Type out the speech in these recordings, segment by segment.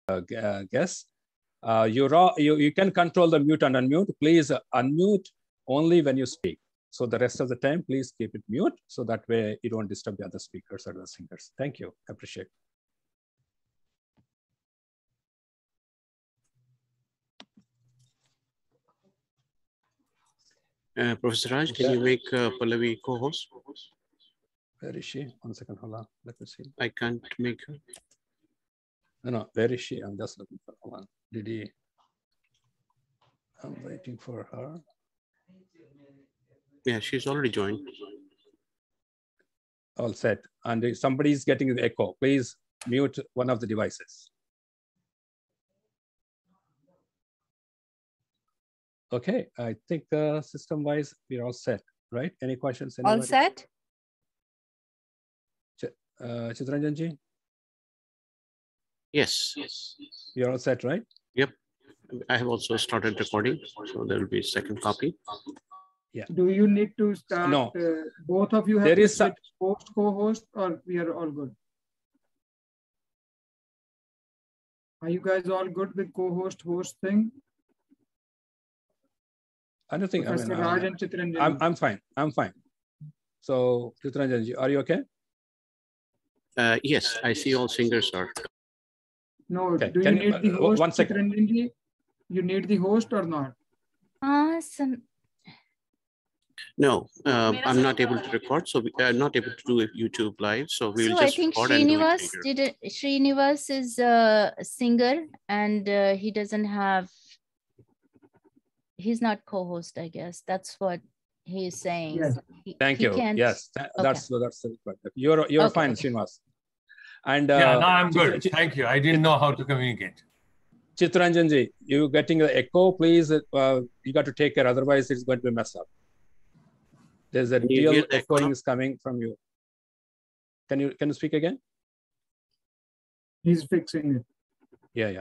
guests. You can control the mute and unmute. Please unmute only when you speak. So the rest of the time, please keep it mute. So that way you don't disturb the other speakers or the singers. Thank you. Appreciate it. Professor Raj, can you make Pallavi co-host? Where is she? 1 second, hold on. Let me see. I can't make her. No, where is she? I'm just looking for one. Did he? I'm waiting for her. Yeah, she's already joined. All set. And if somebody is getting the echo, please mute one of the devices. Okay, I think system-wise, we're all set, right? Any questions? Anybody? All set? Chitranjanji? Yes. You're all set, right? Yep. I have also started recording, so there will be a second copy. Yeah. Do you need to start? No. Both of you have There to is switch host, co-host, or we are all good? Are you guys all good with co-host, host thing? I don't think. Professor Raj and Chitranjan. I'm fine. I'm fine. So Chitranjanji, are you okay? Yes, I see all singers are. No, okay. Do you need the host? 1 second. Chitranjanji? You need the host or not? No, I'm not able to record, so we are not able to do a YouTube live. So we will just I think record and do it later. Srinivas is a singer, and he doesn't have. He's not co-host, I guess. That's what he's saying. Yes. Thank you. Can't... Yes, that's right. You're okay, fine, okay. Srinivas. And yeah, no, I'm good. Thank you. I didn't know how to communicate. Chitranjanji, you getting an echo? Please, you got to take care. Otherwise, it's going to be messed up. There's a real echoing is coming from you. Can you speak again? He's fixing it. Yeah.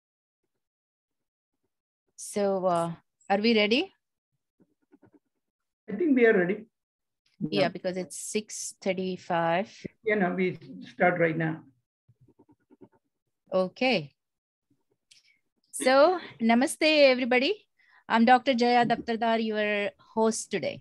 So, are we ready? I think we are ready. Yeah, because it's 6:35. Yeah, no, we start right now. Okay. So, namaste, everybody. I'm Dr. Jaya Daftardar, your host today.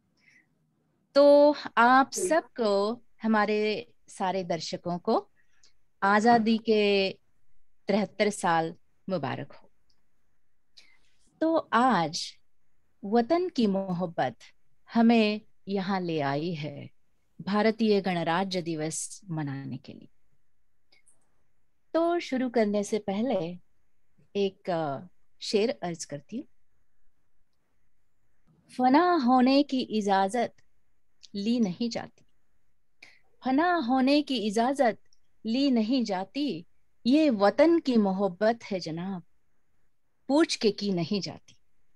तो आप सबको, हमारे सारे दर्शकों को आज़ादी के 73 साल मुबारक हो। तो आज वतन की मोहब्बत हमें यहाँ ले आई है भारतीय गणराज्य दिवस मनाने के लिए। तो शुरू करने से पहले एक शेर अर्ज करती हूँ। फना होने की इजाजत ली नहीं जाती, फना होने की इजाजत ली नहीं जाती, ये वतन की मोहब्बत है जनाब, पूछ के की नहीं जाती।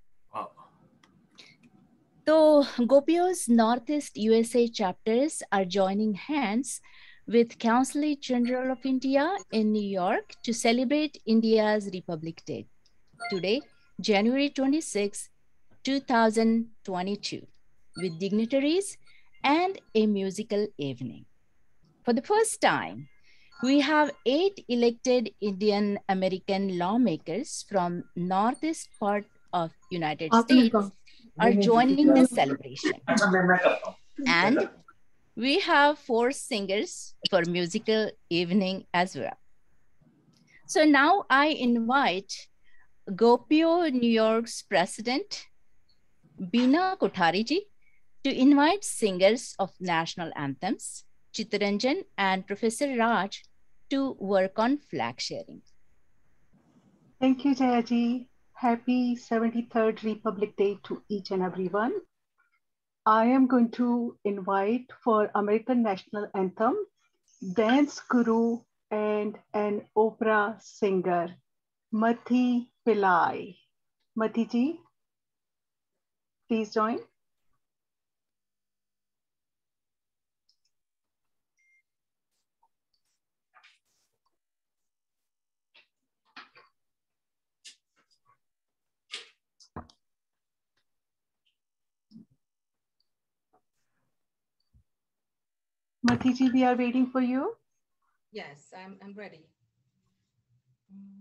So, GOPIO's Northeast USA chapters are joining hands with Consul General of India in New York to celebrate India's Republic Day today, January 26, 2022, with dignitaries and a musical evening. For the first time, we have 8 elected Indian American lawmakers from northeast part of United States are joining the celebration. And we have 4 singers for musical evening as well. So now I invite GOPIO New York's president, Beena Kothari ji, to invite singers of national anthems, Chitranjan and Professor Raj, to work on flag sharing. Thank you, Jayaji. Happy 73rd Republic Day to each and everyone. I am going to invite for American National Anthem, dance guru and an opera singer, Mathi Pillai. Mathi ji, please join. Mathi ji, we are waiting for you. Yes, I'm ready.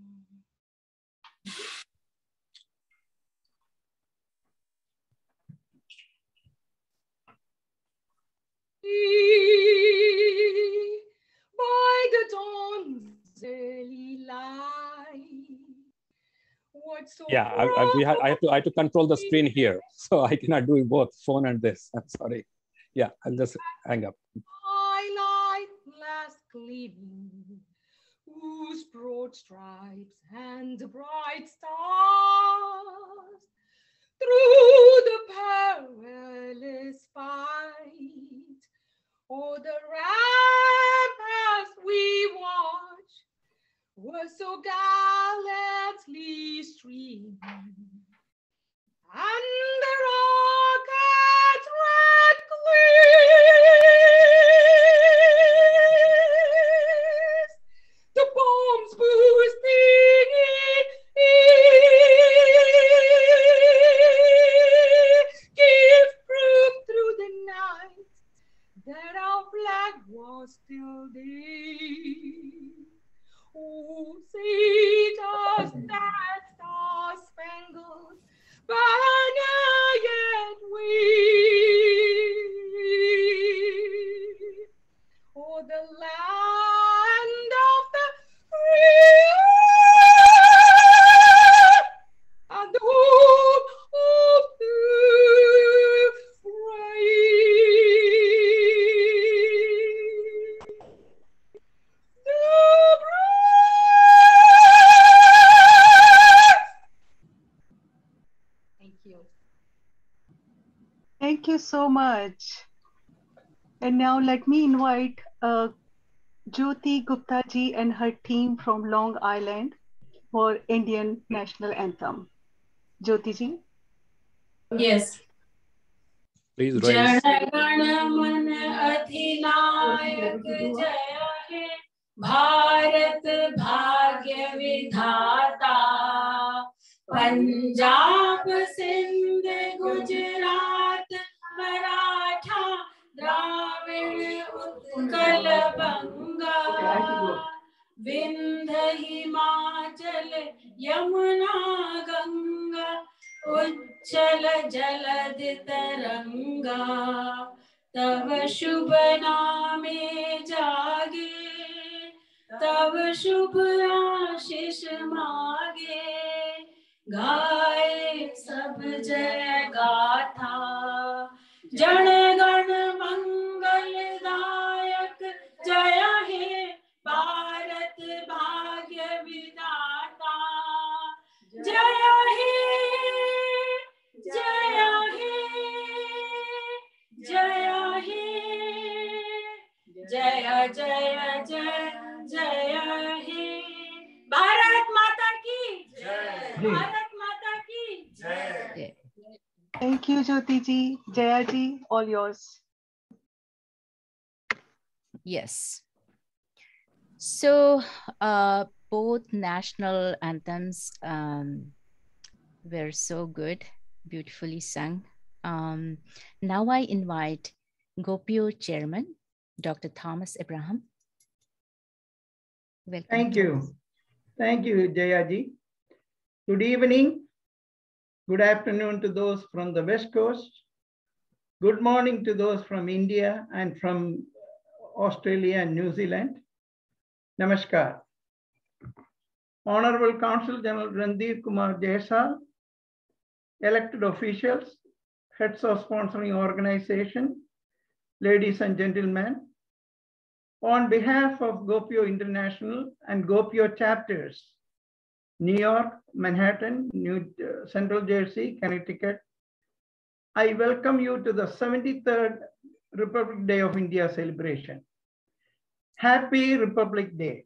Yeah, I have to control the screen here, so I cannot do both phone and this. I'm sorry. Yeah, I'll just hang up. Twilight last gleaming, whose broad stripes and bright stars through the perilous fight, o'er the ramparts we watch, were so gallantly streaming, and the rocket's red gleams, the bombs boosting give proof through the night that our flag was still there. Oh, see just that star-spangled banner yet wave, o'er the land of the free and the home of the brave. The Thank you. Thank you so much. And now let me invite Jyoti Gupta ji and her team from Long Island for Indian National Anthem. Jyoti ji. Yes. Please rise. जनगण अधिनायक जय हे भारत भाग्य विधाता पंजाब सिंध गुजरात मराठा द्राविड़ उत्कल बंगा विंध्य हिमाचल यमुना गंगा उच्चल जलधि तरंगा तव शुभ नामे जागे तव शुभ आशीष मागे गाए सब जय गाथा जन गण मंगल दायक जय हे भारत भाग्य विधाता जय हे जय हे जय हे जय जय जय जय हे भारत माता की जय भारत माता की जय. Thank you, Jyoti ji. Jaya ji, all yours. Yes. So both national anthems were so good, beautifully sung. Now I invite GOPIO Chairman, Dr. Thomas Abraham. Welcome. Thank you. Thank you, Jaya ji. Good evening. Good afternoon to those from the West Coast. Good morning to those from India and from Australia and New Zealand. Namaskar. Honorable Consul General Randhir Kumar Jaiswal, elected officials, heads of sponsoring organization, ladies and gentlemen, on behalf of GOPIO International and GOPIO Chapters, New York, Manhattan, Central Jersey, Connecticut, I welcome you to the 73rd Republic Day of India celebration. Happy Republic Day.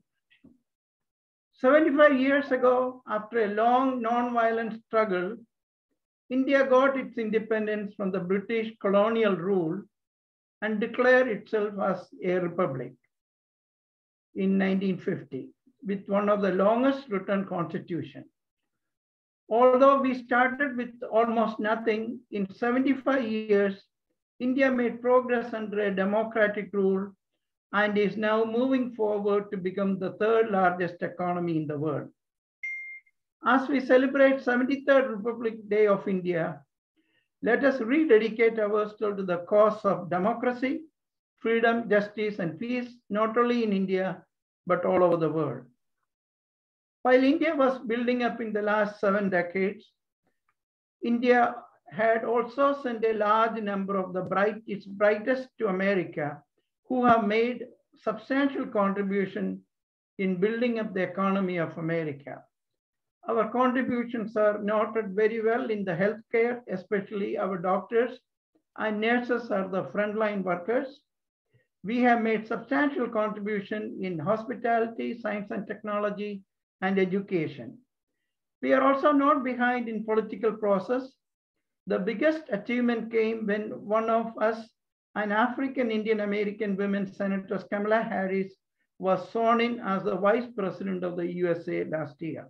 75 years ago, after a long non-violent struggle, India got its independence from the British colonial rule and declared itself as a republic in 1950 with one of the longest written constitution. Although we started with almost nothing, in 75 years, India made progress under a democratic rule and is now moving forward to become the third largest economy in the world. As we celebrate 73rd Republic Day of India, let us rededicate ourselves to the cause of democracy, freedom, justice, and peace, not only in India, but all over the world. While India was building up in the last 7 decades, India had also sent a large number of its brightest to America, who have made substantial contribution in building up the economy of America. Our contributions are noted very well in the healthcare, especially our doctors and nurses are the frontline workers. We have made substantial contribution in hospitality, science and technology, and education. We are also not behind in political process. The biggest achievement came when one of us, an African Indian American woman, Senator Kamala Harris, was sworn in as the Vice President of the USA last year.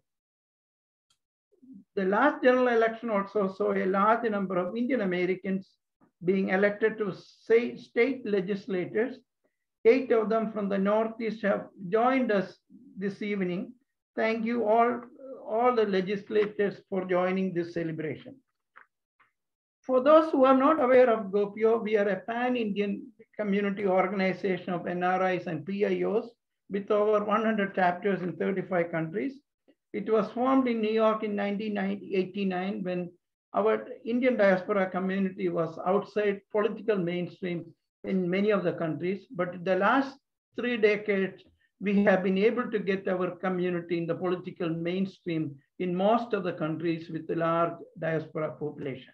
The last general election also saw a large number of Indian Americans being elected to state legislators. 8 of them from the Northeast have joined us this evening. Thank you all the legislators for joining this celebration. For those who are not aware of GOPIO, we are a pan-Indian community organization of NRIs and PIOs with over 100 chapters in 35 countries. It was formed in New York in 1989 when our Indian diaspora community was outside political mainstream in many of the countries. But in the last 3 decades, we have been able to get our community in the political mainstream in most of the countries with a large diaspora population.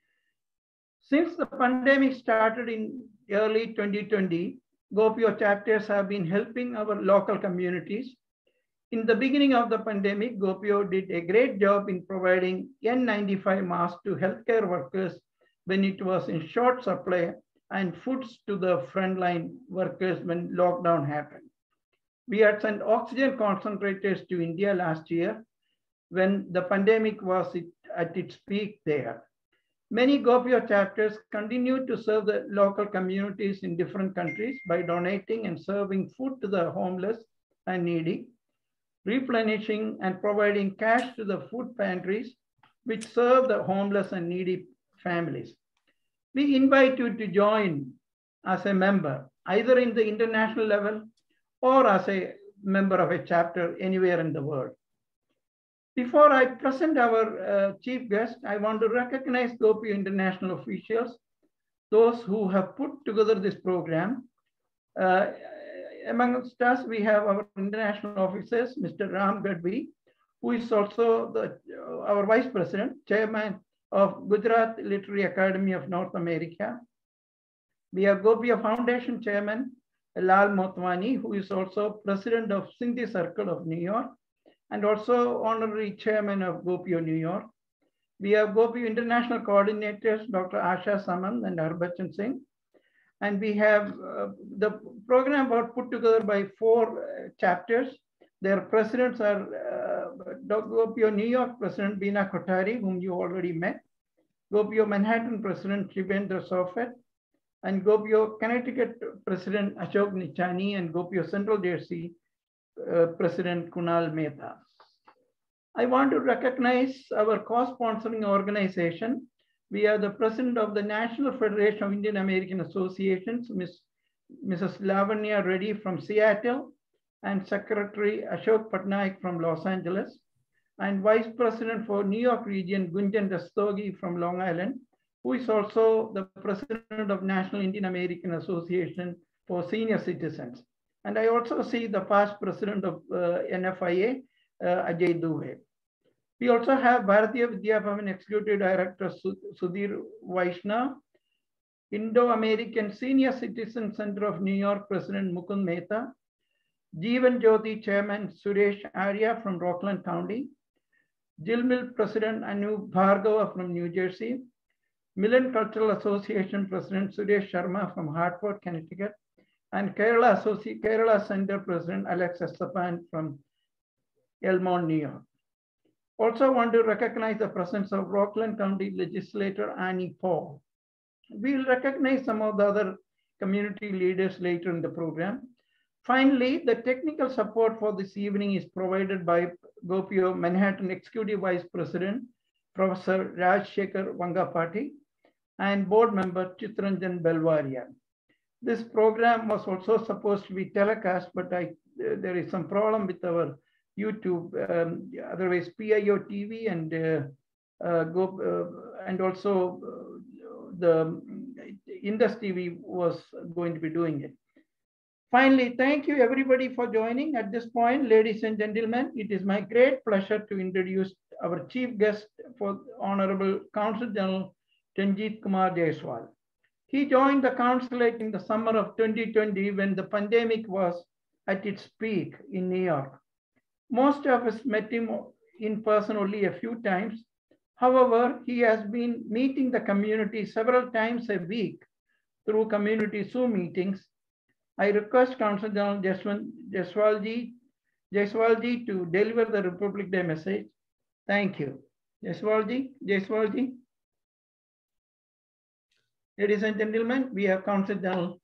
Since the pandemic started in early 2020, GOPIO chapters have been helping our local communities. In the beginning of the pandemic, GOPIO did a great job in providing N95 masks to healthcare workers when it was in short supply and foods to the frontline workers when lockdown happened. We had sent oxygen concentrators to India last year when the pandemic was at its peak there. Many GOPIO chapters continue to serve the local communities in different countries by donating and serving food to the homeless and needy, replenishing and providing cash to the food pantries which serve the homeless and needy families. We invite you to join as a member, either in the international level or as a member of a chapter anywhere in the world. Before I present our chief guest, I want to recognize GOPIO International officials, those who have put together this program. Amongst us, we have our international officers, Mr. Ram Gadvi, who is also our Vice President, Chairman of Gujarat Literary Academy of North America. We have GOPIO Foundation Chairman, Lal Motwani, who is also President of Sindhi Circle of New York, and also Honorary Chairman of GOPIO New York. We have GOPIO International Coordinators, Dr. Asha Samant and Harbachan Singh. And we have the program was put together by 4 chapters. Their presidents are GOPIO New York President Bina Kothari, whom you already met, GOPIO Manhattan President Shivendra Sofet, and GOPIO Connecticut President Ashok Nichani, and GOPIO Central Jersey President Kunal Mehta. I want to recognize our co-sponsoring organization. We are the president of the National Federation of Indian American Associations, Mrs. Lavanya Reddy from Seattle, and Secretary Ashok Patnaik from Los Angeles, and Vice President for New York region, Gunjan Rastogi from Long Island, who is also the president of National Indian American Association for Senior Citizens. And I also see the past president of NFIA, Ajay Dubey. We also have Bharatiya Vidya Bhavan Executive Director Sudhir Vaishnav, Indo-American Senior Citizen Center of New York President Mukund Mehta, Jeevan Jyoti Chairman Suresh Arya from Rockland County, Jilmil President Anup Bhargava from New Jersey, Milan Cultural Association President Suresh Sharma from Hartford, Connecticut, and Kerala Center President Alex Estepan from Elmont, New York. Also want to recognize the presence of Rockland County Legislator Annie Paul. We will recognize some of the other community leaders later in the program. Finally, the technical support for this evening is provided by GOPIO Manhattan Executive Vice President, Professor Rajshekhar Vangapati, and board member Chitranjan Belvaria. This program was also supposed to be telecast, but there is some problem with our YouTube, otherwise PIO TV and also the Indus TV was going to be doing it. Finally, thank you everybody for joining. At this point, ladies and gentlemen, it is my great pleasure to introduce our chief guest for Honorable Consul General Randhir Kumar Jaiswal. He joined the consulate in the summer of 2020 when the pandemic was at its peak in New York. Most of us met him in person only a few times. However, he has been meeting the community several times a week through community Zoom meetings. I request Consul General Jaiswalji to deliver the Republic Day message. Thank you. Jaiswalji. Ladies and gentlemen, we have Consul General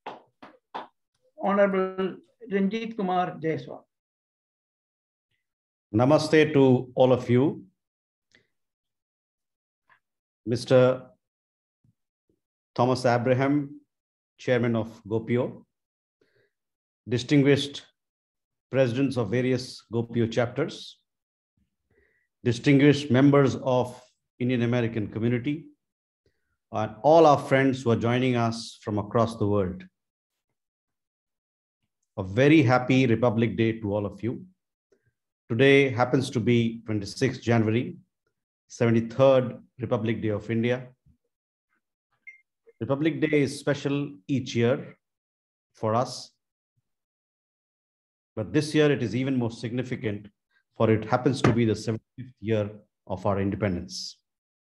Honorable Randhir Kumar Jaiswal. Namaste to all of you. Mr. Thomas Abraham, Chairman of GOPIO, distinguished presidents of various GOPIO chapters, distinguished members of Indian American community, and all our friends who are joining us from across the world. A very happy Republic Day to all of you. Today happens to be 26th January, 73rd Republic Day of India. Republic Day is special each year for us, but this year it is even more significant, for it happens to be the 75th year of our independence.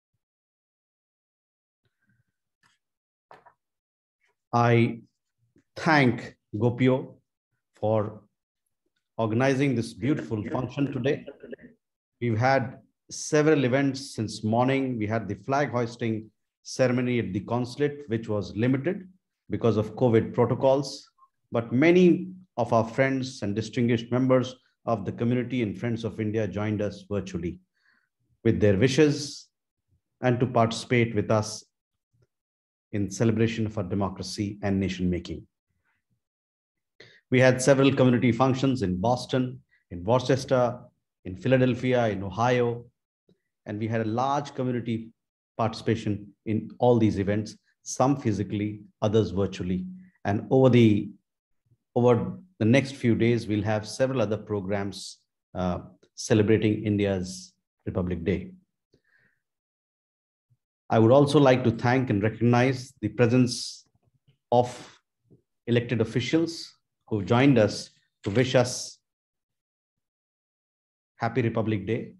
I thank GOPIO for organizing this beautiful function today. We've had several events since morning. We had the flag hoisting ceremony at the consulate, which was limited because of COVID protocols, but many of our friends and distinguished members of the community and Friends of India joined us virtually with their wishes and to participate with us in celebration of our democracy and nation making. We had several community functions in Boston, in Worcester, in Philadelphia, in Ohio, and we had a large community participation in all these events, some physically, others virtually. And over the next few days, we'll have several other programs celebrating India's Republic Day. I would also like to thank and recognize the presence of elected officials who joined us to wish us Happy Republic Day.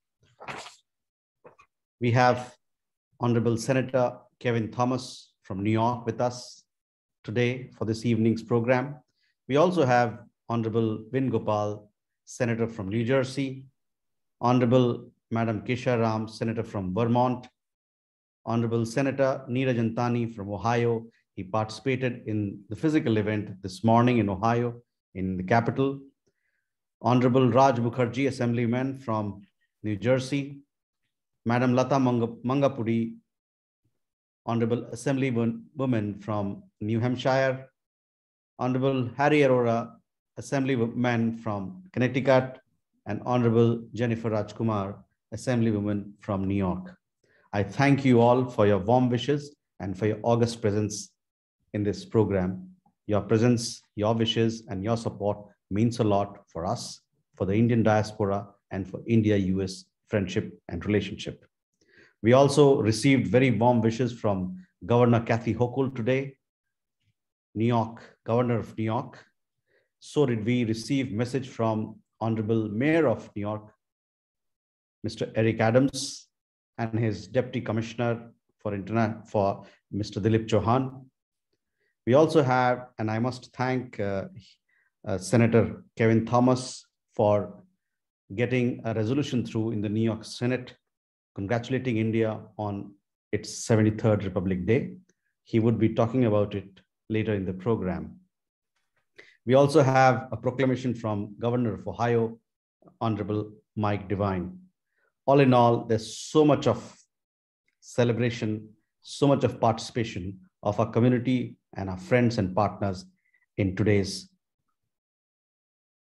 We have Honorable Senator Kevin Thomas from New York with us today for this evening's program. We also have Honorable Vin Gopal, Senator from New Jersey, Honorable Madam Kesha Ram, Senator from Vermont, Honorable Senator Niraj Antani from Ohio. He participated in the physical event this morning in Ohio, in the capital. Honorable Raj Mukherjee, Assemblyman from New Jersey. Madam Latha Mangipudi, Honorable Assemblywoman from New Hampshire. Honorable Harry Arora, Assemblyman from Connecticut. And Honorable Jenifer Rajkumar, Assemblywoman from New York. I thank you all for your warm wishes and for your august presence in this program. Your presence, your wishes, and your support means a lot for us, for the Indian diaspora, and for India-US friendship and relationship. We also received very warm wishes from Governor Kathy Hochul today, New York, Governor of New York. So did we receive message from Honorable Mayor of New York, Mr. Eric Adams, and his Deputy Commissioner for Mr. Dilip Chauhan. We also have, and I must thank Senator Kevin Thomas for getting a resolution through in the New York Senate, congratulating India on its 73rd Republic Day. He would be talking about it later in the program. We also have a proclamation from Governor of Ohio, Honorable Mike DeWine. All in all, there's so much of celebration, so much of participation of our community and our friends and partners in today's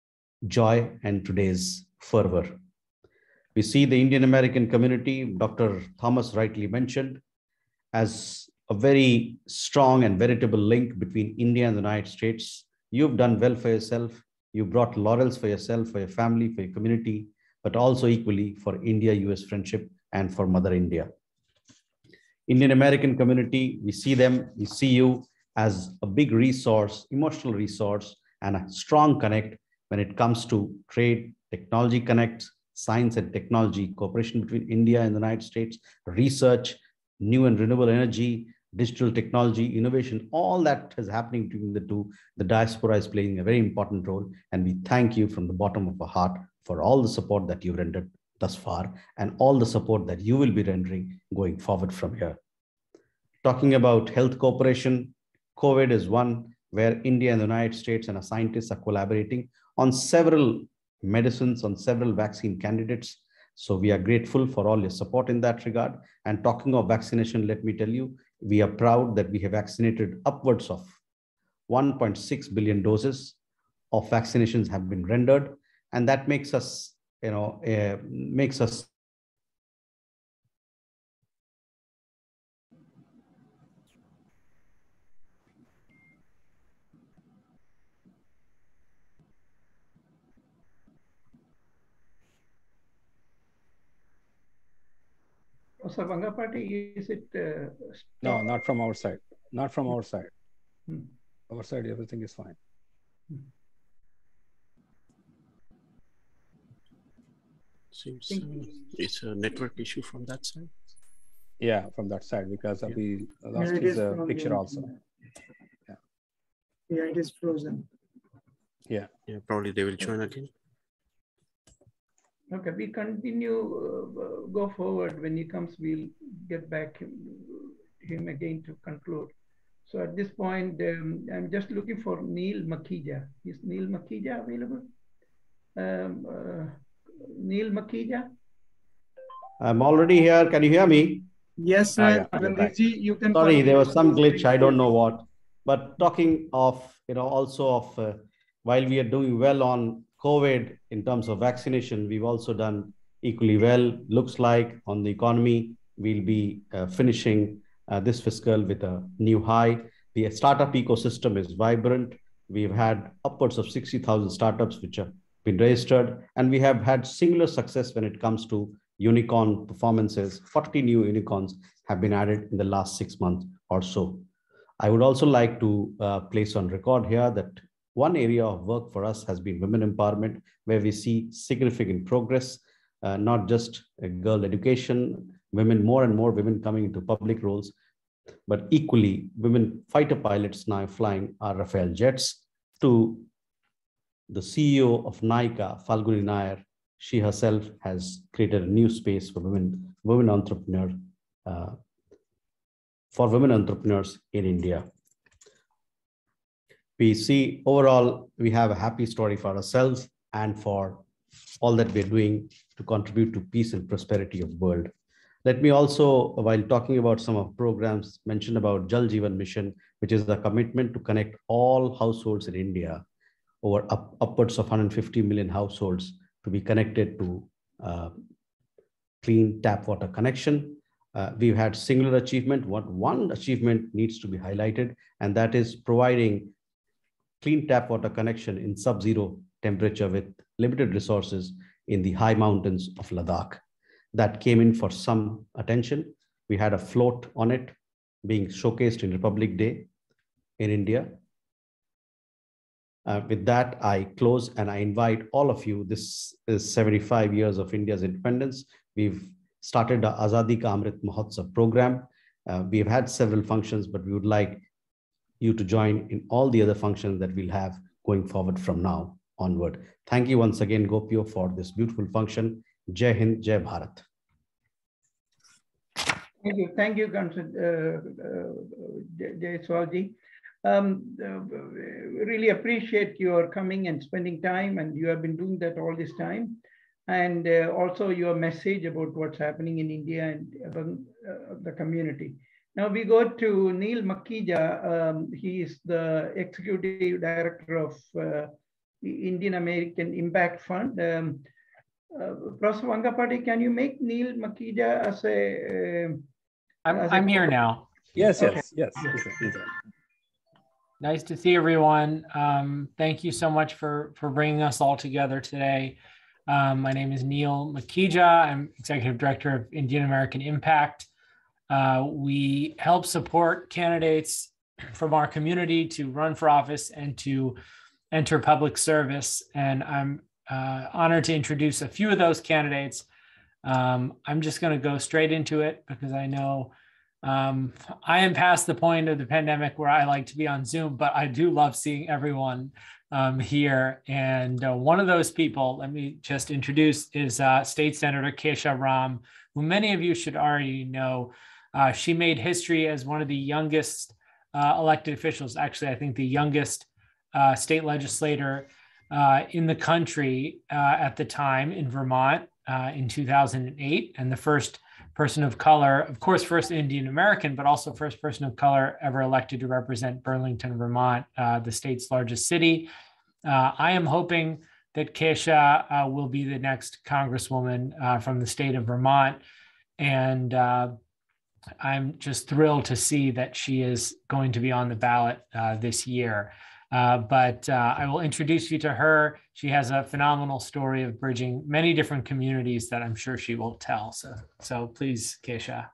joy and today's fervor. We see the Indian American community, Dr. Thomas rightly mentioned, as a very strong and veritable link between India and the United States. You've done well for yourself. You brought laurels for yourself, for your family, for your community, but also equally for India-US friendship and for Mother India. Indian American community, we see them, we see you as a big resource, emotional resource, and a strong connect when it comes to trade, technology connect, science and technology, cooperation between India and the United States, research, new and renewable energy, digital technology, innovation, all that is happening between the two. The diaspora is playing a very important role. And we thank you from the bottom of our heart for all the support that you've rendered thus far and all the support that you will be rendering going forward from here. Talking about health cooperation, COVID is one where India and the United States and our scientists are collaborating on several medicines, on several vaccine candidates. So we are grateful for all your support in that regard. And talking of vaccination, let me tell you, we are proud that we have vaccinated upwards of 1.6 billion doses of vaccinations have been rendered. And that makes us, So Vangapati, is it? No, not from our side. Not from our side. Our side, everything is fine. Seems it's a network issue from that side. Yeah, from that side, because we lost his picture also. Yeah, it is frozen. Yeah, probably they will join again. Okay, we continue, go forward. When he comes, we'll get back him again to conclude. So at this point, I'm just looking for Neil Makhija. Is Neil Makhija available? Neil Makhija? I'm already here. Can you hear me? Yes, sir. Randhirji, you can. Sorry, there was some glitch. I don't know what. But talking of, also of while we are doing well on COVID in terms of vaccination, we've also done equally well. Looks like on the economy, we'll be finishing this fiscal with a new high. The startup ecosystem is vibrant. We've had upwards of 60,000 startups which have been registered, and we have had singular success when it comes to unicorn performances. 40 new unicorns have been added in the last 6 months or so. I would also like to place on record here that one area of work for us has been women empowerment, where we see significant progress, not just girl education, more and more women coming into public roles, but equally women fighter pilots now flying our Rafale jets. To the CEO of Nykaa, Falguni Nair, she herself has created a new space for women entrepreneurs in India. We see overall, we have a happy story for ourselves and for all that we're doing to contribute to peace and prosperity of the world. Let me also, while talking about some of programs, mention about Jal Jeevan Mission, which is the commitment to connect all households in India, over upwards of 150 million households to be connected to clean tap water connection. We've had singular achievement. One achievement needs to be highlighted, and that is providing clean tap water connection in sub-zero temperature with limited resources in the high mountains of Ladakh. That came in for some attention. We had a float on it being showcased in Republic Day in India. With that, I close and I invite all of you. This is 75 years of India's independence. We've started the Azadi Ka Amrit Mahotsav program. We've had several functions, but we would like you to join in all the other functions that we'll have going forward from now onward. Thank you once again, GOPIO, for this beautiful function. Jai Hind, Jai Bharat. Thank you, Consul Jaiswalji. Really appreciate your coming and spending time, and you have been doing that all this time. And also your message about what's happening in India and among the community. Now we go to Neil Makhija. He is the Executive Director of Indian American Impact Fund. Professor Vangapati, can you make Neil Makija as a... I'm here now. Yes, Okay. yes. He's there. Nice to see everyone. Thank you so much for bringing us all together today. My name is Neil Makija. I'm Executive Director of Indian American Impact. We help support candidates from our community to run for office and to enter public service. And I'm honored to introduce a few of those candidates. I'm just going to go straight into it because I know I am past the point of the pandemic where I like to be on Zoom, but I do love seeing everyone here. And one of those people, let me just introduce, is State Senator Kesha Ram, who many of you should already know. She made history as one of the youngest elected officials, actually, I think the youngest state legislator in the country at the time in Vermont in 2008, and the first person of color, of course, first Indian American, but also first person of color ever elected to represent Burlington, Vermont, the state's largest city. I am hoping that Kesha will be the next Congresswoman from the state of Vermont. And I'm just thrilled to see that she is going to be on the ballot this year. But I will introduce you to her. She has a phenomenal story of bridging many different communities that I'm sure she will tell. So please, Kesha.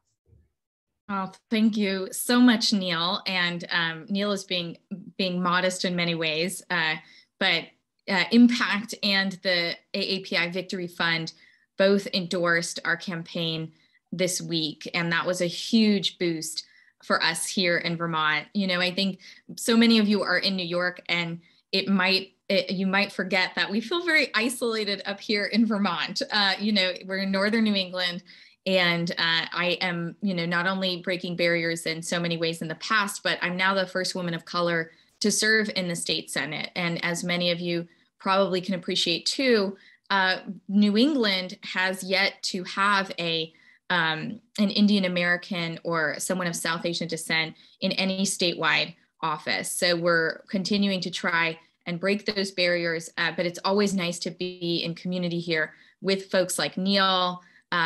Oh, thank you so much, Neil. And Neil is being modest in many ways, but Impact and the AAPI Victory Fund both endorsed our campaign this week. And that was a huge boost for us here in Vermont. You know, I think so many of you are in New York, and you might forget that we feel very isolated up here in Vermont. You know, we're in northern New England, and I am, you know, not only breaking barriers in so many ways in the past, but I'm now the first woman of color to serve in the state Senate. And as many of you probably can appreciate too, New England has yet to have an Indian American or someone of South Asian descent in any statewide office. So we're continuing to try and break those barriers, but it's always nice to be in community here with folks like Neil,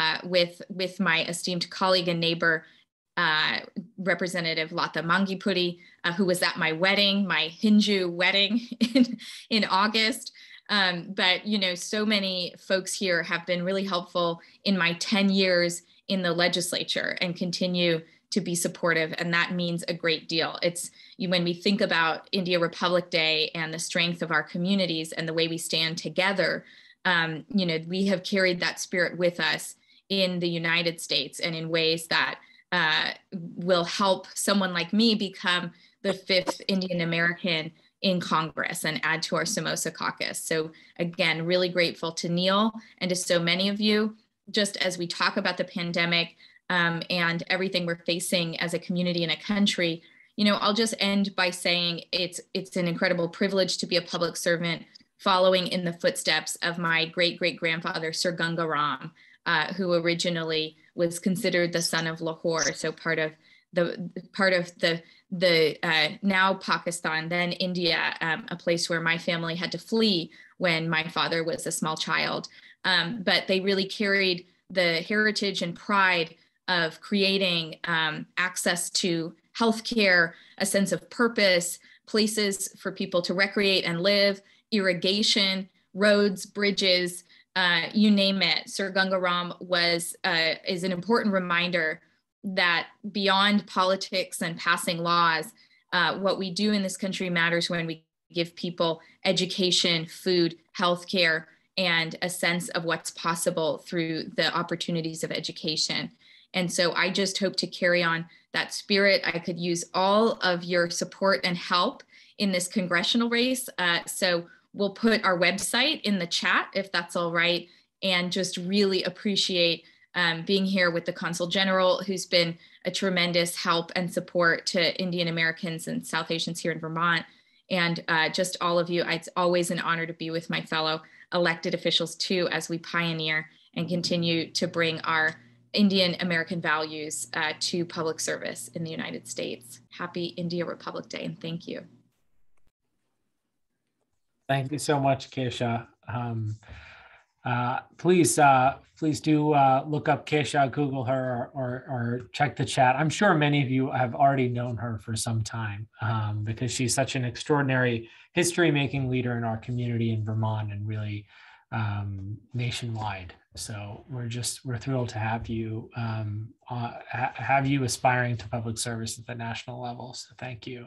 with my esteemed colleague and neighbor, Representative Latha Mangipudi, who was at my wedding, my Hindu wedding in August. But, you know, so many folks here have been really helpful in my 10 years in the legislature and continue to be supportive. And that means a great deal. When we think about India Republic Day and the strength of our communities and the way we stand together, you know, we have carried that spirit with us in the United States and in ways that will help someone like me become the 5th Indian American in Congress and add to our Samosa caucus. So again, really grateful to Neil and to so many of you. Just as we talk about the pandemic and everything we're facing as a community and a country, you know, I'll just end by saying it's an incredible privilege to be a public servant following in the footsteps of my great-great-grandfather, Sir Ganga Ram, who originally was considered the son of Lahore, so part of the now Pakistan, then India, a place where my family had to flee when my father was a small child. But they really carried the heritage and pride of creating access to healthcare, a sense of purpose, places for people to recreate and live, irrigation, roads, bridges, you name it. Sir Ganga Ram is an important reminder that beyond politics and passing laws, what we do in this country matters when we give people education, food, healthcare, and a sense of what's possible through the opportunities of education. And so I just hope to carry on that spirit. I could use all of your support and help in this congressional race. So we'll put our website in the chat if that's all right, and just really appreciate being here with the Consul General, who's been a tremendous help and support to Indian Americans and South Asians here in Vermont. And just all of you, it's always an honor to be with my fellow elected officials too, as we pioneer and continue to bring our Indian American values to public service in the United States. Happy India Republic Day, and thank you. Thank you so much, Kesha. Please do look up Kesha, Google her, or check the chat. I'm sure many of you have already known her for some time because she's such an extraordinary history-making leader in our community in Vermont and really nationwide. So we're thrilled to have you aspiring to public service at the national level. So thank you.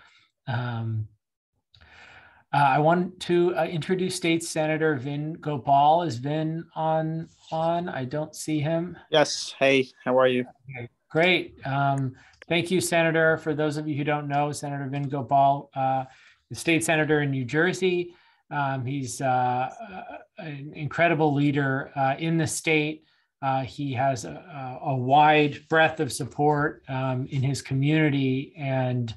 I want to introduce State Senator Vin Gopal. Is Vin on? I don't see him. Yes. Hey, how are you? Okay, great. Thank you, Senator. For those of you who don't know, Senator Vin Gopal, the state senator in New Jersey. He's an incredible leader in the state. He has a wide breadth of support in his community and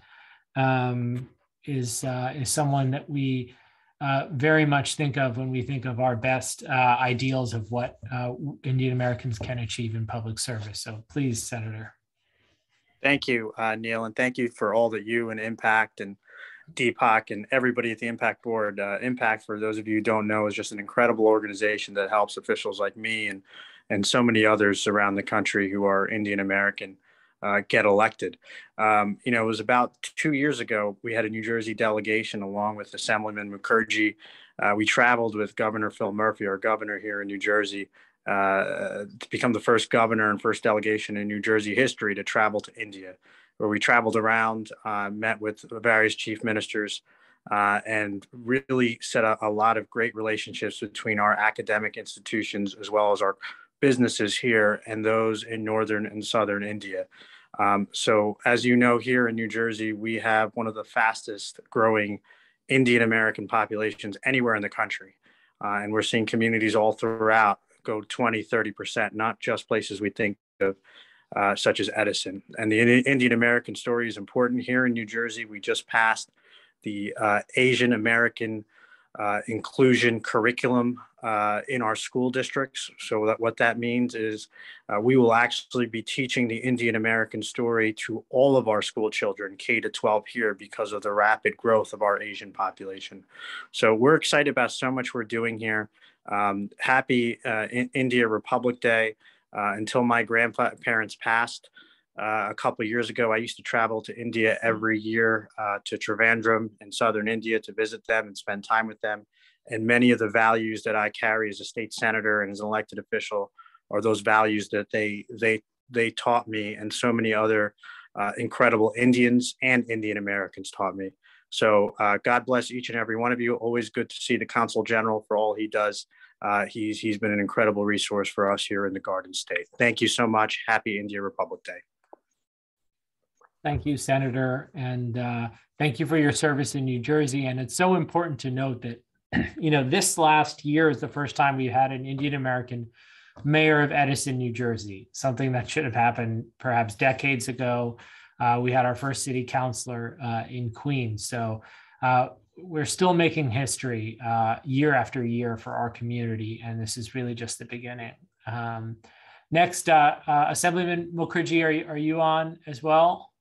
is someone that we very much think of when we think of our best ideals of what Indian Americans can achieve in public service. So please, Senator. Thank you, Neil, and thank you for all that you and Impact and Deepak and everybody at the Impact Board. Impact, for those of you who don't know, is just an incredible organization that helps officials like me and so many others around the country who are Indian American get elected. It was about 2 years ago, we had a New Jersey delegation along with Assemblyman Mukherjee. We traveled with Governor Phil Murphy, our governor here in New Jersey, to become the first governor and first delegation in New Jersey history to travel to India, where we traveled around, met with various chief ministers, and really set a lot of great relationships between our academic institutions as well as our businesses here and those in northern and southern India. So as you know, here in New Jersey, we have one of the fastest growing Indian American populations anywhere in the country. And we're seeing communities all throughout go 20, 30%, not just places we think of, such as Edison. And the Indian American story is important here in New Jersey. We just passed the Asian American inclusion curriculum in our school districts. So what that means is we will actually be teaching the Indian American story to all of our school children, K to 12 here, because of the rapid growth of our Asian population. So we're excited about so much we're doing here. Happy India Republic Day. Until my grandparents passed a couple of years ago, I used to travel to India every year to Trivandrum in southern India to visit them and spend time with them. And many of the values that I carry as a state senator and as an elected official are those values that they taught me, and so many other incredible Indians and Indian Americans taught me. So God bless each and every one of you. Always good to see the Consul General for all he does. He's been an incredible resource for us here in the Garden State. Thank you so much. Happy India Republic Day. Thank you, Senator. And thank you for your service in New Jersey. And it's so important to note that, this last year is the first time we had an Indian American mayor of Edison, New Jersey, something that should have happened perhaps decades ago. We had our first city councilor in Queens. So we're still making history year after year for our community, and this is really just the beginning. Next, Assemblyman Mukherjee, are you on as well?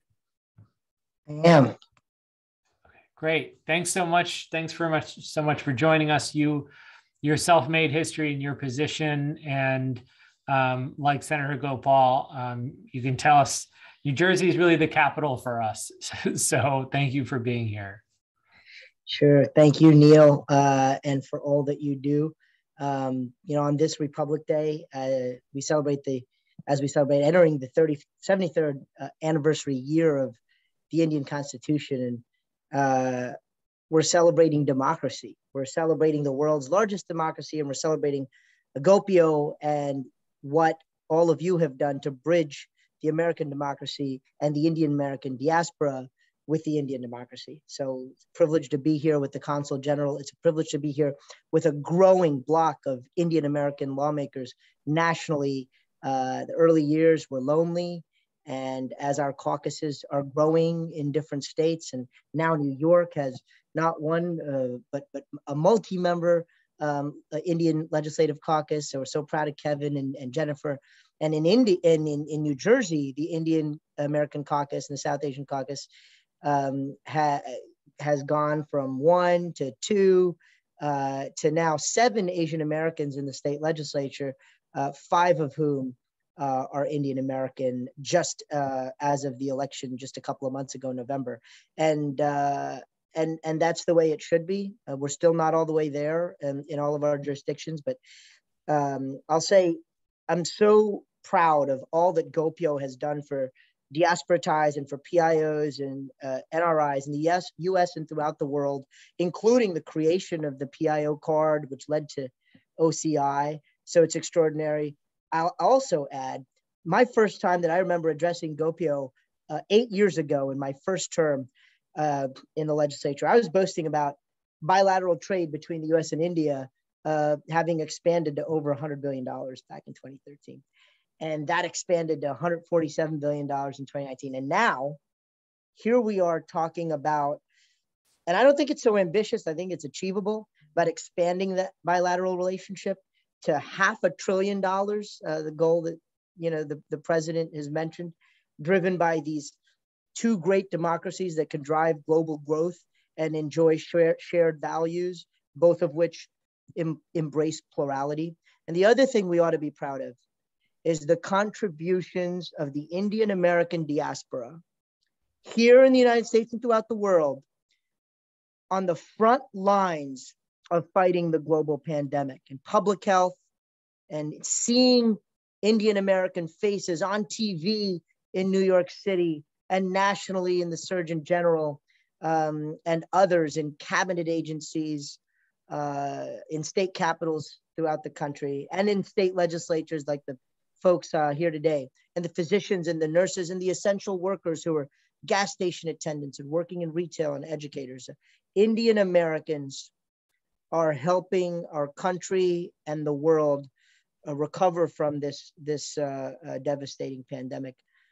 I am. Okay, great. Thanks so much. Thanks so much for joining us. Your self-made history in your position, and like Senator Gopal, you can tell us New Jersey is really the capital for us. So thank you for being here. Sure. Thank you, Neil, and for all that you do. On this Republic Day, we celebrate entering the 73rd anniversary year of the Indian Constitution, and we're celebrating democracy. We're celebrating the world's largest democracy, and we're celebrating GOPIO and what all of you have done to bridge the American democracy and the Indian American diaspora with the Indian democracy. So it's a privilege to be here with the Consul General. It's a privilege to be here with a growing block of Indian American lawmakers nationally. The early years were lonely, and as our caucuses are growing in different states, and now New York has not one, but a multi-member Indian Legislative Caucus. So we're so proud of Kevin and Jenifer. And in New Jersey, the Indian American Caucus and the South Asian Caucus has gone from 1 to 2 to now 7 Asian Americans in the state legislature, 5 of whom are Indian American, just as of the election just a couple of months ago, November. And that's the way it should be. We're still not all the way there in all of our jurisdictions, but I'll say I'm so proud of all that GOPIO has done for diaspora ties and for PIOs and NRIs in the US and throughout the world, including the creation of the PIO card, which led to OCI. So it's extraordinary. I'll also add, my first time that I remember addressing GOPIO 8 years ago in my first term in the legislature, I was boasting about bilateral trade between the US and India having expanded to over $100 billion back in 2013. And that expanded to $147 billion in 2019. And now, here we are talking about, and I don't think it's so ambitious, I think it's achievable, but expanding that bilateral relationship to $500 billion, the goal that the president has mentioned, driven by these 2 great democracies that can drive global growth and enjoy shared values, both of which embrace plurality. And the other thing we ought to be proud of is the contributions of the Indian American diaspora here in the United States and throughout the world on the front lines of fighting the global pandemic and public health, and seeing Indian American faces on TV in New York City and nationally in the Surgeon General and others in cabinet agencies, in state capitals throughout the country, and in state legislatures like the folks here today, and the physicians and the nurses and the essential workers who are gas station attendants and working in retail and educators. Indian Americans are helping our country and the world recover from this devastating pandemic.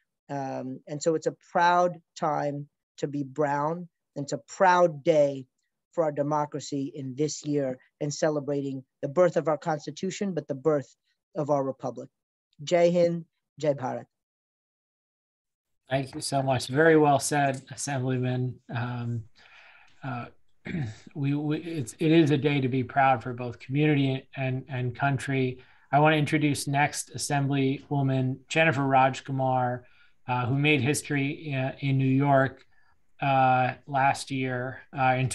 And so it's a proud time to be brown, and it's a proud day for our democracy in this year, and celebrating the birth of our Constitution, but the birth of our republic. Jai Hind, Jai Bharat. Thank you so much. Very well said, Assemblyman. It is a day to be proud for both community and country. I want to introduce next Assemblywoman Jenifer Rajkumar, who made history in New York last year in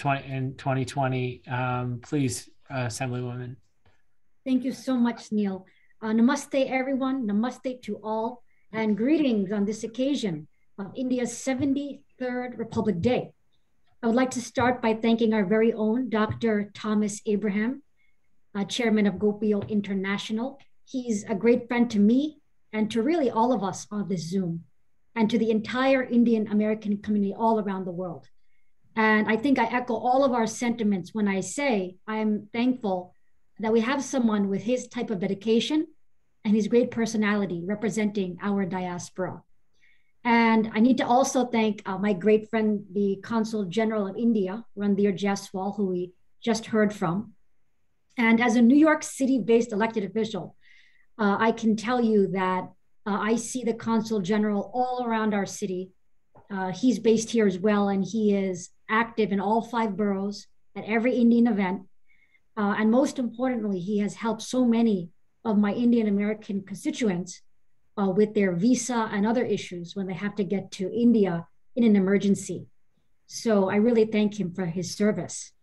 2020. Please, Assemblywoman. Thank you so much, Neil. Namaste, everyone. Namaste to all, and greetings on this occasion of India's 73rd Republic Day. I would like to start by thanking our very own Dr. Thomas Abraham, Chairman of GOPIO International. He's a great friend to me and to really all of us on this Zoom, and to the entire Indian American community all around the world. And I think I echo all of our sentiments when I say I'm thankful that we have someone with his type of dedication and his great personality representing our diaspora. And I need to also thank my great friend, the Consul General of India, Randhir Jaiswal, who we just heard from. And as a New York City-based elected official, I can tell you that I see the Consul General all around our city. He's based here as well, and he is active in all 5 boroughs at every Indian event. And most importantly, he has helped so many of my Indian American constituents with their visa and other issues when they have to get to India in an emergency. So I really thank him for his service.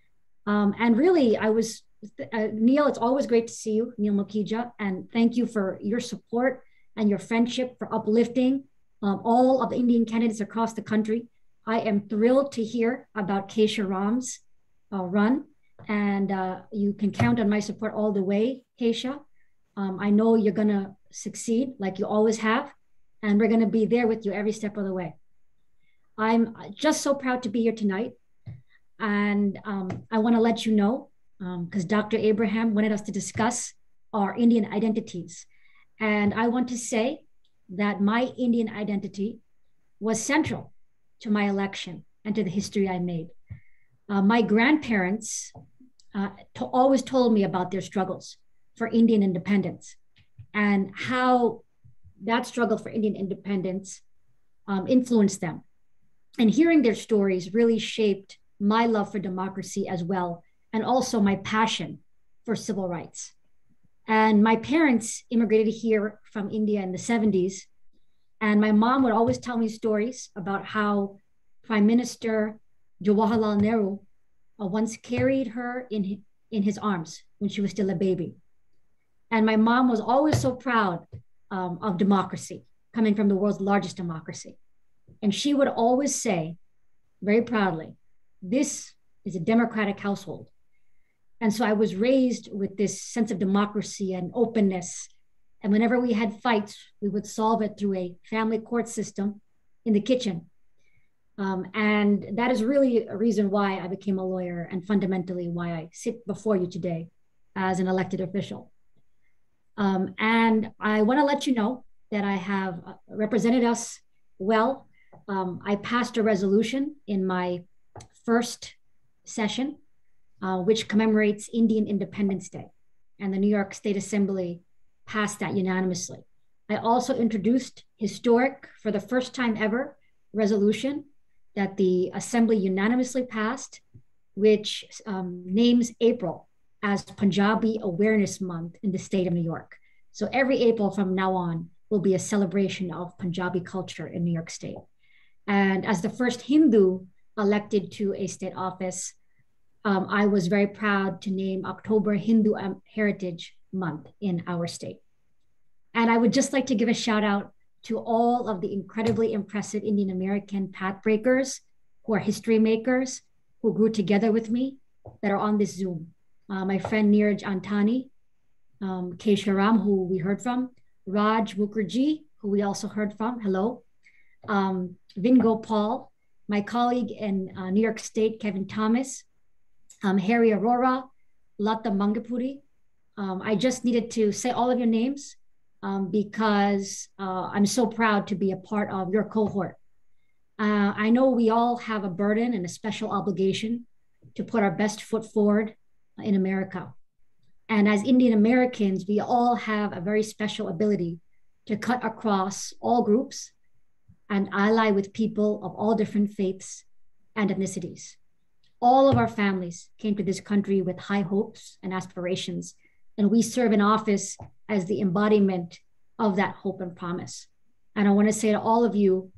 And really, Neil, it's always great to see you, Neil Mukija, and thank you for your support and your friendship for uplifting all of the Indian candidates across the country. I am thrilled to hear about Kesha Ram's run, and you can count on my support all the way, Kesha. I know you're gonna succeed like you always have, and we're gonna be there with you every step of the way. I'm just so proud to be here tonight, and I wanna let you know, because Dr. Abraham wanted us to discuss our Indian identities. And I want to say that my Indian identity was central to my election and to the history I made. My grandparents always told me about their struggles for Indian independence and how that struggle for Indian independence influenced them. And hearing their stories really shaped my love for democracy as well and also my passion for civil rights. And my parents immigrated here from India in the 70s. And my mom would always tell me stories about how Prime Minister Jawaharlal Nehru once carried her in his arms when she was still a baby. And my mom was always so proud of democracy, coming from the world's largest democracy. And she would always say, very proudly, this is a democratic household. And so I was raised with this sense of democracy and openness. And whenever we had fights, we would solve it through a family court system in the kitchen. And that is really a reason why I became a lawyer and fundamentally why I sit before you today as an elected official. And I want to let you know that I have represented us well. I passed a resolution in my first session, which commemorates Indian Independence Day, and the New York State Assembly passed that unanimously. I also introduced historic, for the first time ever, resolution that the Assembly unanimously passed, which names April as Punjabi Awareness Month in the state of New York. So every April from now on will be a celebration of Punjabi culture in New York State. And as the first Hindu elected to a state office, I was very proud to name October Hindu Heritage Month in our state. And I would just like to give a shout out to all of the incredibly impressive Indian American path breakers who are history makers, who grew together with me, that are on this Zoom. My friend Niraj Antani, Kesha Ram, who we heard from, Raj Mukherjee, who we also heard from, hello, Vin Gopal, my colleague in New York State, Kevin Thomas, Harry Arora, Latha Mangipudi. I just needed to say all of your names because I'm so proud to be a part of your cohort. I know we all have a burden and a special obligation to put our best foot forward in America. And as Indian Americans, we all have a very special ability to cut across all groups and ally with people of all different faiths and ethnicities. All of our families came to this country with high hopes and aspirations, and we serve in office as the embodiment of that hope and promise. And I want to say to all of you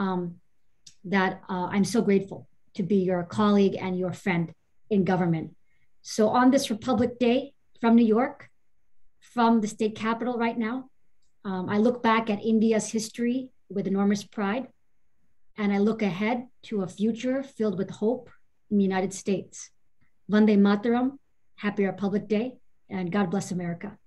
that I'm so grateful to be your colleague and your friend in government. So on this Republic Day from New York, from the state capitol right now, I look back at India's history with enormous pride, and I look ahead to a future filled with hope in the United States. Vande Mataram, happy Republic Day, and God bless America.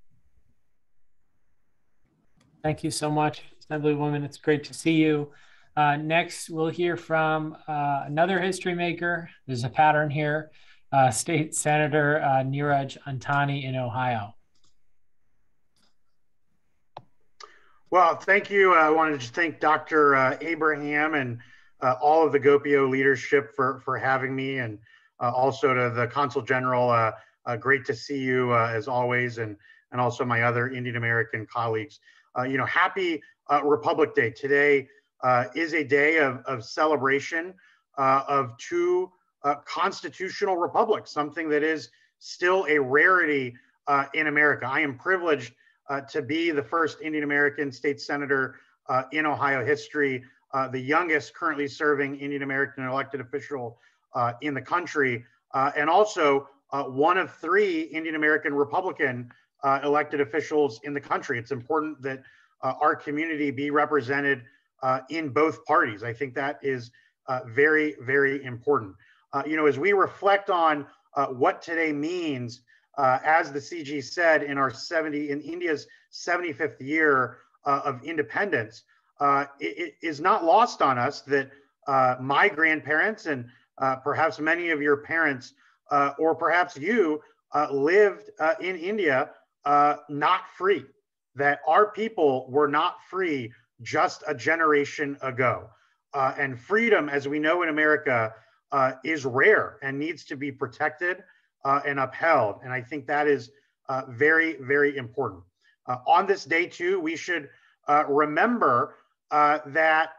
Thank you so much, Assemblywoman. It's great to see you. Next, we'll hear from another history maker. There's a pattern here, State Senator Niraj Antani in Ohio. Well, thank you. I wanted to just thank Dr. Abraham and all of the GOPIO leadership for having me, and also to the Consul General. Great to see you as always, and also my other Indian American colleagues. Happy Republic Day. Today is a day of celebration of two constitutional republics, something that is still a rarity in America. I am privileged to be the first Indian American state senator in Ohio history, the youngest currently serving Indian American elected official in the country, and also one of 3 Indian American Republican elected officials in the country. It's important that our community be represented in both parties. I think that is very, very important. As we reflect on what today means, as the CG said, in India's 75th year of independence, it is not lost on us that my grandparents and perhaps many of your parents, or perhaps you, lived in India not free, that our people were not free just a generation ago. And freedom, as we know in America, is rare and needs to be protected and upheld. And I think that is very, very important. On this day too, we should remember that,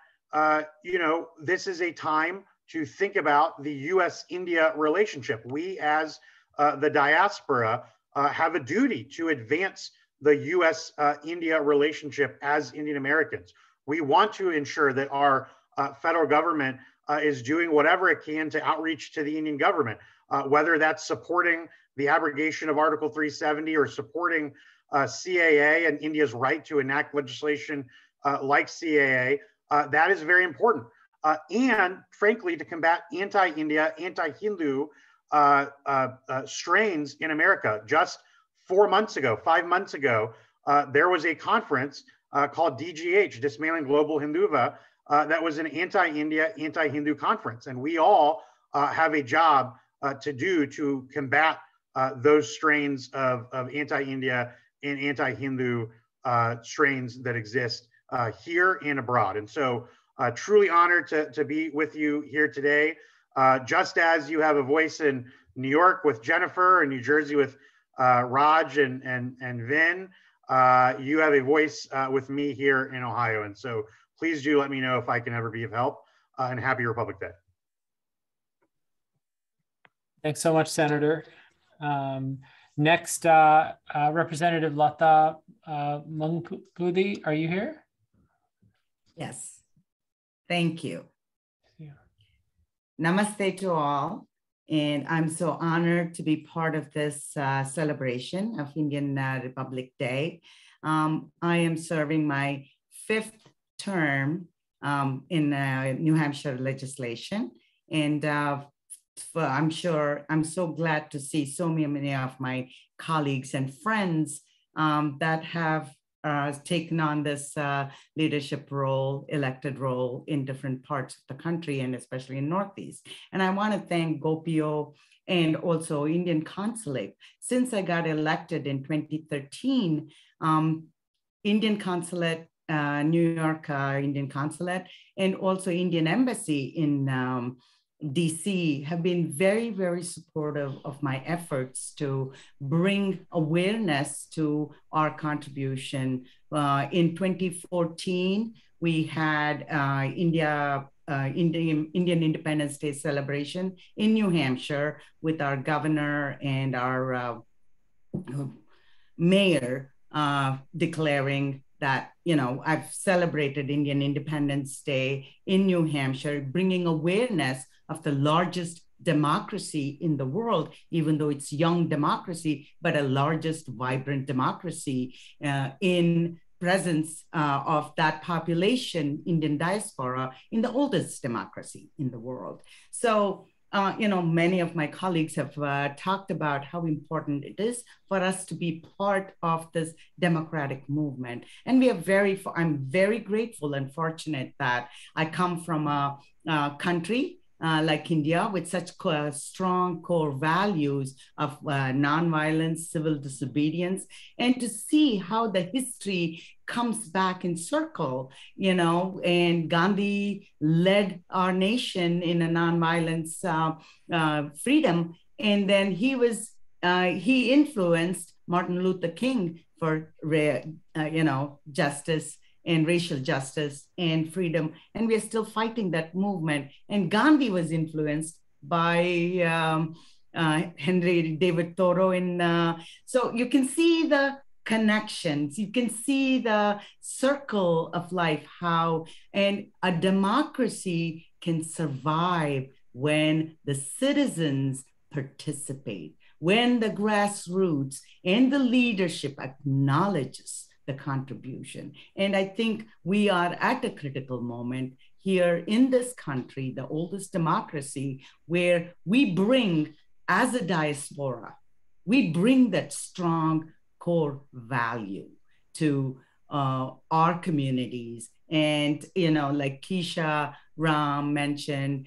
this is a time to think about the US-India relationship. We as the diaspora have a duty to advance the US-India relationship as Indian Americans. We want to ensure that our federal government is doing whatever it can to outreach to the Indian government, whether that's supporting the abrogation of Article 370 or supporting CAA and India's right to enact legislation like CAA. That is very important. And frankly, to combat anti-India, anti-Hindu strains in America. Just 5 months ago, there was a conference called DGH, Dismantling Global Hinduva, that was an anti-India, anti-Hindu conference. And we all have a job to do to combat those strains of anti-India and anti-Hindu strains that exist here and abroad. And so truly honored to be with you here today. Just as you have a voice in New York with Jenifer and New Jersey with Raj and Vin, you have a voice with me here in Ohio. And so please do let me know if I can ever be of help, and happy Republic Day. Thanks so much, Senator. Next, Representative Latha Mangipudi, are you here? Yes, thank you. Namaste to all. And I'm so honored to be part of this celebration of Indian Republic Day. I am serving my 5th term in New Hampshire legislation. And I'm so glad to see so many of my colleagues and friends that have taken on this leadership role, elected role in different parts of the country and especially in Northeast. And I want to thank GOPIO and also Indian Consulate. Since I got elected in 2013, Indian Consulate, New York Indian Consulate, and also Indian Embassy in DC have been very, very supportive of my efforts to bring awareness to our contribution. In 2014, we had Indian Independence Day celebration in New Hampshire with our governor and our mayor declaring that, I've celebrated Indian Independence Day in New Hampshire, bringing awareness of the largest democracy in the world, even though it's young democracy, but a largest vibrant democracy in presence of that population, Indian diaspora, in the oldest democracy in the world. So, many of my colleagues have talked about how important it is for us to be part of this democratic movement. And I'm very grateful and fortunate that I come from a country like India with such strong core values of nonviolence, civil disobedience, and to see how the history comes back in circle, and Gandhi led our nation in a nonviolence freedom. And then he influenced Martin Luther King for, justice and racial justice and freedom. And we're still fighting that movement. And Gandhi was influenced by Henry David Thoreau. So you can see the connections, you can see the circle of life, and a democracy can survive when the citizens participate, when the grassroots and the leadership acknowledges the contribution. And I think we are at a critical moment here in this country, the oldest democracy, where we bring, as a diaspora, we bring that strong core value to our communities. And, like Kesha Ram mentioned,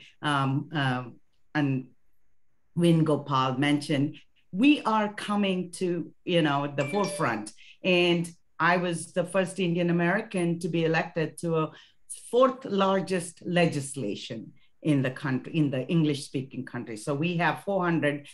and Vin Gopal mentioned, we are coming to, the forefront. And I was the first Indian American to be elected to a 4th largest legislation in the country, in the English-speaking country. So we have 400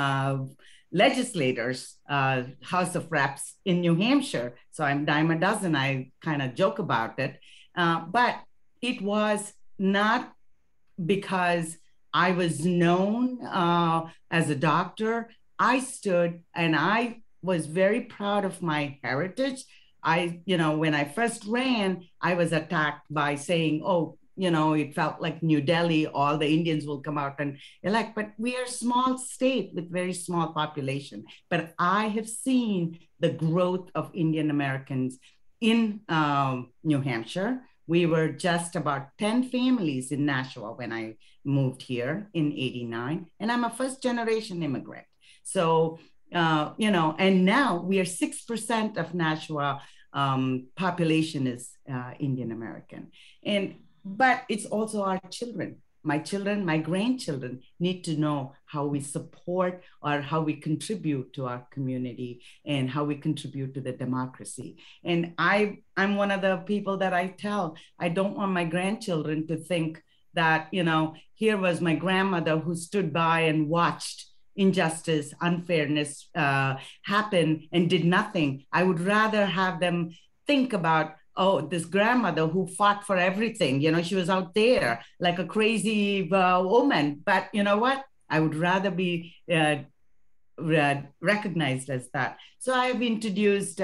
legislators, House of Reps in New Hampshire. So I'm dime a dozen. I kind of joke about it, but it was not because I was known as a doctor. I stood and I was very proud of my heritage. When I first ran, I was attacked by saying, oh, it felt like New Delhi, all the Indians will come out and elect, but we are a small state with very small population. But I have seen the growth of Indian Americans in New Hampshire. We were just about 10 families in Nashua when I moved here in '89, and I'm a first generation immigrant. So, and now we are 6% of Nashua population is Indian American. But it's also our children. My children, my grandchildren need to know how we support or how we contribute to our community and how we contribute to the democracy. And I'm one of the people that I tell, I don't want my grandchildren to think that, here was my grandmother who stood by and watched injustice, unfairness happen and did nothing. I would rather have them think about, oh, this grandmother who fought for everything, she was out there like a crazy woman. But you know what? I would rather be recognized as that. So I've introduced,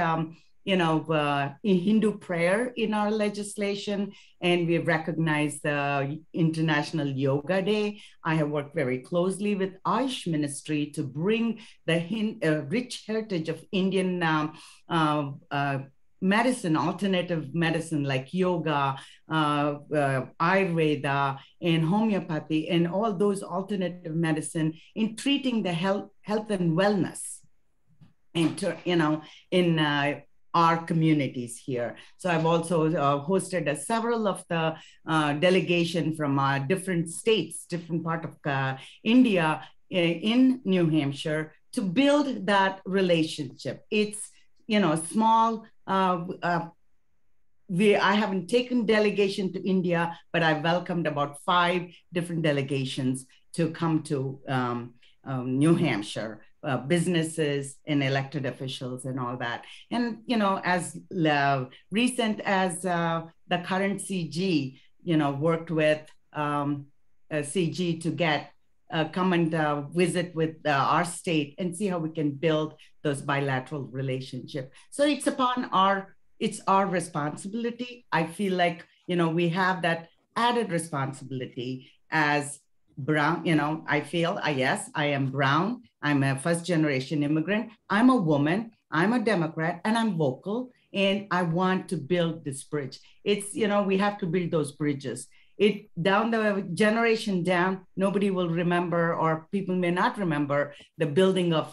Hindu prayer in our legislation, and we've recognized the International Yoga Day. I have worked very closely with Ayush Ministry to bring the rich heritage of Indian medicine, alternative medicine like yoga, Ayurveda, and homeopathy, and all those alternative medicine in treating the health and wellness, and in our communities here. So I've also hosted several of the delegation from different states, different part of India in New Hampshire to build that relationship. It's small. I haven't taken delegation to India, but I welcomed about 5 different delegations to come to New Hampshire, businesses and elected officials and all that. And, as recent as the current CG, worked with CG to get come and visit with our state and see how we can build those bilateral relationships. So it's our responsibility. I feel like, we have that added responsibility as Brown. I feel, yes, I am Brown. I'm a first generation immigrant. I'm a woman, I'm a Democrat, and I'm vocal, and I want to build this bridge. It's, we have to build those bridges. Down the generation down, nobody will remember, or people may not remember the building of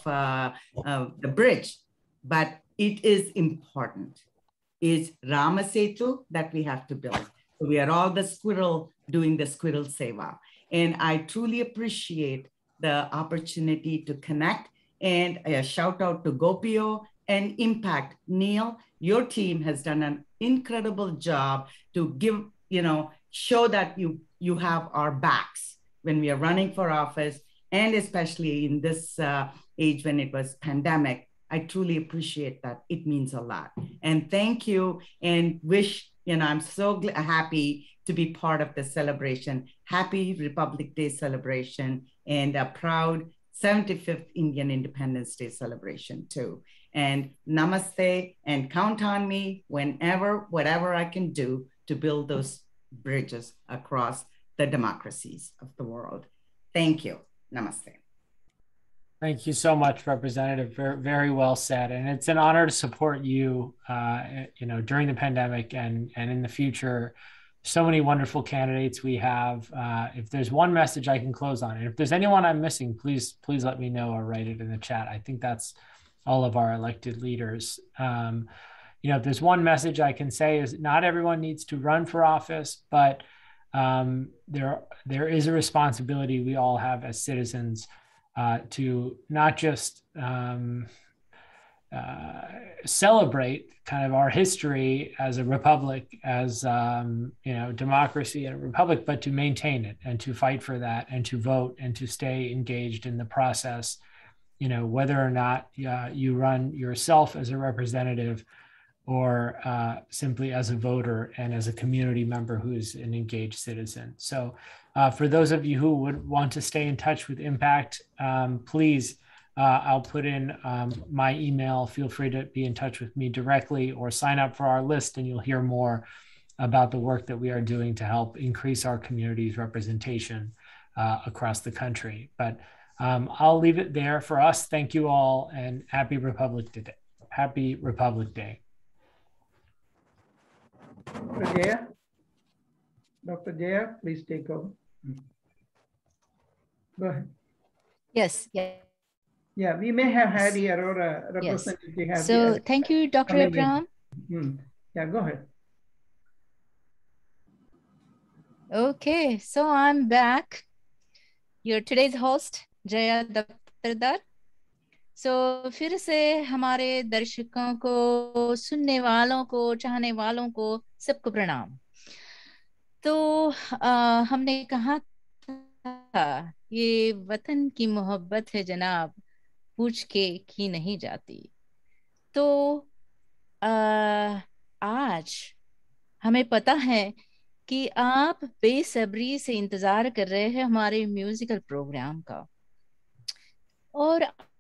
the bridge, but it is important. It's Rama Setu that we have to build. So we are all the squirrel doing the squirrel seva. And I truly appreciate the opportunity to connect, and a shout out to GOPIO and Impact. Neil, your team has done an incredible job to give, show that you have our backs when we are running for office, and especially in this age when it was pandemic. I truly appreciate that. It means a lot. And thank you, and wish, I'm so happy to be part of the celebration. Happy Republic Day celebration, and a proud 75th Indian Independence Day celebration too. And namaste, and count on me whenever, whatever I can do to build those bridges across the democracies of the world. Thank you. Namaste. Thank you so much, Representative. Very, very well said. And it's an honor to support you, during the pandemic and in the future. So many wonderful candidates we have. If there's one message I can close on, and if there's anyone I'm missing, please let me know or write it in the chat. I think that's all of our elected leaders. If there's one message I can say is not everyone needs to run for office, but there is a responsibility we all have as citizens to not just celebrate kind of our history as a republic, as democracy and a republic, but to maintain it and to fight for that and to vote and to stay engaged in the process, whether or not you run yourself as a representative or simply as a voter and as a community member who's an engaged citizen. So for those of you who would want to stay in touch with Impact, please I'll put in my email. Feel free to be in touch with me directly or sign up for our list, and you'll hear more about the work that we are doing to help increase our community's representation across the country. But I'll leave it there for us. Thank you all, and happy Republic Day. Happy Republic Day. Dr. Jaya, please take over. Go ahead. Yes. Yeah. Yeah, we may have had here or a representative. Yes. So thank you, Dr. Abraham. Yeah, go ahead. Okay, so I'm back. Your today's host, Jaya Daftardar. So फिर से हमारे दर्शकों को, सुनने वालों को, चाहने वालों को सबको प्रणाम। तो हमने कहा था ये वतन की मोहब्बत है जनाब, पूछ के की नहीं जाती। तो आज हमें पता है कि आप बेसब्री से इंतजार कर रहे हैं हमारे म्यूजिकल प्रोग्राम का, और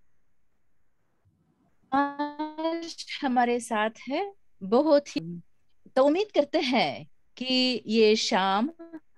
आज हमारे साथ है बहुत ही, तो उम्मीद करते हैं कि ये शाम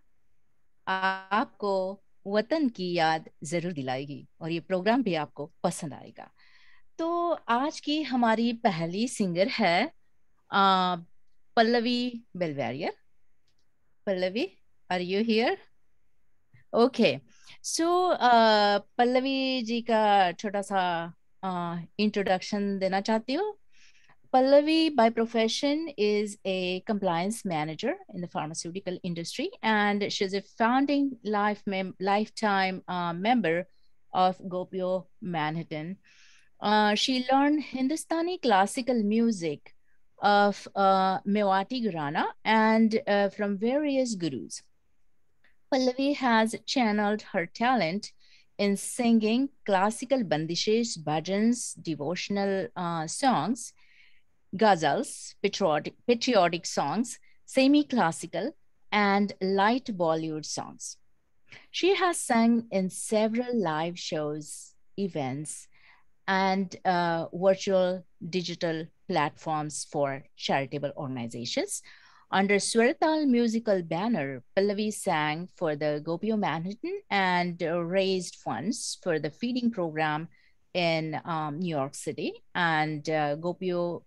आपको वतन की याद जरूर दिलाएगी और ये प्रोग्राम भी आपको पसंद आएगा। तो आज की हमारी पहली सिंगर है Pallavi Belvariar. Pallavi, are you here? Okay, so Pallavi ji का छोटा सा इंट्रोडक्शन देना चाहती हूँ। Pallavi, by profession, is a compliance manager in the pharmaceutical industry, and she's a founding lifetime member of GOPIO Manhattan. She learned Hindustani classical music of Mewati Gharana and from various gurus. Pallavi has channeled her talent in singing classical bandishes, bhajans, devotional songs, ghazals, patriotic songs, semi-classical, and light Bollywood songs. She has sung in several live shows, events, and virtual digital platforms for charitable organizations. Under Swartal musical banner, Pallavi sang for the GOPIO Manhattan and raised funds for the feeding program in New York City and GOPIO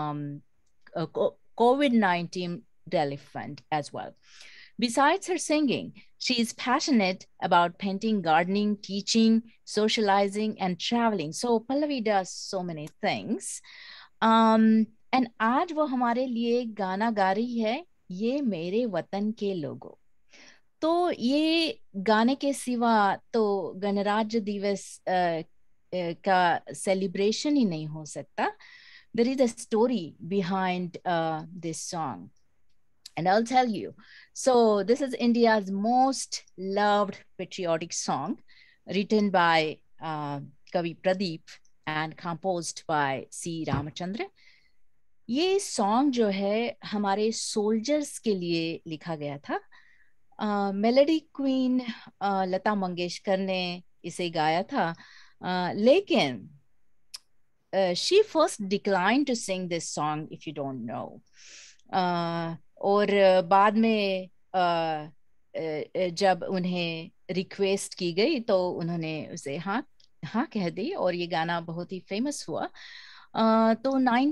COVID-19 Relief Fund as well. Besides her singing, she is passionate about painting, gardening, teaching, socializing, and traveling. So Pallavi does so many things. And आज वो हमारे लिए गाना गा रही है, ये मेरे वतन के लोगों। तो ये गाने के सिवा तो गणराज्य दिवस का सेलिब्रेशन ही नहीं हो सकता. There is a story behind this song, and I'll tell you. So this is India's most loved patriotic song, written by Kavi Pradeep and composed by C. Ramachandra. ये सॉन्ग जो है हमारे सोल्जर्स के लिए लिखा गया था. मेलोडी क्वीन लता मंगेशकर ने इसे गाया था, लेकिन she first declined to sing this song, if you don't know. और बाद में जब उन्हें रिक्वेस्ट की गई तो उन्होंने उसे हाँ कह दी और ये गाना बहुत ही फेमस हुआ. तो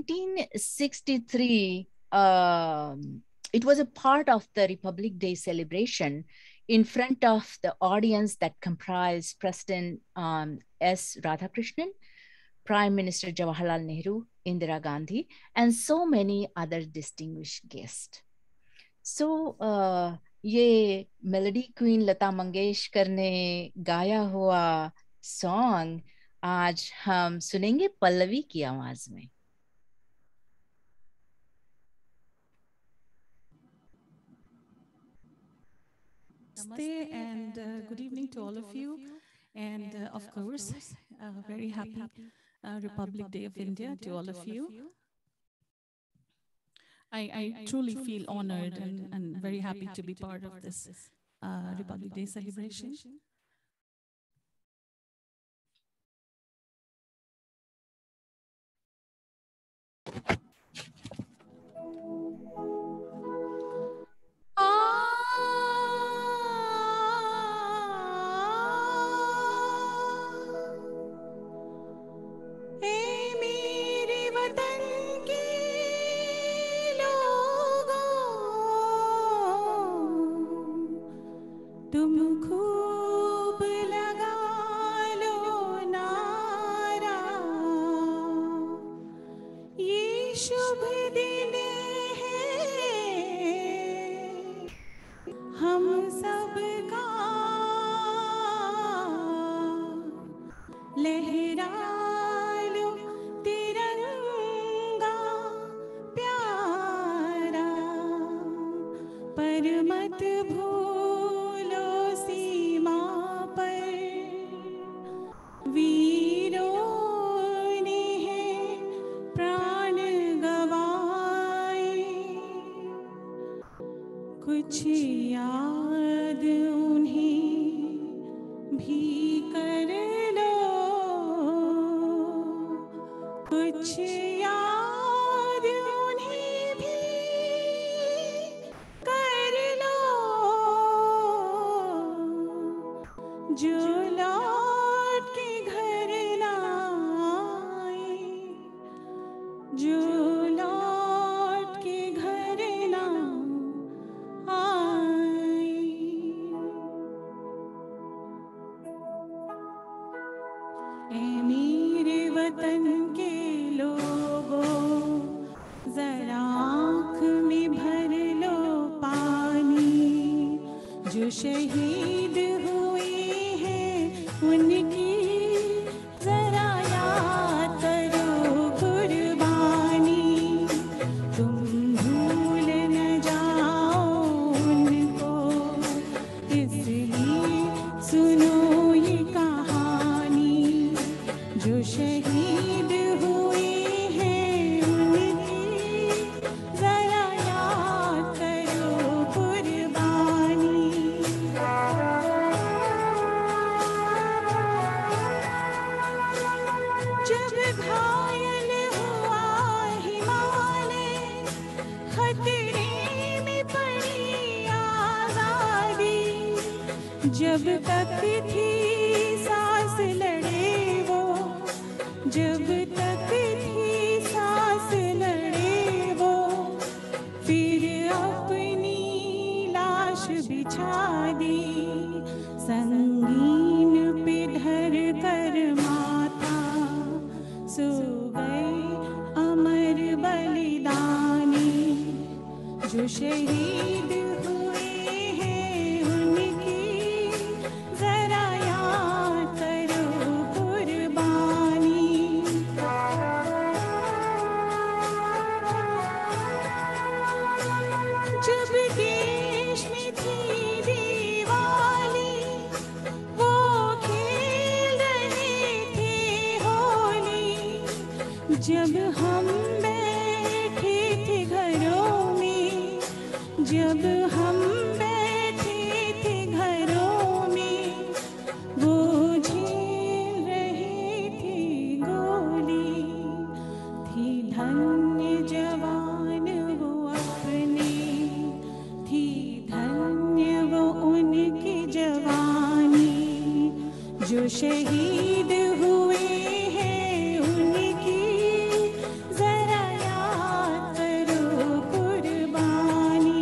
1963 it was a part of the Republic Day celebration in front of the audience that comprised President S. Radhakrishnan, Prime Minister Jawaharlal Nehru, Indira Gandhi, and so many other distinguished guests. So ये melody queen Lata Mangeshkar ने गाया हुआ song आज हम सुनेंगे पल्लवी की आवाज में. Namaste and good evening to all of you, and of course very happy Republic Day of India to all of you. I truly feel honored and very happy to be part of this Republic Day celebration. तुम खूब लगा लो नारा, ये शुभ दिन है हम सबका, लहरा लो तिरंगा प्यारा, पर मत भूलो सीमा पर वीरों ने है प्राण गवाए, कुछ याद उन्हें भी कर लो, कुछ याद उन्हें भी कर लो, जो लौट के घर ना आए, जो लौट के घर ना आए। ऐ मेरे वतन के लोगों, जरा आँख में भर लो पानी, जो शहीद हुए हैं उनकी जरा याद करो कुर्बानी, तुम भूल न जाओ उनको, इसलिए सुनो ये कहानी, जो शहीद हुए हैं उनकी जरा याद करो कुर्बानी। जब घायल हुआ हिमालय, खतरे में पड़ी आजादी, जब तक थी सांस लड़े वो, जब तक थी सांस लड़े वो, फिर अपनी लाश बिछा दी, संगीन पे धर कर माथा, सो गए अमर बलिदानी, जो शहीद हुए हैं उनकी जरा याद करो कुर्बानी। जब देश में थी दिवाली, वो खेल रहे थे होली, जब हम बैठे थे घरों में, जब हम बैठे थे घरों में, वो झेल रहे थे गोली, थी धन्य जवान वो अपने, थी धन्य वो उनकी जवानी, जो शहीद हुए हैं उनकी जरा याद करो कुर्बानी।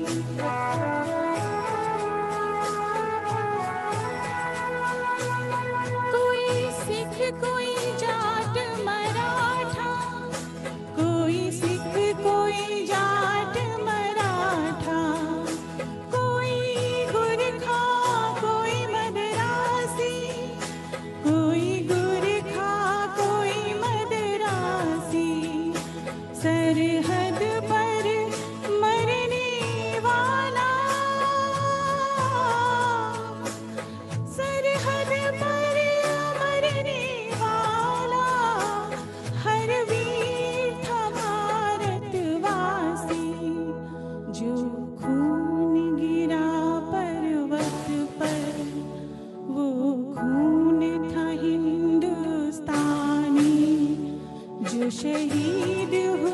कोई सिख कोई जाट मराठा, कोई सिख कोई जाट मराठा, कोई गुरखा कोई मदरासी, कोई गुरखा कोई मदरासी, सरहद पर मरने वाला, सरहद पर मरने वाला, हर वीर था भारतवासी, जो खून गिरा पर्वत पर, वो खून था हिंदुस्तानी, जो शहीद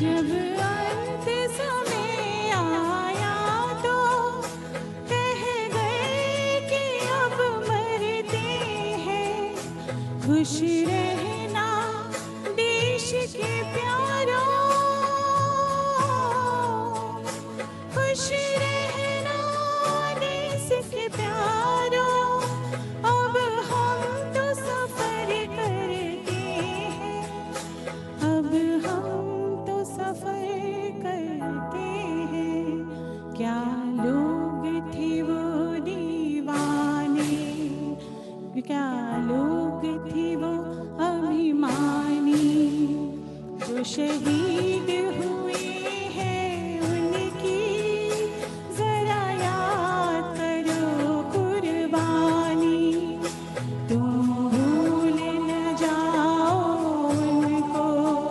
जब अंत समय आया तो कह गए कि अब मरते हैं, खुश रहना देश के प्यारों, खुश रहना देश के प्यारों, अब हम तो सफर करते हैं, अब हम तो सफर करते हैं। क्या लोग थे वो दीवाने, क्या लोग थे वो अभिमानी, जो शहीद हुए हैं उनकी जरा याद करो कुर्बानी। तुम भूल न जाओ उनको,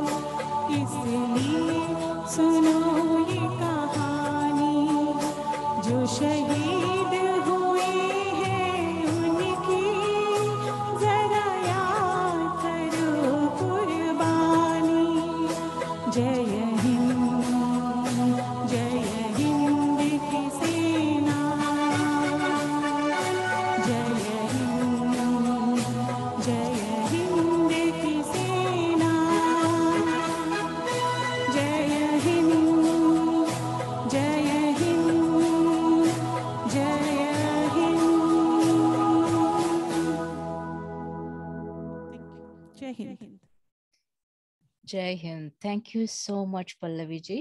इसलिए सुनो ये कहानी, जो शहीद हुए हैं उनकी जरा याद करो कुर्बानी। जय हिंद, जय हिंद की सेना, जय हिंद, जय हिंद की सेना, जय हिंद, जय हिंद, जय हिंद। जय हिंद। जय Hind. Thank you so much Pallavi ji.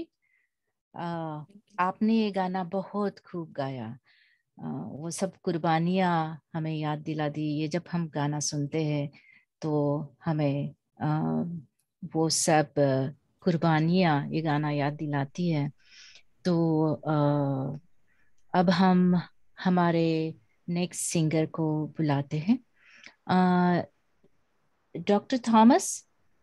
आपने ये गाना बहुत खूब गाया। वो सब कुर्बानियाँ हमें याद दिला दी। ये जब हम गाना सुनते हैं तो हमें वो सब कुर्बानियाँ ये गाना याद दिलाती है। तो अब हम हमारे नेक्स्ट सिंगर को बुलाते हैं। Doctor Thomas,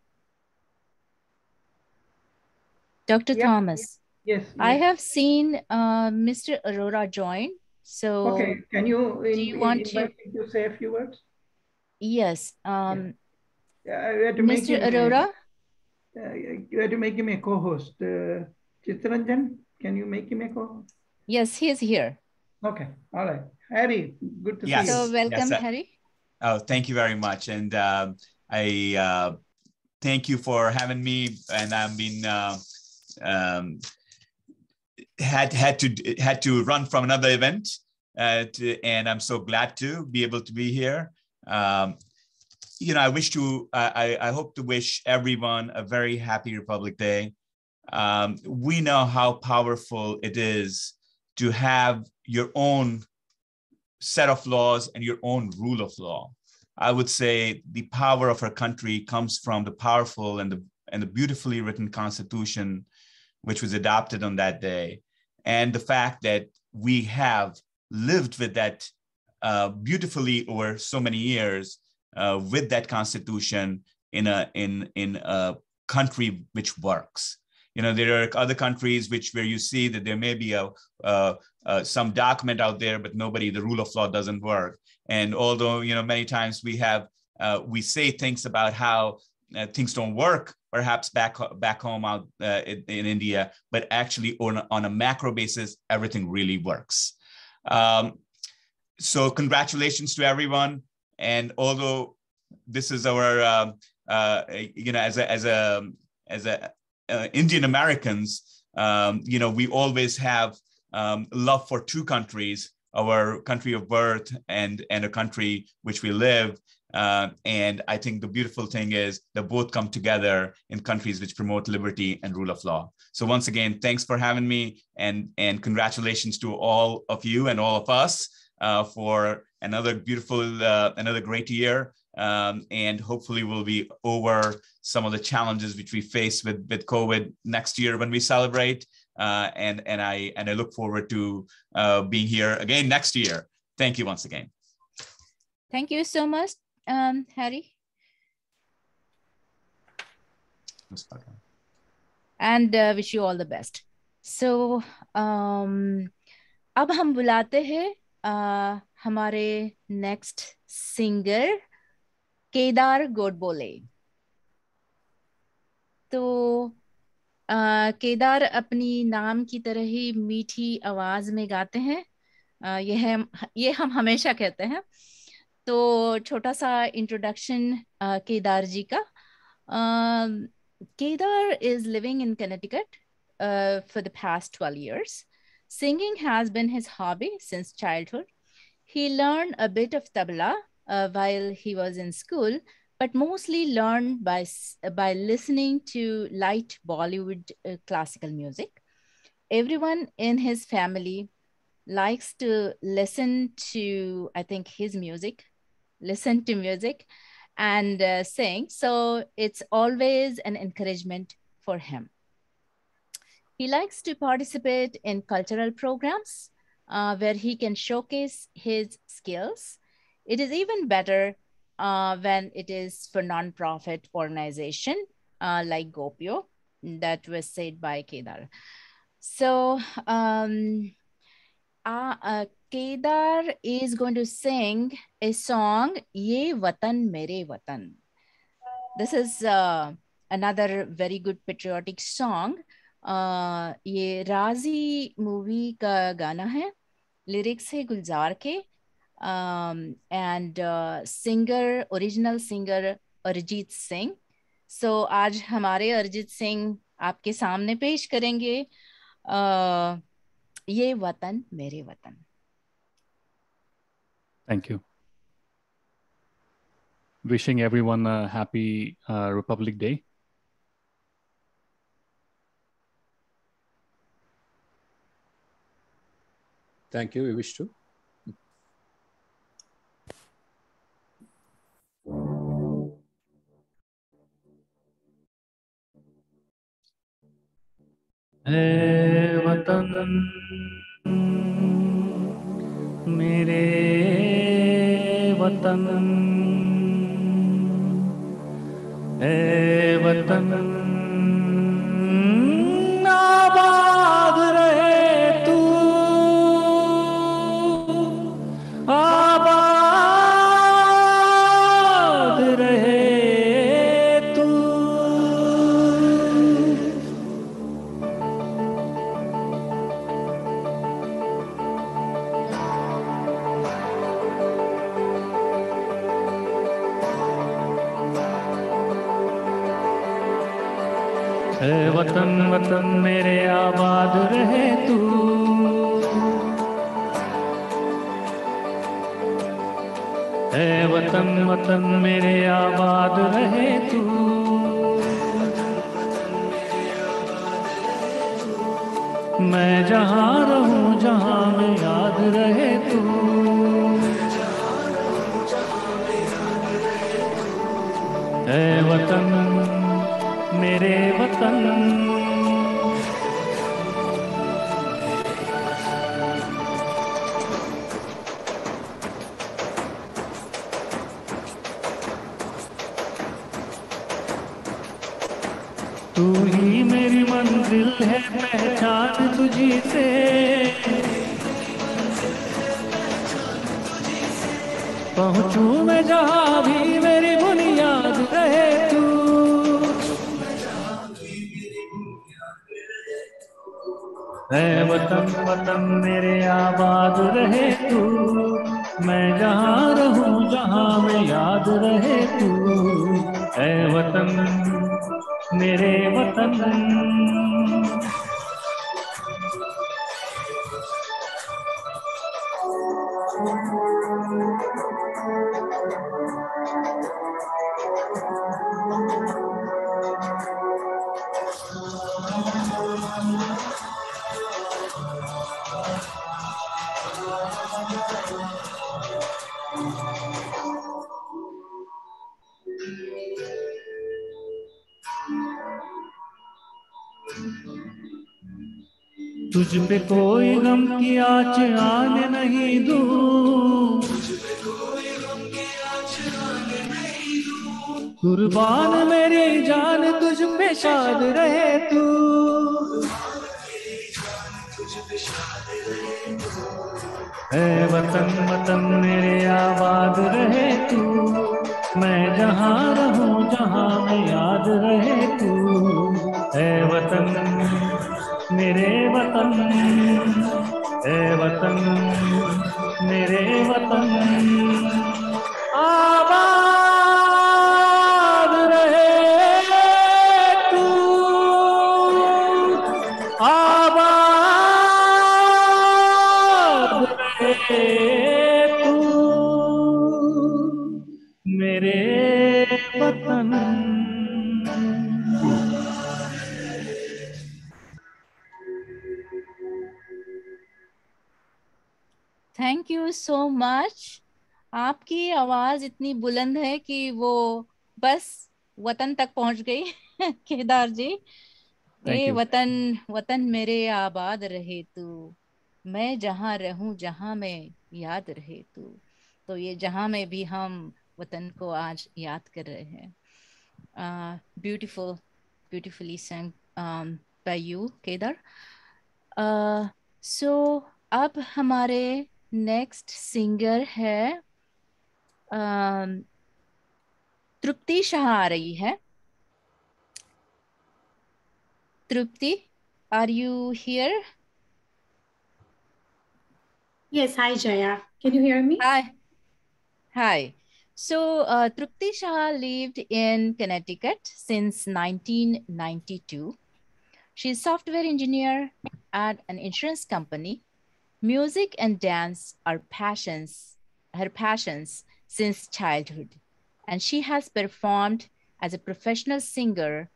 Dr. Yeah. Thomas, Yes. I have seen Mr. Arora join. So, Okay. Can you do you want invite me to say a few words? Yes. You have to make Mr. him Arora? You have to make him a co-host. Chittaranjan, can you make him a co-host? Yes, he is here. Okay. All right. Harry, good to So, see you. welcome, Harry. Oh, thank you very much. And I thank you for having me. And I've been had to run from another event, and I'm so glad to be able to be here. You know, I hope to wish everyone a very happy Republic Day. We know how powerful it is to have your own set of laws and your own rule of law. I would say the power of our country comes from the powerful and the beautifully written Constitution, which was adopted on that day, and the fact that we have lived with that beautifully over so many years with that Constitution in a country which works. You know, there are other countries where you see that there may be some document out there, but the rule of law doesn't work. And although, you know, many times we say things about how things don't work, perhaps back home out in India, but actually on a macro basis, everything really works. So congratulations to everyone. And although this is our, you know, as a Indian Americans, you know, we always have love for two countries, our country of birth and a country which we live. And I think the beautiful thing is that both come together in countries which promote liberty and rule of law. So once again, thanks for having me, and congratulations to all of you and all of us for another beautiful, another great year. And hopefully we'll be over some of the challenges which we face with COVID next year when we celebrate. And I look forward to being here again next year. Thank you once again. Thank you so much, Harry. And wish you all the best. So, अब हम बुलाते हैं हमारे next singer Kedar Godbole. तो केदार अपनी नाम की तरह ही मीठी आवाज में गाते हैं, ये हम हमेशा कहते हैं। तो छोटा सा इंट्रोडक्शन केदार जी का। Kedar is living in Connecticut for the past 12 years. Singing has been his hobby since childhood. He learned a bit of tabla while he was in school, but mostly learned by listening to light Bollywood classical music. Everyone in his family likes to listen to, I think, his music, listen to music and sing. So it's always an encouragement for him. He likes to participate in cultural programs where he can showcase his skills. It is even better when it is for non-profit organization like GOPIO, that was said by Kedar. So Kedar is going to sing a song, Ye Watan Mere Watan. This is another very good patriotic song. ये राजी movie का गाना है, lyrics है गुलजार के, and singer, original singer Arijit Singh. So आज हमारे अरिजीत सिंह आपके सामने पेश करेंगे ये वतन मेरे वतन। Thank you. Wishing everyone a happy Republic Day. Thank you. We wish to. है वतन मेरे वतन, है वतन आबाद रहे तू, आबाद रहे तू। है वतन वतन मेरे आबाद रहे तू, है वतन वतन मेरे आबाद रहे तू। मैं जहाँ रहूँ जहाँ में याद रहे तू, है वतन मेरे वतन। तू ही मेरी मंजिल है, पहचान तुझी से, पहुँचूं मैं जहाँ भी मेरी बुनियाद रहे तू, है वतन वतन मेरे आबाद रहे तू। मैं जहाँ रहूँ जहाँ में याद रहे तू, है वतन मेरे वतन। तुझ पे कोई गम की आँच आने नहीं दूं, कुर्बान मेरी जान तुझ पे शाद रहे तू, है वतन वतन मेरे आबाद रहे तू। मैं जहाँ रहूँ जहाँ में याद रहे तू, ए वतन मेरे वतन, ए वतन मेरे वतन, आबाद रहे तू, आबाद रहे तू मेरे वतन। Thank you so much. आपकी आवाज इतनी बुलंद है कि वो बस वतन तक पहुंच गई। केदार जी, ए वतन वतन मेरे आबाद रहे तू, मैं जहां रहूं जहां में याद रहे तू। तो ये जहां में भी हम वतन को आज याद कर रहे हैं। Beautifully sang by you, Kedar. So अब हमारे नेक्स्ट सिंगर है तृप्ति शाह आ रही है। तृप्ति, are you here? Yes, hi Jaya. Can you hear me? Hi. So Trupti Shah lived in Connecticut since 1992. She's a software engineer at an insurance company. Music and dance are her passions since childhood. And she has performed as a professional singer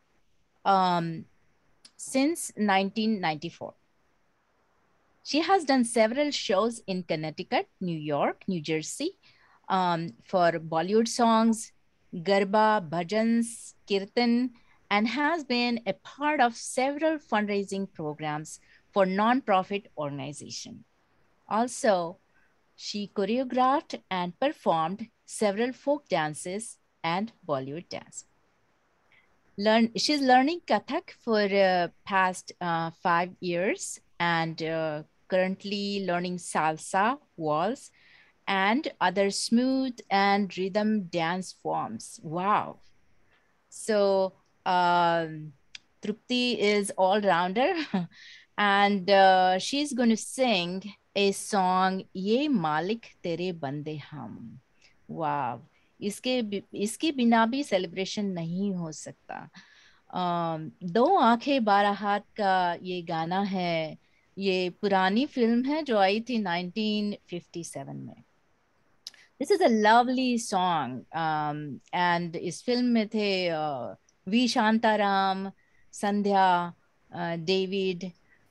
since 1994. She has done several shows in Connecticut, New York, New Jersey, for Bollywood songs, Garba, Bhajans, Kirtan, and has been a part of several fundraising programs for non-profit organizations. Also, she choreographed and performed several folk dances and Bollywood dance. She's learning Kathak for past 5 years and currently learning salsa, waltz, and other smooth and rhythm dance forms. Wow. So Trupti is all-rounder and she's going to sing a song, Ye Malik Tere Bande Hum. Wow. इसके बिना भी celebration नहीं हो सकता। दो आंखें 12 हाथ का ये गाना है। ये पुरानी फिल्म है जो आई थी 1957 में। This is a lovely song and इस फिल्म में थे वी शांताराम, संध्या, डेविड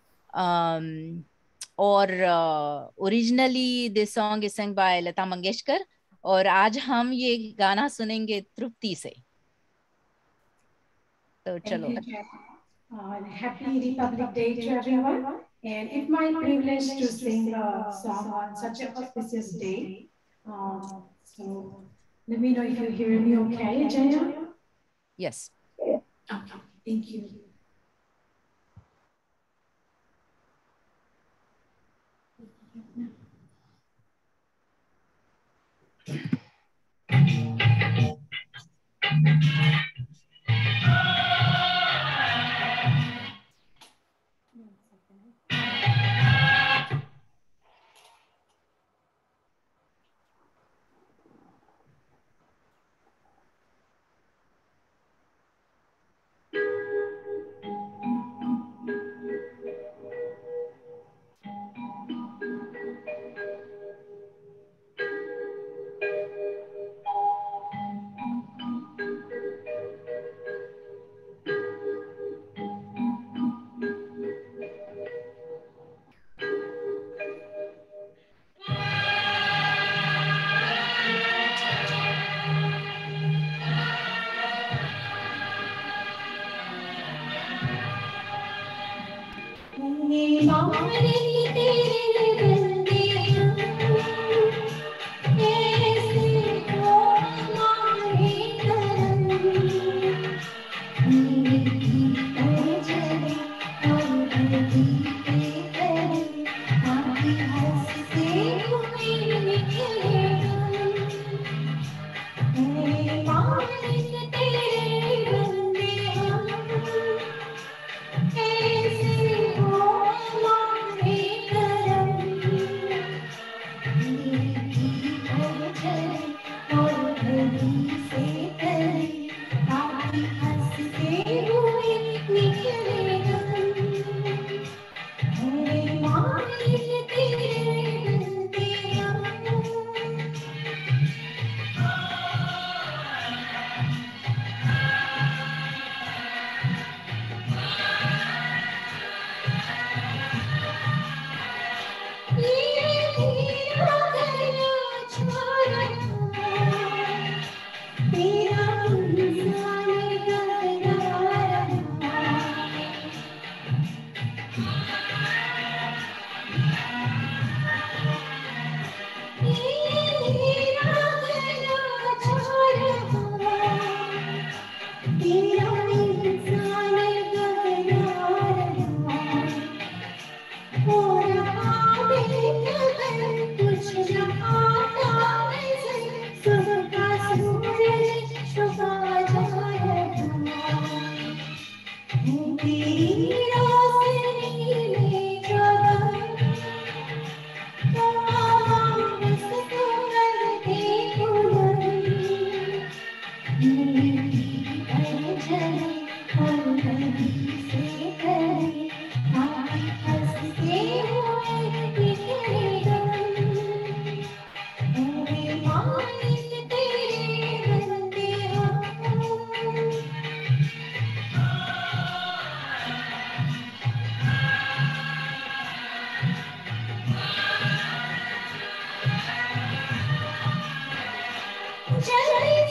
और originally this song is sung by Lata Mangeshkar और आज हम ये गाना सुनेंगे तृप्ति से। तो चलो। Happy Republic Day to everyone, and it's my privilege to sing a song on such an auspicious day. So let me know if you hear me okay, Jaya? Yes. Okay, thank you.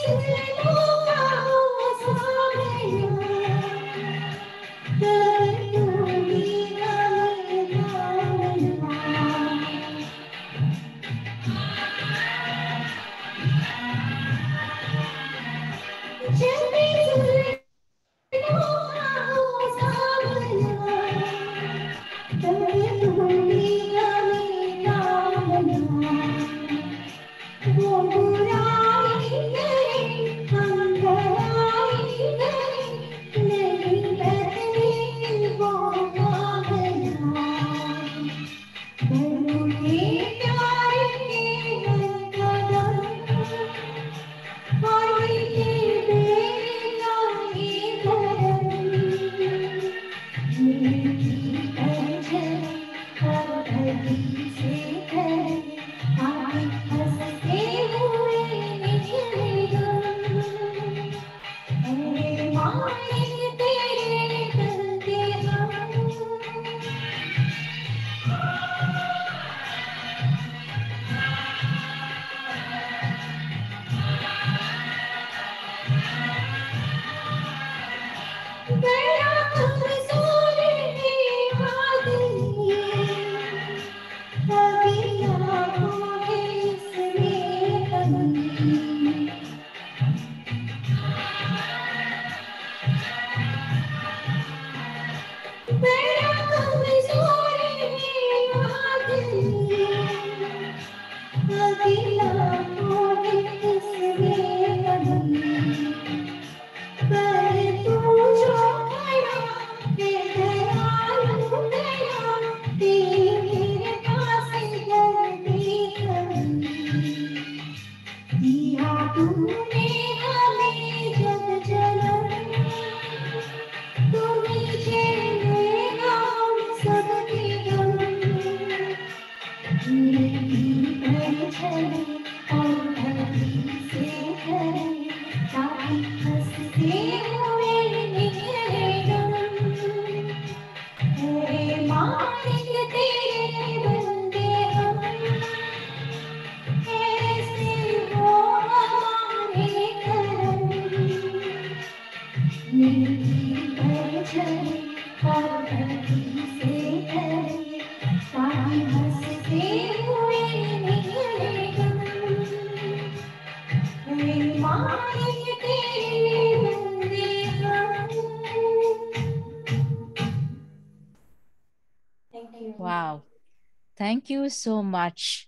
Wow. Thank you so much.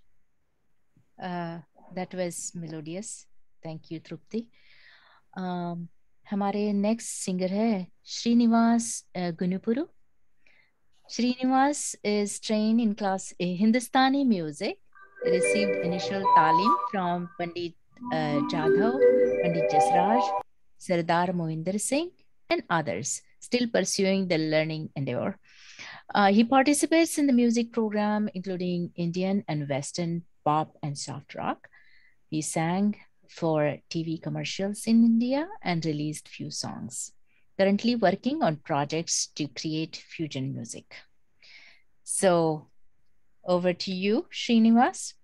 That was melodious. Thank you, Trupti. हमारे next singer है Srinivas गुनुपुरु. Srinivas is trained in class Hindustani music. He received initial talim from Pandit Jadhav, Pandit Jasraj, Sardar Mohinder Singh, and others, still pursuing the learning endeavor. He participates in the music program, including Indian and Western pop and soft rock. He sang for TV commercials in India and released few songs. Currently working on projects to create fusion music. So over to you, Srinivas.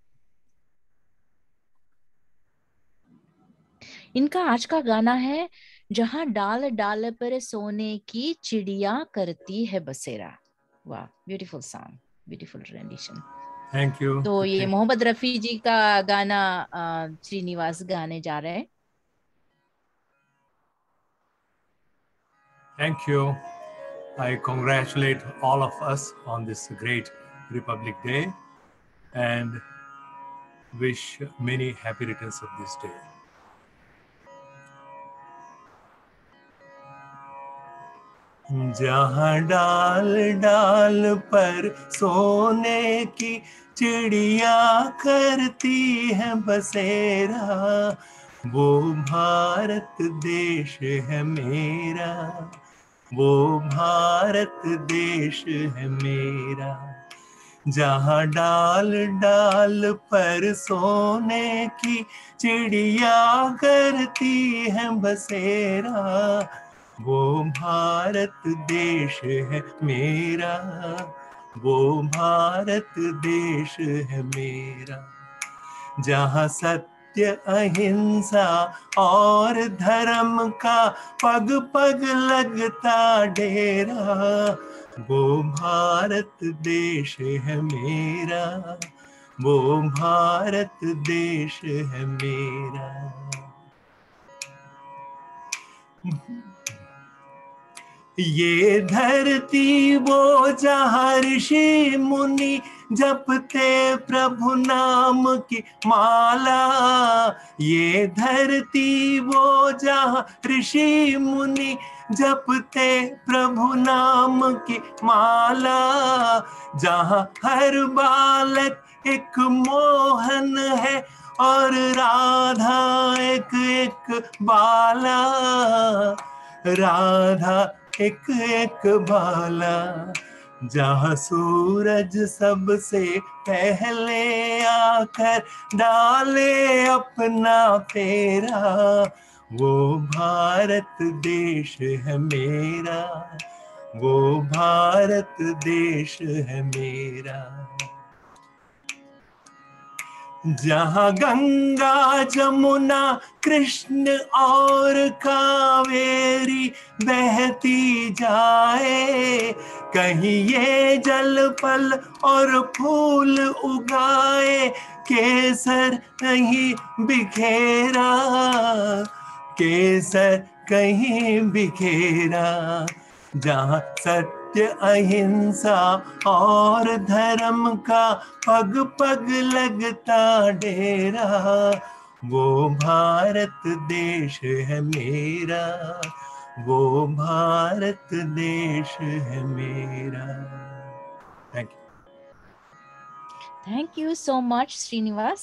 इनका आज का गाना है जहां डाल डाल पर सोने की चिड़िया करती है बसेरा. वाह, beautiful song, beautiful rendition. Thank you. तो ये मोहम्मद रफी जी का गाना श्रीनिवास गाने जा रहे हैं. Thank you. I congratulate all of us on this great Republic Day and wish many happy returns of this day. जहाँ डाल डाल पर सोने की चिड़िया करती है बसेरा, वो भारत देश है मेरा, वो भारत देश है मेरा. जहाँ डाल डाल पर सोने की चिड़िया करती है बसेरा, वो भारत देश है मेरा, वो भारत देश है मेरा. जहाँ सत्य सत्य अहिंसा और धर्म का पग पग लगता डेरा, वो भारत देश है मेरा, वो भारत देश है मेरा। ये धरती वो जहाँ ऋषि मुनि जपते प्रभु नाम की माला, ये धरती वो जहाँ ऋषि मुनि जपते प्रभु नाम की माला, जहाँ हर बालक एक मोहन है और राधा एक एक बाला, राधा एक एक बाला, जहाँ सूरज सबसे पहले आकर डाले अपना फेरा, वो भारत देश है मेरा, वो भारत देश है मेरा। जहाँ गंगा जमुना कृष्ण और कावेरी बहती जाए, कहीं ये जल फल और फूल उगाए, केसर कहीं बिखेरा, केसर कहीं बिखेरा, जहाँ सत्य अहिंसा और धर्म का पग पग लगता डेरा, वो भारत देश है मेरा, वो भारत देश है मेरा। Thank you. Thank you so much, Srinivas.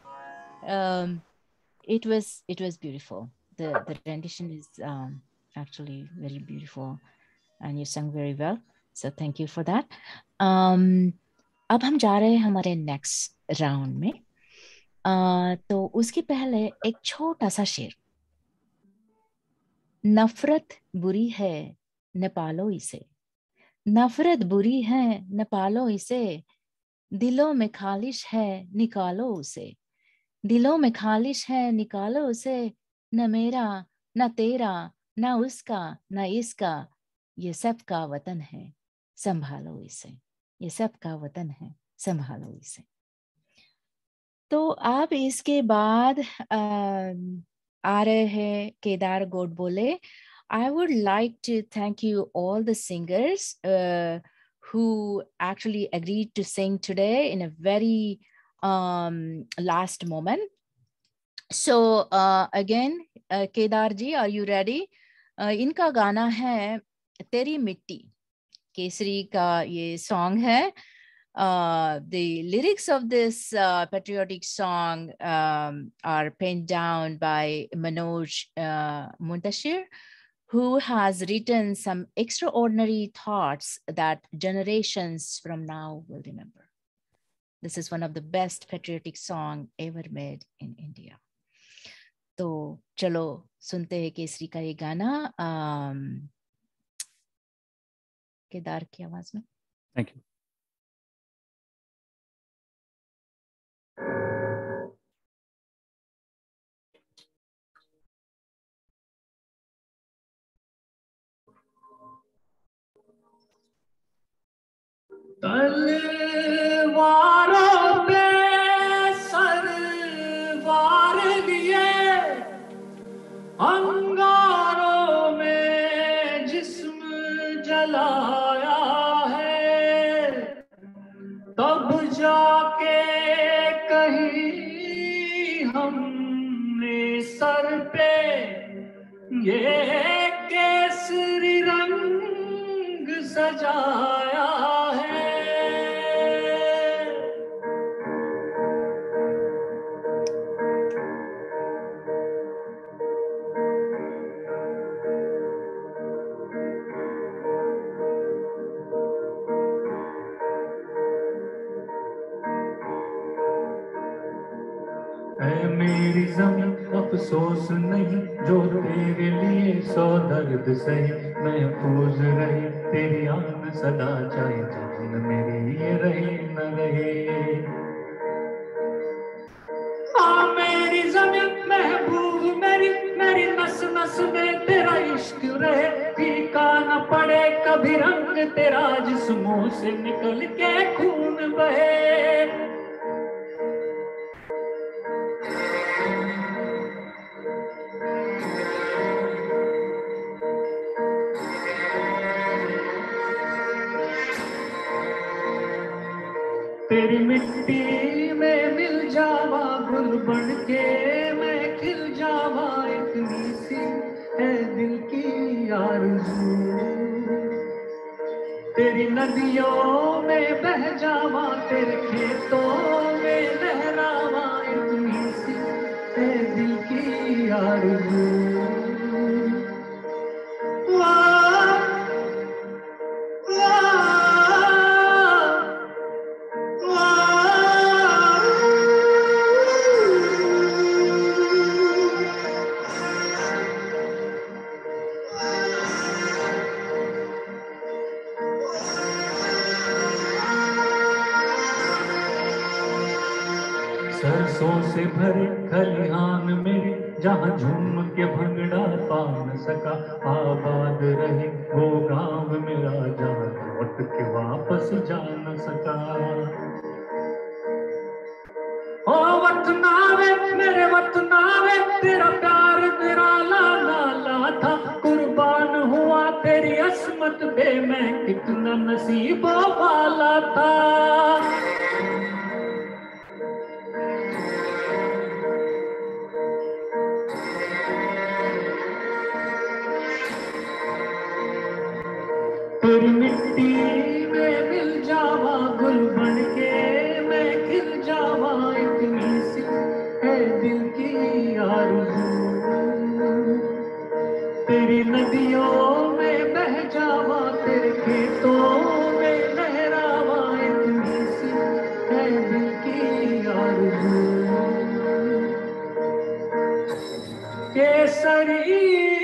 It was beautiful. The rendition is actually very beautiful, and you sang very well. So thank you for that. अब हम जा रहे हैं हमारे नेक्स्ट राउंड में। तो उसके पहले एक छोटा सा शेर। नफरत बुरी है न पालो इसे, नफरत बुरी है न पालो इसे, दिलों में खालिश है निकालो उसे, दिलों में खालिश है निकालो उसे, न मेरा न तेरा न उसका न इसका, ये सब का वतन है संभालो इसे, ये सब का वतन है संभालो इसे। तो आप इसके बाद आ रहे हैं Kedar Godbole. I would like to thank you all the singers who actually agreed to sing today in a very last moment. So again, Kedar ji, are you ready? इनका गाना है तेरी मिट्टी, केसरी का ये song है. The lyrics of this patriotic song are penned down by Manoj Muntashir, who has written some extraordinary thoughts that generations from now will remember. This is one of the best patriotic songs ever made in India. तो चलो सुनते हैं केसरी का ये गाना केदार की आवाज में। Thank you. तलवारों पे सरवार दिए, अंगारों में जिस्म जलाया है, तब जाके कहीं हमने सर पे ये केसरी रंग सजाया है। मेरी ज़मीं अफसोस नहीं जो तेरे लिए सौ दर्द सही, महफूज रही तेरी आन सदा, चाहे जान मेरी ये रहे न रहे। मेरी ज़मीं नस नस में तेरा इश्क रहे, फीका न पड़े कभी रंग तेरा, जिस मुंह से निकल के खून बहे। तेरी मिट्टी में मिल जावा गुल बन के मैं खिल जावा, इतनी सी है दिल की आरज़ू। तेरी नदियों में बह जावा, तेरे खेतों में लहरावा, इतनी सी है दिल की आरज़ू। सरसों से भरे खलिहान मेरे, जहाँ झूम के भंगड़ा पा न सका, आबाद रहे वो गांव मेरा, जहाँ लौट के वापस जा न सका। ओ वतनावे मेरे वतनावे, तेरा प्यार निराला नाला था, कुर्बान हुआ तेरी अस्मत पे मैं कितना नसीबों वाला था। तेरी मिट्टी में मिल जावा गुल बन के मैं खिल जावा, इतनी सी है दिल की आरज़ू। तेरी नदियों में बह जावा, तेरे खेतों में लहरावा, इतनी सी है दिल की आरज़ू। केसरी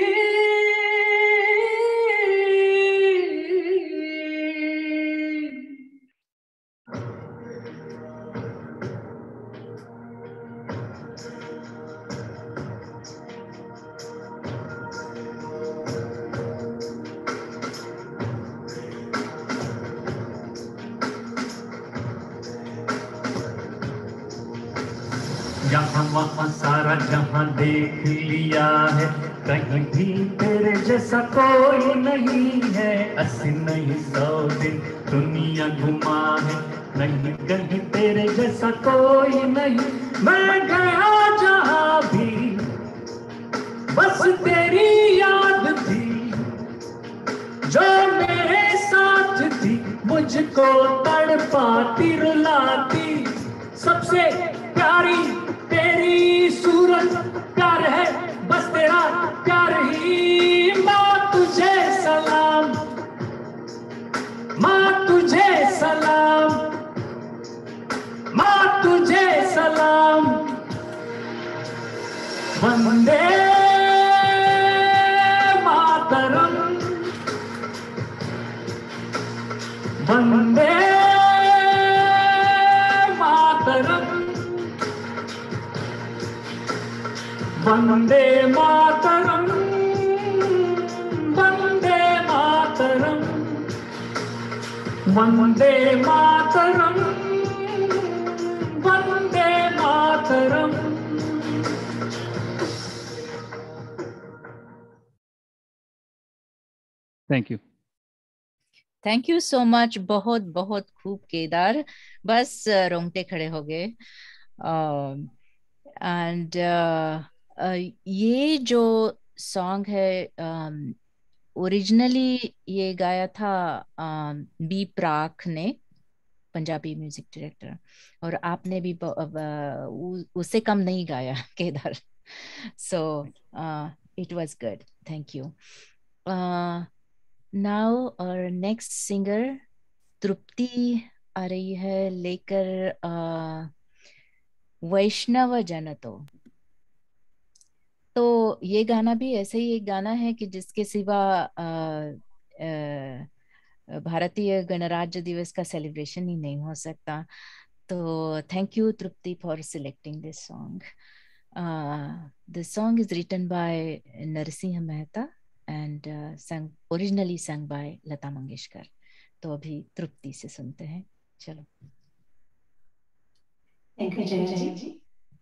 यहाँ वहाँ सारा जहाँ देख लिया है, कहीं भी तेरे जैसा कोई नहीं है। 80 नहीं 100 दिन दुनिया घुमा है, नहीं कहीं तेरे जैसा कोई नहीं। मैं गया जहाँ भी बस तेरी याद थी, जो मेरे साथ थी मुझको तड़पाती रुलाती। सबसे प्यारी तेरी सूरत, प्यार है बस तेरा प्यार ही। माँ तुझे सलाम, माँ तुझे सलाम, माँ तुझे सलाम। वंदे मातरम, वंदे मातरम, वंदे मातरम, वंदे मातरम, वंदे मातरम, वंदे मातरम। Thank you. Thank you so much. बहुत बहुत खूब केदार, बस रोंगटे खड़े हो गए। एंड ये जो सॉन्ग है ओरिजिनली ये गाया था बी प्राक ने, पंजाबी म्यूजिक डायरेक्टर, और आपने भी उससे कम नहीं गाया Kedar. So it was good, thank you. Now और नेक्स्ट सिंगर तृप्ति आ रही है लेकर वैष्णव जनतो। तो ये गाना भी ऐसे ही एक गाना है कि जिसके सिवा भारतीय गणराज्य दिवस का सेलिब्रेशन ही नहीं हो सकता। तो thank you Tripti for selecting this song. The song is written by Narasimha Mehta and originally sung by Latha Mangeshkar. तो अभी तृप्ति से सुनते हैं. चलो. Thank you, Jaya.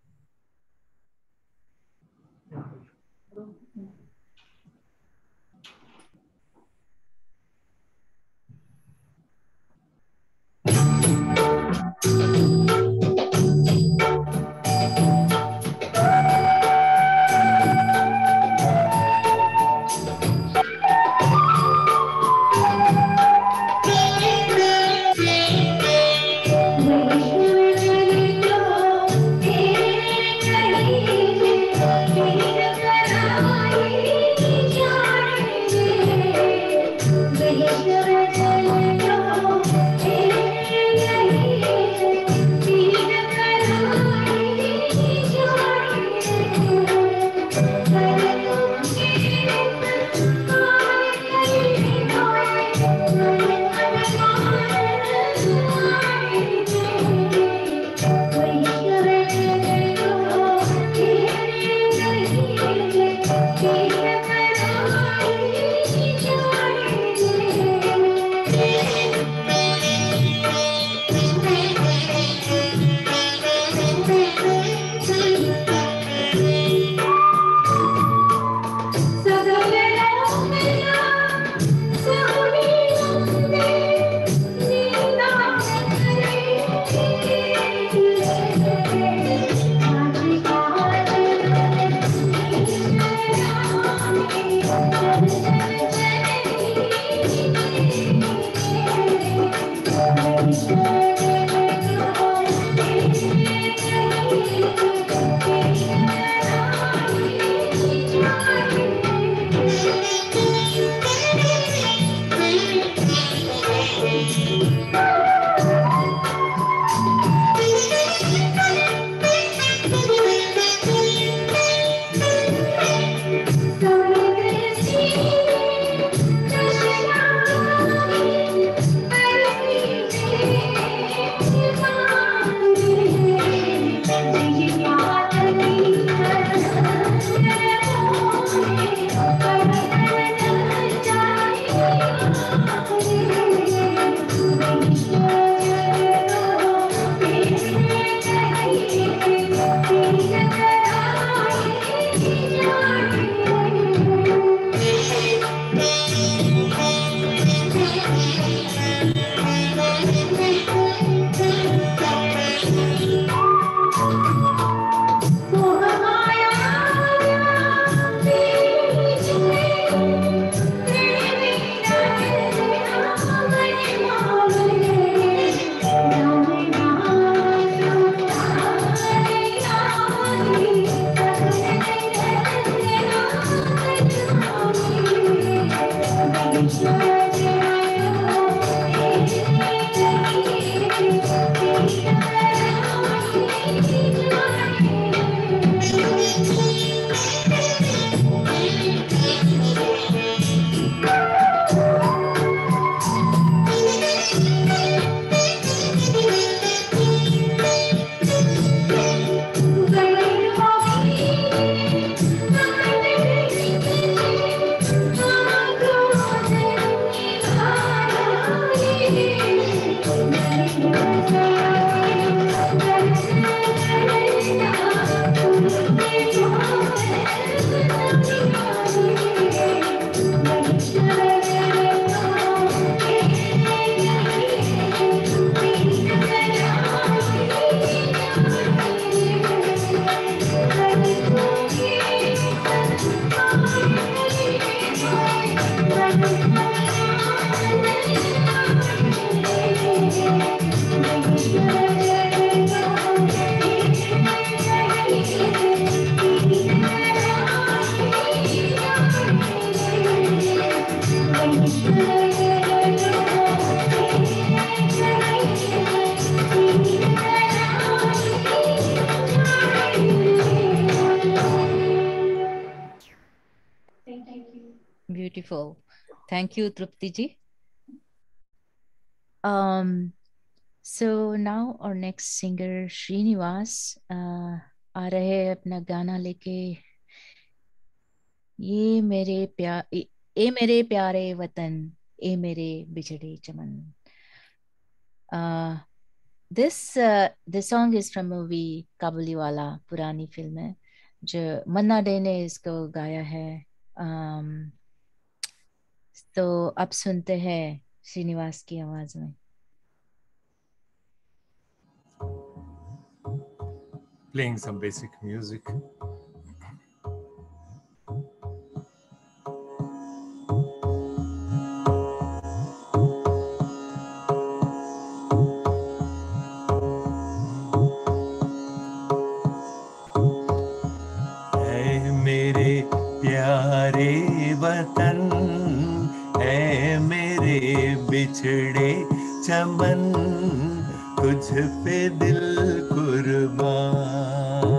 Beautiful. Thank you, Trupti ji. So now our next singer, Srinivas, आ रहे हैं अपना गाना लेके। ये मेरे प्यारे वतन, ए मेरे बिछड़े चमन। This song is from movie Kabuliwala, पुरानी फिल्म है जो मन्ना डे ने इसको गाया है। तो अब सुनते हैं श्रीनिवास की आवाज में। Playing some basic music. मेरे प्यारे वतन, ऐ मेरे बिछड़े चमन, तुझ पे दिल कुर्बान।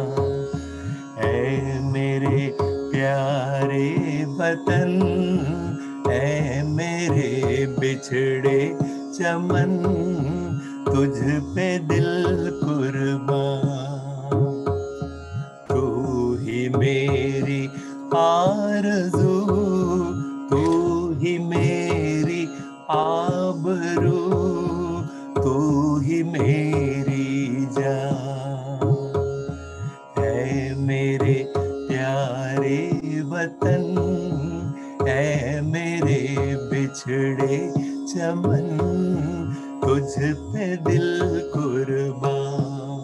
ऐ मेरे प्यारे वतन, ऐ मेरे बिछड़े चमन, तुझ पे दिल कुर्बान। मेरी आरज़ू, तू ही मेरी आबरू, तू ही मेरी जान। ऐ मेरे प्यारे वतन, ऐ मेरे बिछड़े चमन, तुझ पे दिल कुर्बान।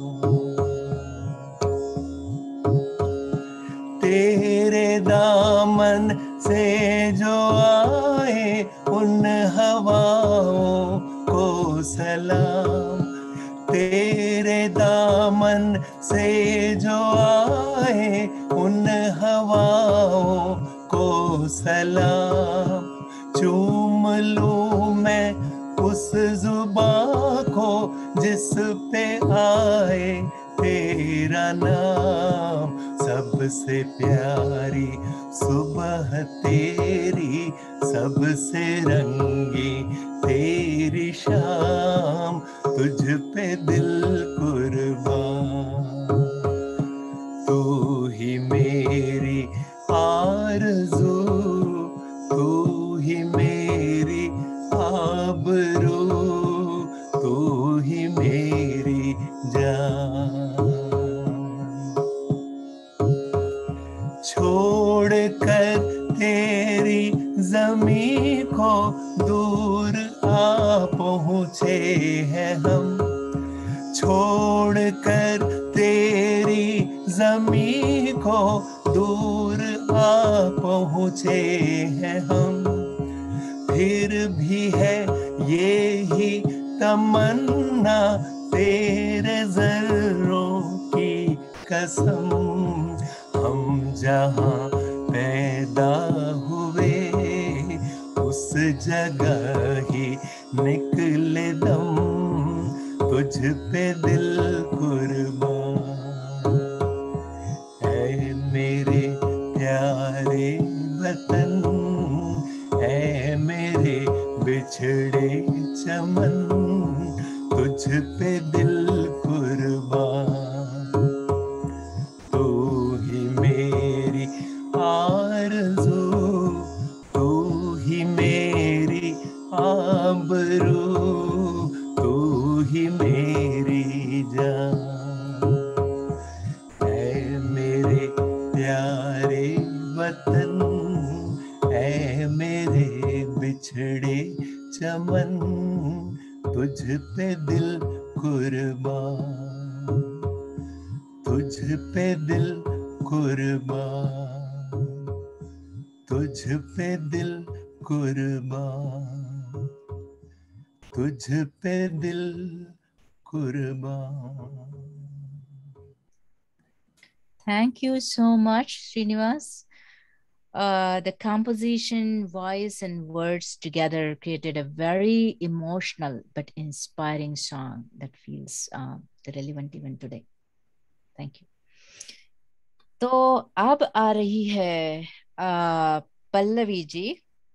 तेरे दामन से जो आए उन हवाओं को सलाम। तेरे दामन से जो आए उन हवाओं को सलाम। चूम लूं मैं उस जुबां को जिस पे आए तेरा नाम। सबसे प्यारी सुबह तेरी, सबसे रंगी तेरी शाम, तुझ पे दिल कुर्बान। तू ही मेरी आरज़ू, तू ही मेरी आबरू, तू ही मेरी जान। छोड़ कर तेरी ज़मीं को दूर आ पहुँचे हैं हम। छोड़ कर तेरी ज़मीं को दूर आ पहुँचे हैं हम। फिर भी है ये ही तमन्ना तेरे ज़र्रों की कसम। हम जहाँ पैदा हुए उस जगह ही निकले दम, तुझ पे दिल कुर्बान। ऐ मेरे प्यारे वतन, ऐ मेरे बिछड़े चमन, तुझ पे दिल कुर्बान। आरज़ू, तू ही मेरी आबरू, तू ही मेरी जान। ऐ मेरे प्यारे वतन, ऐ मेरे बिछड़े चमन, तुझ पे दिल कुर्बान, तुझ पे दिल कुर्बान, तुझ पे दिल कुर्बान, तुझ पे दिल कुर्बान। Thank you so much, Srinivas. The composition, voice, and words together created a very emotional but inspiring song that feels relevant even today. Thank you. तो अब आ रही है पल्लवी जी।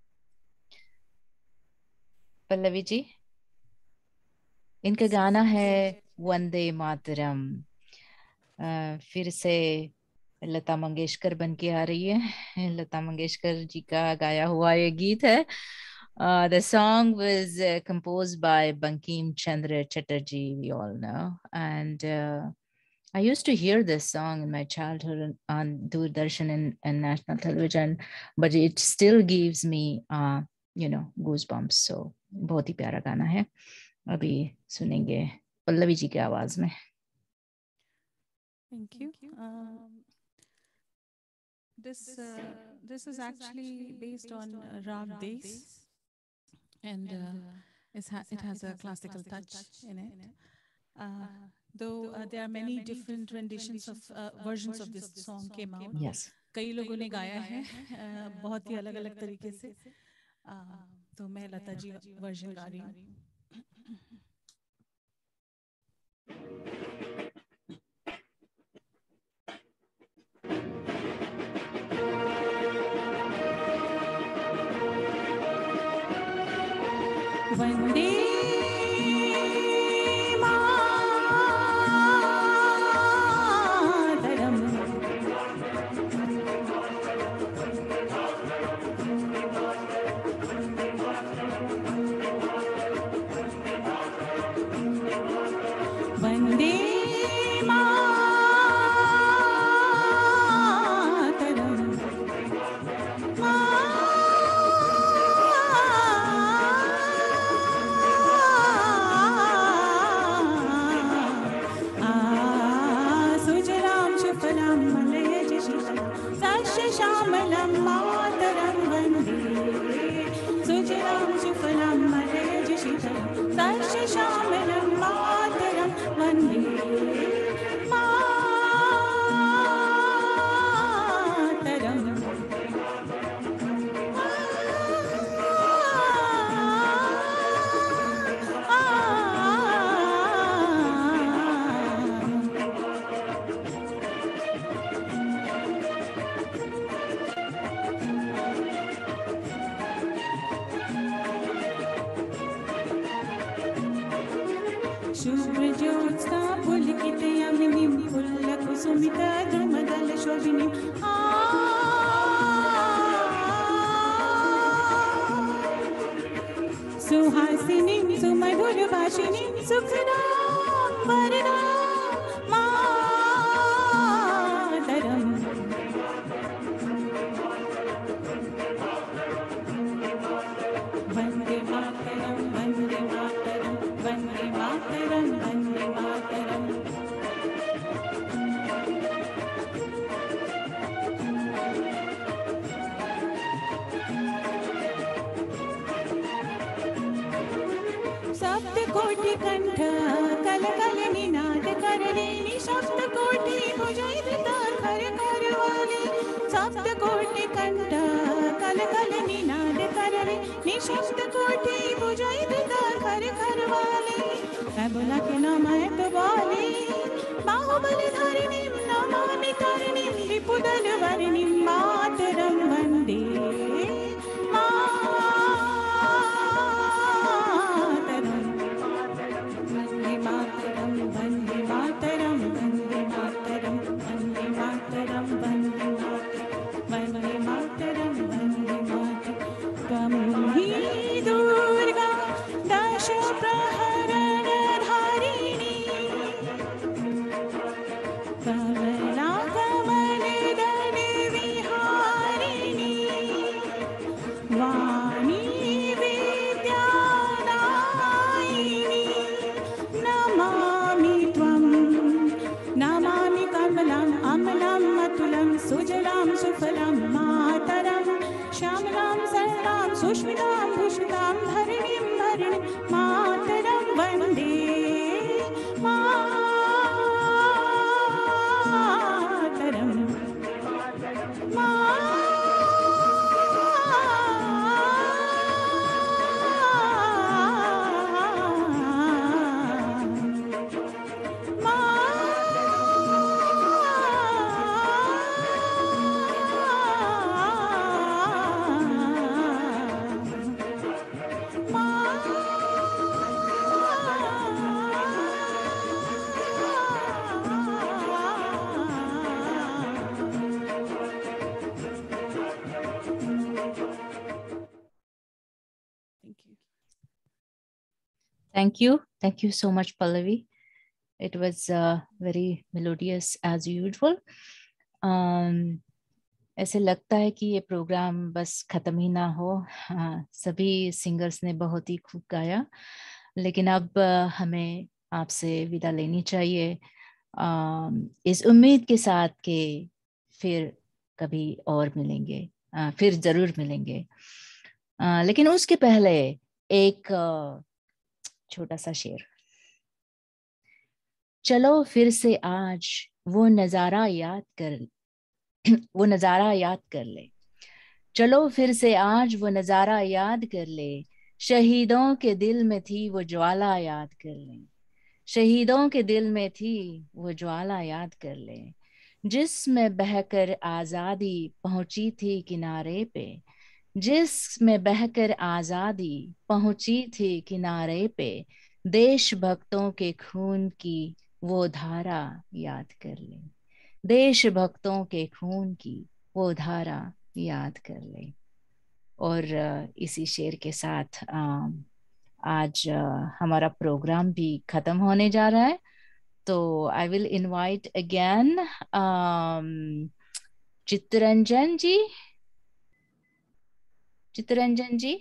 पल्लवी जी, इनका गाना है वंदे मातरम। फिर से लता मंगेशकर बन के आ रही है। लता मंगेशकर जी का गाया हुआ ये गीत है। The song was composed by Bankim Chandra Chatterjee, we all know. And I used to hear this song in my childhood on Doordarshan and national television, but it still gives me, goosebumps. So, बहुत ही प्यारा गाना है। अभी सुनेंगे पल्लवी जी की आवाज में। Thank you. This is actually based on Rag Des, and it has a classical touch in it. Though there are many different renditions of versions of this song came out. Yes. कई लोगों ने गाया है बहुत ही अलग-अलग तरीके से। तो मैं लता जी वर्जन गा रही हूँ। वंदे मातरम, वंदे श्यामलं मातरं वन्दे, सुजलां सुफलां मलयजशीतलं सस्य श्यामलं मातरं वन्दे मातरम्। शुभ्रज्योत्स्ना पुलकितयामिनीं पुल्लकुसुमितद्रुमदलशोभिनीं सुहासिनीं सुमधुरभाषिणीं सुखदां वरदां मातरम्। वन्दे मातरं, वन्दे मातरं, वन्दे मातरं, वन्दे मातरम्। सप्तकोटि कंठ कल कल निनाद करने सप्तकोटि भुजैर्वृता खर खर वाले। सप्तकोटि कंठ कल कल निनाद करने सप्तकोटि भुजैर्वृता खर खर वाले। मैं बोला के नाम है तो वाले, बाहुबली धारिणीं नमामि तारिणीं रिपुदल वरिणीं मातरं वन्दे सुफलां मातरं श्यामलां सरलां सुष्मितां भूषितां धरणीं भरणीं मातरं Vande Mataram. Thank you. Thank you so much, Pallavi. It was very melodious as usual. ऐसे लगता है कि ये प्रोग्राम बस खत्म ही ना हो। सभी सिंगर्स ने बहुत ही खूब गाया, लेकिन अब हमें आपसे विदा लेनी चाहिए इस उम्मीद के साथ कि फिर कभी और मिलेंगे, फिर जरूर मिलेंगे। लेकिन उसके पहले एक छोटा सा शेर। चलो फिर से आज वो नजारा याद कर ले। चलो फिर से आज वो नजारा याद कर ले। शहीदों के दिल में थी वो ज्वाला याद कर ले। शहीदों के दिल में थी वो ज्वाला याद कर ले। जिसमें बहकर आजादी पहुंची थी किनारे पे। जिसमें बहकर आजादी पहुंची थी किनारे पे। देशभक्तों के खून की वो धारा याद कर ले। देशभक्तों के खून की वो धारा याद कर ले। और इसी शेर के साथ आज हमारा प्रोग्राम भी खत्म होने जा रहा है। तो I will invite again Chittaranjan ji. Chittaranjan ji,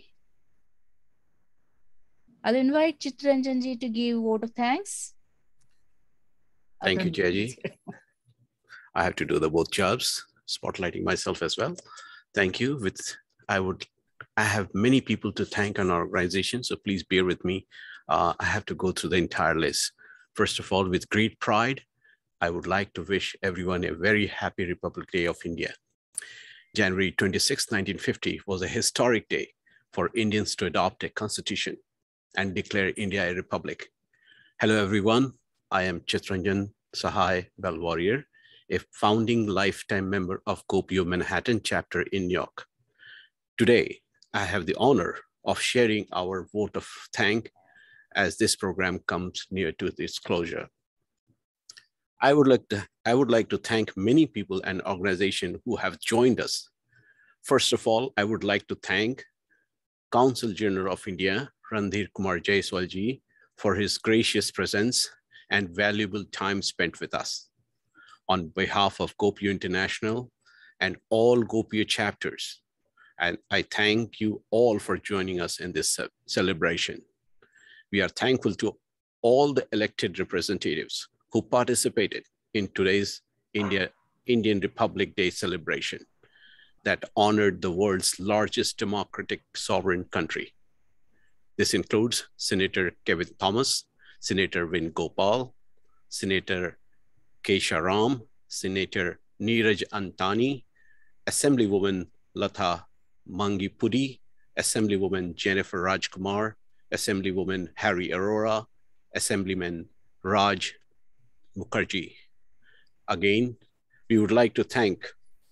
I'll invite Chittaranjan ji to give a vote of thanks. Thank you, Jaji. I have to do the both jobs, spotlighting myself as well. Thank you. I have many people to thank on our organization, so please bear with me. I have to go through the entire list. First of all, with great pride, I would like to wish everyone a very happy Republic Day of India. January 26, 1950 was a historic day for Indians to adopt a constitution and declare India a republic. Hello, everyone. I am Chittaranjan Sahai Bell Warrior, a founding lifetime member of GOPIO Manhattan chapter in New York. Today, I have the honor of sharing our vote of thanks as this program comes near to its closure. I would like to thank many people and organizations who have joined us. First of all, I would like to thank Consul General of India, Randhir Kumar Jaiswal ji, for his gracious presence and valuable time spent with us. On behalf of GOPIO International and all GOPIO chapters, and I thank you all for joining us in this celebration. We are thankful to all the elected representatives who participated in today's Indian Republic Day celebration that honored the world's largest democratic sovereign country. This includes Senator Kevin Thomas, Senator Vin Gopal, Senator Kesha Ram, Senator Niraj Antani, Assemblywoman Latha Mangipudi, Assemblywoman Jenifer Rajkumar, Assemblywoman Harry Arora, Assemblyman Raj Mukherjee. Again, we would like to thank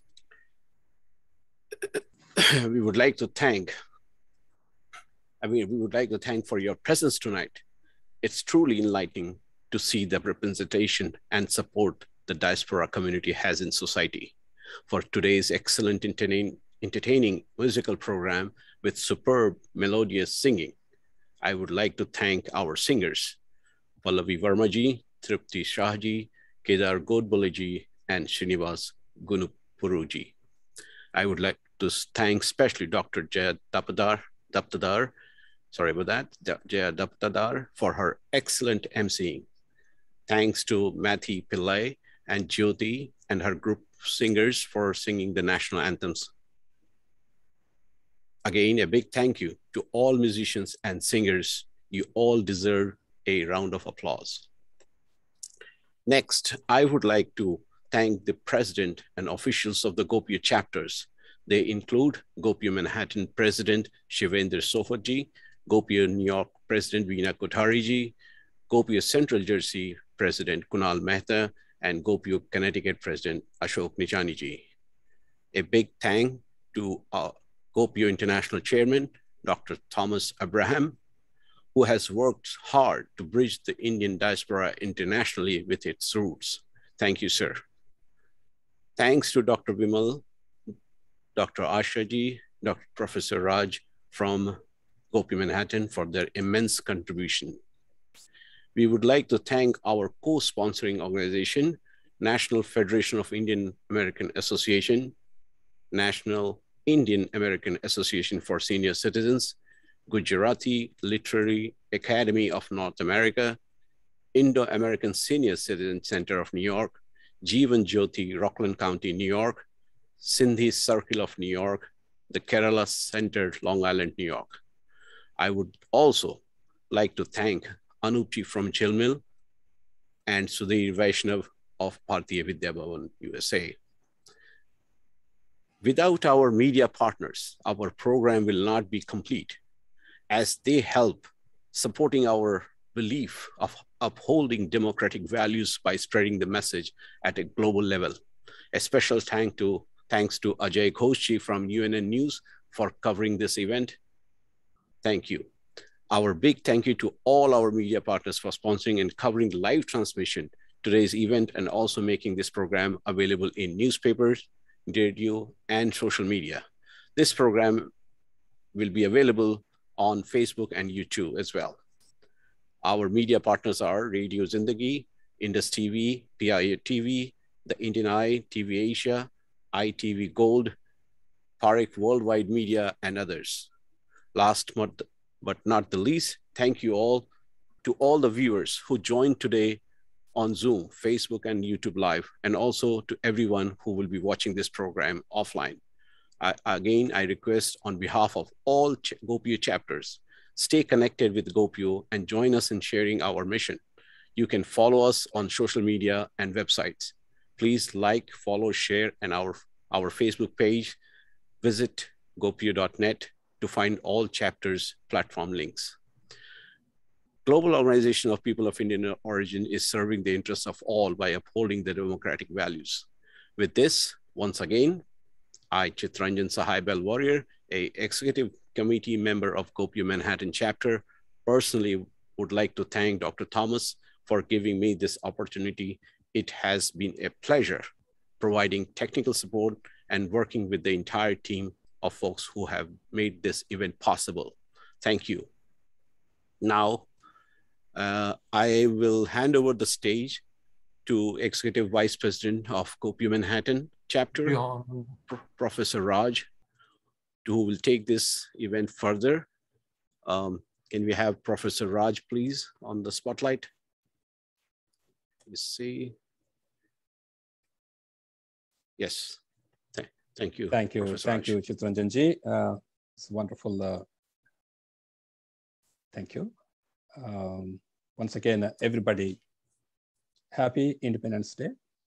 for your presence tonight. It's truly enlightening to see the representation and support the diaspora community has in society. For today's excellent entertaining musical program with superb melodious singing, I would like to thank our singers, Pallavi Verma ji, Tripti Shah ji, Kedar Godbole ji, and Srinivas Gunupuruji. I would like to thank especially Dr. Jaya Daptadar, Jaya Daptadar for her excellent emceeing. Thanks to Mathi Pillai and Jyoti and her group singers for singing the national anthems. Again, a big thank you to all musicians and singers. You all deserve a round of applause. Next, I would like to thank the president and officials of the GOPIO chapters. They include GOPIO Manhattan President Shivendra Sofatji, GOPIO New York President Veena Kothari, GOPIO Central Jersey President Kunal Mehta, and GOPIO Connecticut President Ashok Nichani ji. A big thank to our GOPIO International Chairman, Dr. Thomas Abraham, who has worked hard to bridge the Indian diaspora internationally with its roots. Thank you, sir. Thanks to Dr. Vimal, Dr. Asha ji, Dr. Professor Raj from GOPIO Manhattan for their immense contribution. We would like to thank our co-sponsoring organization, National Federation of Indian American Association, National Indian American Association for Senior Citizens, Gujarati Literary Academy of North America, Indo-American Senior Citizen Center of New York, Jeevan Jyoti, Rockland County, New York, Sindhi Circle of New York, the Kerala Center, Long Island, New York. I would also like to thank Anupji from Jilmil and Sudhir Vaishnav of Bharatiya Vidya Bhavan, USA. Without our media partners, our program will not be complete, as they help supporting our belief of upholding democratic values by spreading the message at a global level. A special thanks to Ajay Ghoshi from UNN News for covering this event. Thank you. Our big thank you to all our media partners for sponsoring and covering live transmission today's event and also making this program available in newspapers, radio, and social media. This program will be available on Facebook and YouTube as well. Our media partners are Radio Zindagi, Indus TV, PIA TV, The Indian Eye, TV Asia, ITV Gold, Parik Worldwide Media, and others. Last but not the least, thank you all to all the viewers who joined today on Zoom, Facebook, and YouTube Live, and also to everyone who will be watching this program offline. Again, I request on behalf of all GOPIO chapters, stay connected with GOPIO and join us in sharing our mission. You can follow us on social media and websites. Please like, follow, share, and our Facebook page. Visit gopio.net to find all chapters platform links. Global Organization of People of Indian Origin is serving the interests of all by upholding the democratic values. With this, once again, I, Chitranjan Sahai Bell Warrior, a executive committee member of GOPIO Manhattan chapter, personally would like to thank Dr. Thomas for giving me this opportunity. It has been a pleasure providing technical support and working with the entire team of folks who have made this event possible. Thank you. Now, I will hand over the stage to Executive Vice President of GOPIO Manhattan chapter, Professor Raj, who will take this event further. Can we have Professor Raj, please, on the spotlight? Let's see. Yes. Thank you. Thank you. Professor Thank Raj. you, Chitranjanji. It's wonderful. Thank you. Once again, everybody, happy Independence Day.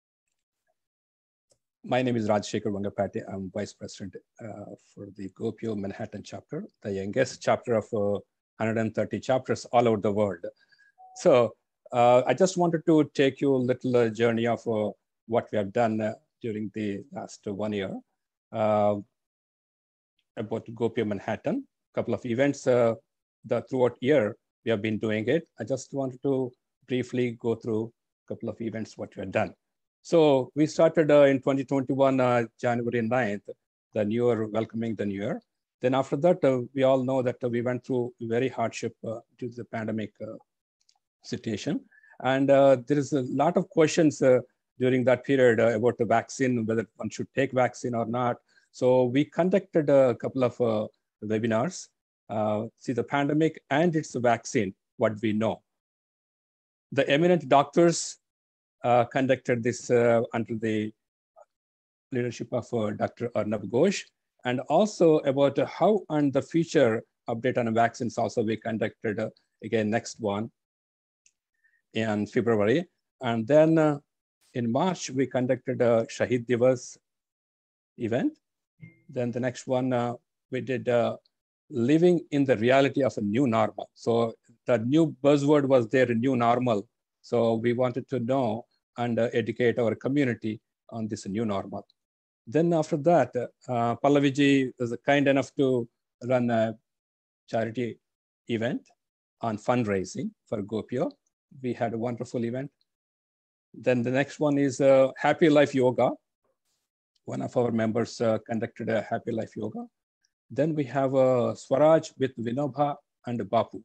My name is Rajshekhar Vangapati. I'm Vice President for the GOPIO Manhattan chapter, the youngest chapter of 130 chapters all over the world. So I just wanted to take you a little journey of what we have done during the last 1 year about GOPIO Manhattan. A couple of events throughout year we have been doing it. I just wanted to briefly go through a couple of events what we have done. So we started in 2021, January 9th, the New Year, welcoming the New Year. Then after that, we all know that we went through very hardship due to the pandemic situation. And there is a lot of questions during that period about the vaccine, whether one should take vaccine or not. So we conducted a couple of webinars, see the pandemic and its vaccine, what we know. The eminent doctors conducted this under the leadership of Dr. Arnab Ghosh, and also about how and the future update on vaccines also we conducted again next one in February. And then in March, we conducted a Shahid Divas event. Then the next one, we did living in the reality of a new normal. So the new buzzword was there, a new normal. So we wanted to know and educate our community on this new normal. Then after that, Pallaviji was kind enough to run a charity event on fundraising for GOPIO. We had a wonderful event. Then the next one is Happy Life Yoga. One of our members conducted a Happy Life Yoga. Then we have Swaraj with Vinobha and Bapu.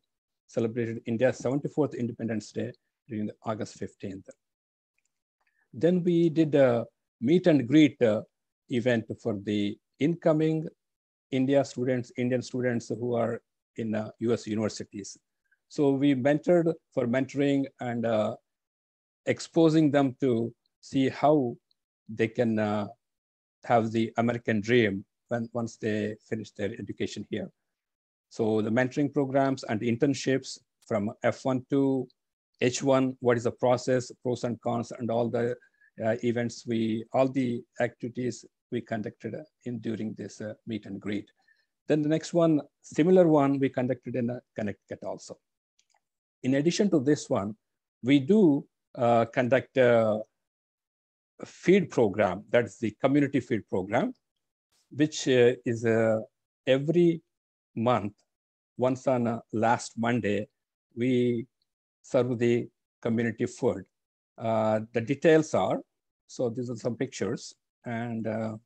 celebrated India's 74th Independence Day during the August 15th. Then we did a meet and greet event for the incoming Indian students who are in US universities. So we mentored for mentoring and exposing them to see how they can have the American dream once they finish their education here. So the mentoring programs and internships from F1 to H1, what is the process, pros and cons, and all the events, all the activities we conducted during this meet and greet. Then the next one, similar one, we conducted in Connecticut also. In addition to this one, we do conduct a feed program, that's the community feed program, which is every month, once on last Monday, we serve the community food. The details are, so these are some pictures. And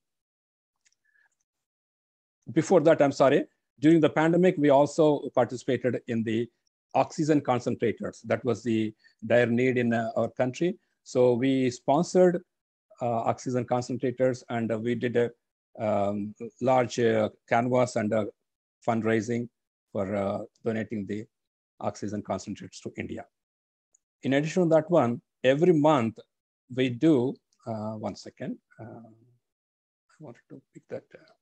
before that, I'm sorry, during the pandemic, we also participated in the oxygen concentrators. That was the dire need in our country. So we sponsored oxygen concentrators, and we did a large canvas and fundraising for donating the oxygen concentrators to India. In addition to that one, every month we do, one second, I wanted to pick that.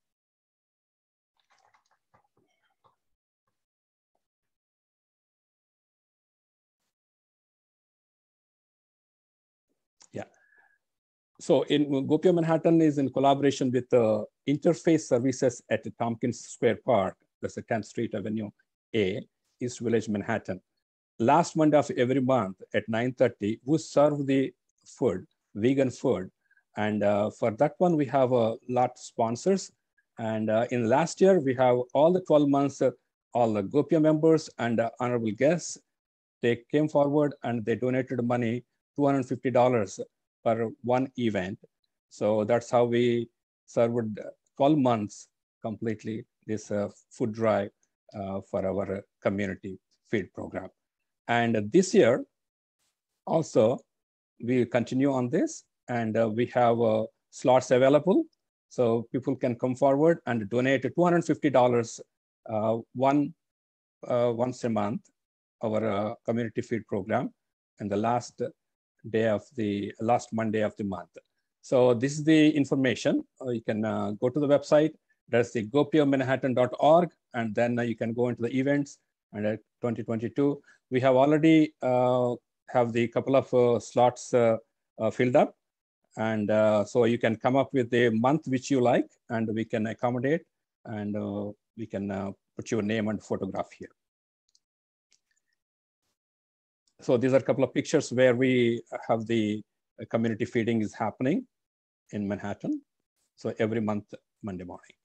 Yeah. So in GOPIO Manhattan is in collaboration with Interface Services at Tompkins Square Park, that's the 10th Street Avenue A, East Village, Manhattan. Last Monday of every month at 9:30, we serve the food, vegan food. And for that one, we have a lot of sponsors. And in last year, we have all the 12 months, all the GOPIO members and honorable guests, they came forward and they donated money, $250 per one event. So that's how we served 12 months completely this food drive for our community feed program. And this year also, we continue on this, and we have slots available. So people can come forward and donate $250 once a month, our community feed program, and the last Monday of the month. So this is the information. You can go to the website. That's the gopiomanhattan.org, and then you can go into the events. And at 2022, we have already have the couple of slots filled up. And so you can come up with a month which you like, and we can accommodate, and we can put your name and photograph here. So these are a couple of pictures where we have the community feeding is happening in Manhattan. So every month, Monday morning.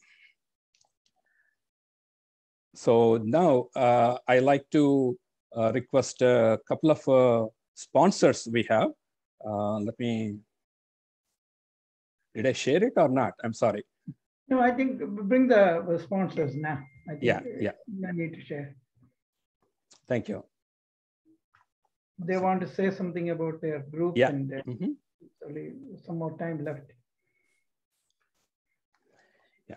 So now I like to request a couple of sponsors we have. Did I share it or not? I'm sorry. No, I think bring the sponsors now. I think yeah. I need to share. Thank you. They want to say something about their group, and only some more time left. Yeah.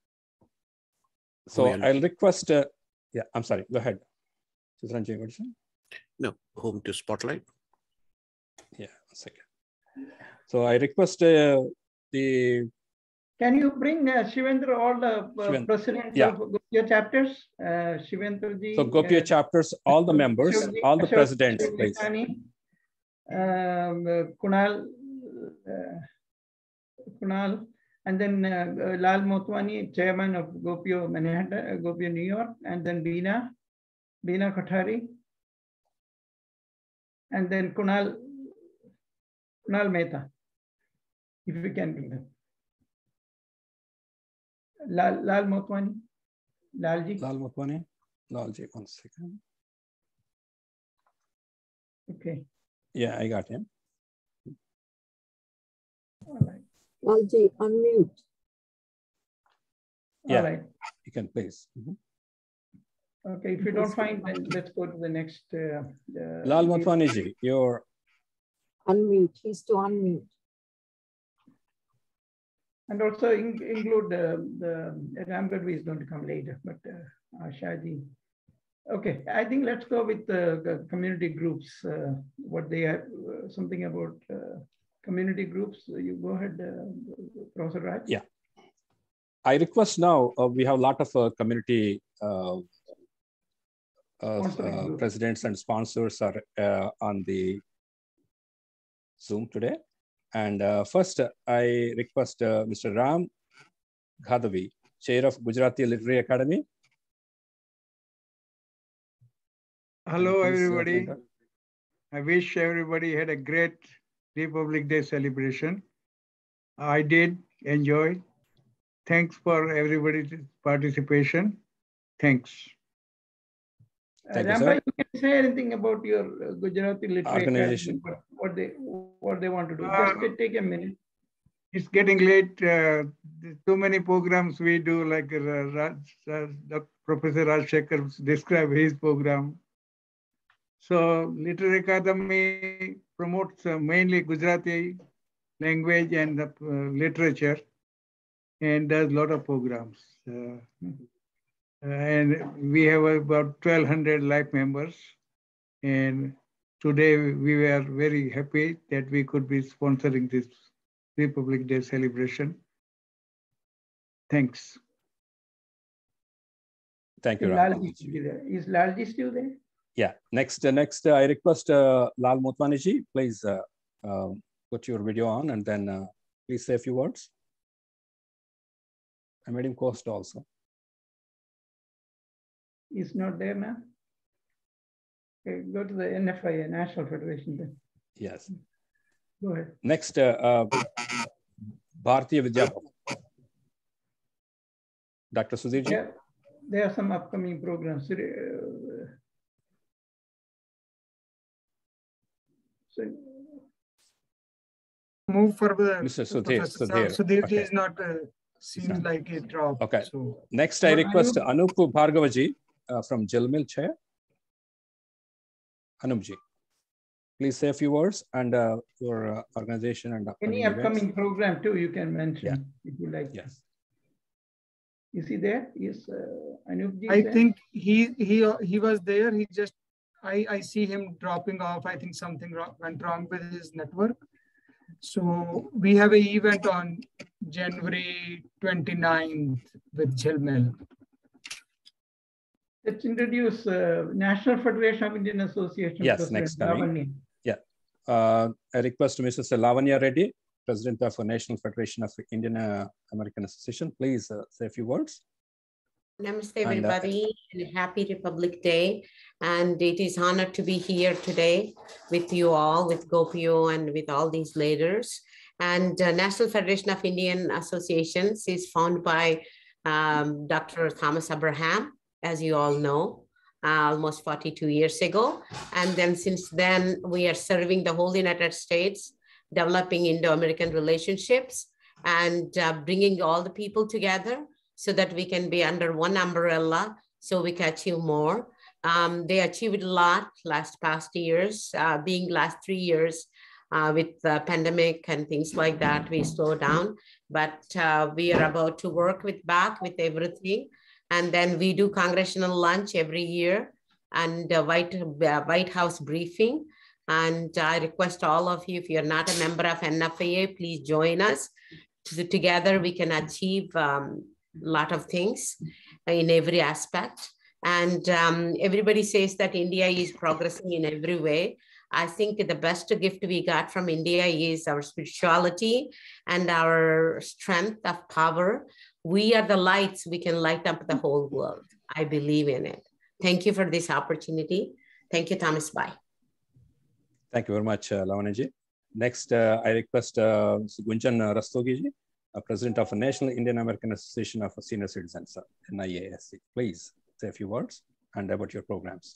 So I'll request, yeah, I'm sorry, go ahead. Ranjay, what did you say? No, home to spotlight. Yeah, 1 second. So I request the... Can you bring Shivendra, all the presidents of GOPIO chapters? Shivendra-ji. So GOPIO chapters, all the members, all the presidents, please. Kunal, and then Lal Motwani, chairman of GOPIO Manhattan, GOPIO New York, and then Beena Kothari, and then Kunal Mehta, if we can bring them. Lal Motwani, Lalji. Lal Motwani, Lalji, 1 second. Okay. Yeah, I got him. All right. Lalji, unmute. Yeah, all right. You can please. Okay, if you don't find, then let's go to the next. Lal Motwaniji, you're unmute. He's to unmute. And also include the Ramgadvi is going to come later, but Shadi. Okay, I think let's go with the community groups. What they have, something about community groups. You go ahead, Professor Raj. Yeah. I request now, we have a lot of community presidents and sponsors are on the Zoom today. And first, I request Mr. Ram Ghadavi, Chair of Gujarati Literary Academy. Hello, everybody. I wish everybody had a great Republic Day celebration. I did enjoy. Thanks for everybody's participation. Thanks. Ramba, you can say anything about your Gujarati Literary Academy, what they want to do. Just take a minute. It's getting late. Too many programs we do, like Professor Rajshekhar described his program. So Literary Academy promotes mainly Gujarati language and literature, and does a lot of programs. And we have about 1,200 life members. And today we were very happy that we could be sponsoring this Republic Day celebration. Thanks. Thank you, Is Lalji still there? Yeah. Next, I request Lal Motwaniji, please put your video on and then please say a few words. I made him host also. He's not there now. Okay, go to the NFI, National Federation then. Yes. Go ahead. Next, Bharatiya Vidya. Dr. Sudhir ji. Yeah, there are some upcoming programs. So, move further. Mr. Sudhir. Sudhir Okay. is not seems like a drop. Okay. So. Next, I request Anup Bhargavaji from Jalmil Chair. Anupji, please say a few words and your organization and any upcoming program too you can mention if you like. Yes. Is he there? Yes, Anupji. I think he was there. He just I see him dropping off. I think something went wrong with his network. So we have an event on January 29th with Jalmil. Let's introduce National Federation of Indian Association. Yes, President next coming. Lavanya. Yeah. I request Mrs. Lavanya Reddy, President of National Federation of Indian American Association. Please say a few words. Namaste, everybody, and happy Republic Day. And it is an honor to be here today with you all, with GOPIO and with all these leaders. And National Federation of Indian Associations is founded by Dr. Thomas Abraham, as you all know, almost 42 years ago. And then since then, we are serving the whole United States, developing Indo-American relationships and bringing all the people together so that we can be under one umbrella so we can achieve more. They achieved a lot past years, being last 3 years with the pandemic and things like that, we slowed down, but we are about to work back with everything. And then we do congressional lunch every year and White House briefing. And I request all of you, if you're not a member of NFIA, please join us. Together we can achieve a lot of things in every aspect. And everybody says that India is progressing in every way. I think the best gift we got from India is our spirituality and our strength of power. We are the lights, we can light up the whole world. I believe in it. Thank you for this opportunity. Thank you, Thomas. Bye. Thank you very much, Lavanya. Next, I request Gunjan Rastogi, President of the National Indian American Association of Senior Citizens, NIASC. Please say a few words and about your programs.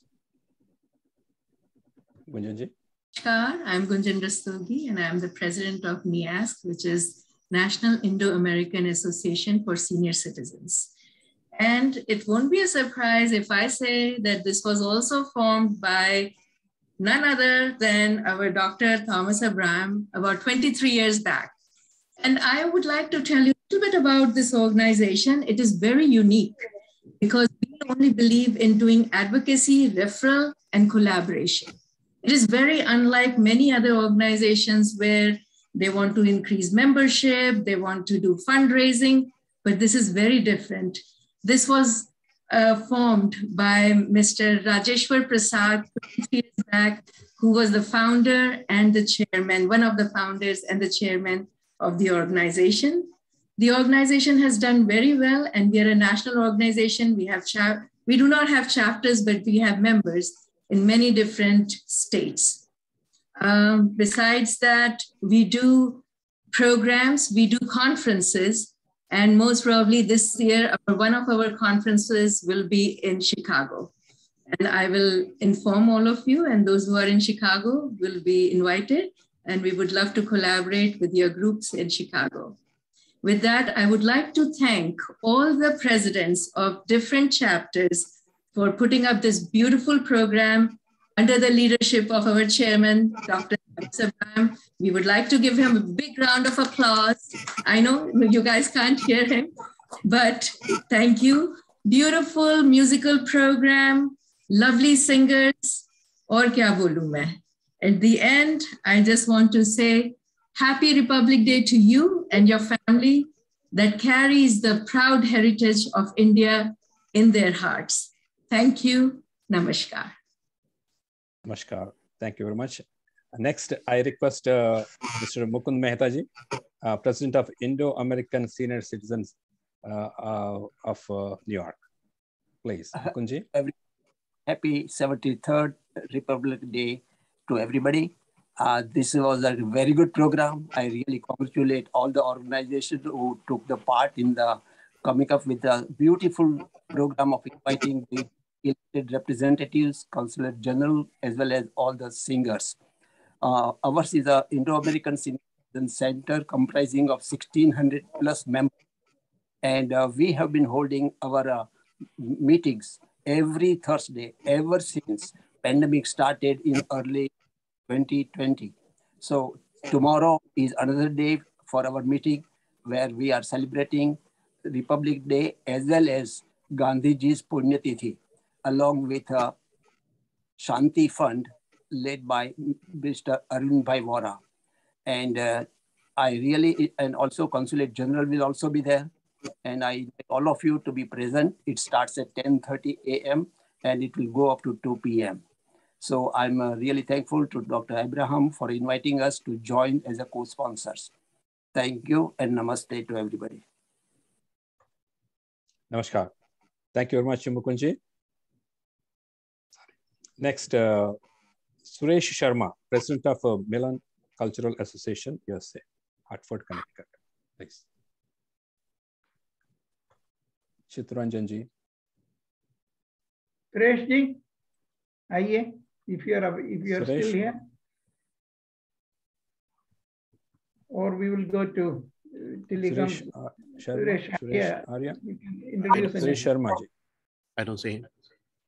Gunjanji. Namaskar, I'm Gunjan Rastogi and I'm the President of NIASC, which is National Indo-American Association for Senior Citizens. And it won't be a surprise if I say that this was also formed by none other than our Dr. Thomas Abraham about 23 years back. And I would like to tell you a little bit about this organization. It is very unique because we only believe in doing advocacy, referral, and collaboration. It is very unlike many other organizations where they want to increase membership, they want to do fundraising, but this is very different. This was formed by Mr. Rajeshwar Prasad 23 years back, who was the founder and the chairman, one of the founders and the chairman of the organization. The organization has done very well, and we are a national organization. We do not have chapters, but we have members in many different states. Besides that, we do programs, we do conferences, and most probably this year, one of our conferences will be in Chicago. And I will inform all of you, and those who are in Chicago will be invited, and we would love to collaborate with your groups in Chicago. With that, I would like to thank all the presidents of different chapters for putting up this beautiful program under the leadership of our chairman, Dr. Abraham. We would like to give him a big round of applause. I know you guys can't hear him, but thank you. Beautiful musical program, lovely singers, aur kya bolu main. At the end, I just want to say Happy Republic Day to you and your family that carries the proud heritage of India in their hearts. Thank you. Namaskar. Namaskar. Thank you very much. Next, I request Mr. Mukund Mehta ji, President of Indo-American Senior Citizens of New York. Please, Mukund ji. Happy 73rd Republic Day to everybody. This was a very good program. I really congratulate all the organizations who took the part in the coming up with a beautiful program of inviting the elected representatives, Consul General, as well as all the singers. Ours is an Indo-American Citizen Center comprising of 1,600 plus members. And we have been holding our meetings every Thursday ever since pandemic started in early 2020. So tomorrow is another day for our meeting where we are celebrating Republic Day as well as Gandhiji's Punyatithi, along with a Shanti Fund led by Mr. Arun Bhai Vora. And and also Consulate General will also be there. And I invite all of you to be present. It starts at 10:30 a.m. and it will go up to 2 p.m. So I'm really thankful to Dr. Abraham for inviting us to join as a co-sponsors. Thank you and namaste to everybody. Namaskar. Thank you very much, Mukunji. Next, Suresh Sharma, President of Milan Cultural Association, USA, Hartford, Connecticut. Please. Chitranjan ji. Suresh ji, आइए, if you are still here, or we will go to Telegram. Suresh Arya. You can introduce Suresh Sharma ji. I don't see him.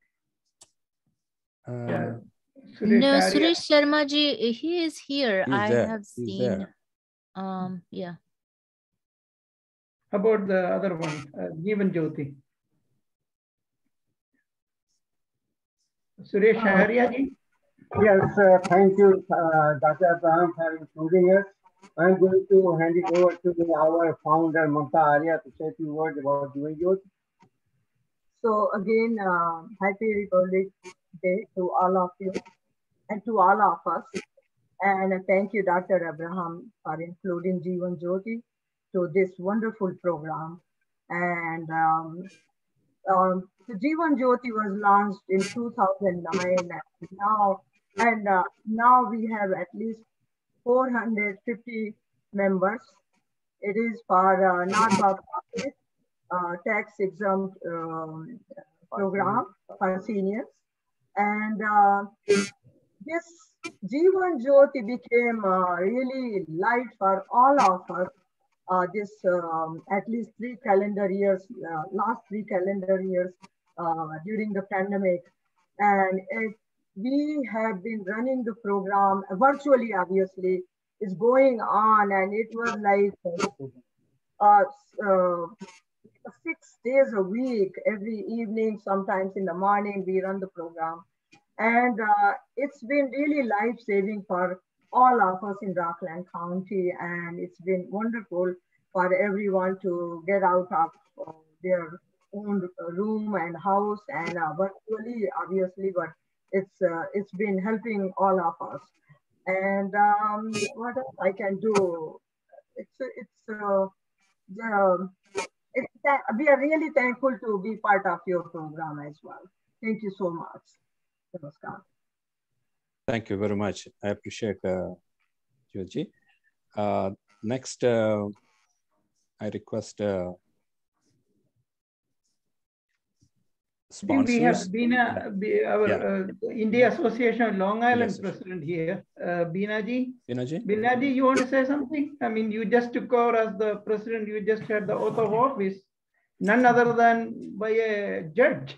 Suresh Sharma ji, he is here. I have seen. Yeah. How about the other one, Jeevan Jyoti? Suresh Arya ji? Yes, thank you, Dr. Abraham, for including us. I'm going to hand it over to our founder, Mamta Arya, to say a few words about Jeevan Jyoti. So again, Happy Republic Day to all of you and to all of us. And thank you, Dr. Abraham, for including Jeevan Jyoti to this wonderful program. And the Jeevan Jyoti was launched in 2009, and now we have at least 450 members. It is for not-for-profit, tax-exempt program for seniors. And this Jeevan Jyoti became really light for all of us this at least 3 calendar years, last 3 calendar years during the pandemic. And we have been running the program virtually, obviously. It's going on, and it was like 6 days a week, every evening, sometimes in the morning, we run the program. And it's been really life-saving for all of us in Rockland County. And it's been wonderful for everyone to get out of their own room and house and virtually, obviously, but it's been helping all of us. And what else I can do? We are really thankful to be part of your program as well. Thank you so much. Namaskar. Thank you very much. I appreciate Georgie. Next, I request sponsors. We have Bina, India Association of Long Island president here, Binaji. Binaji, you want to say something? I mean, you just took over as the president. You just had the oath of office, none other than by a judge.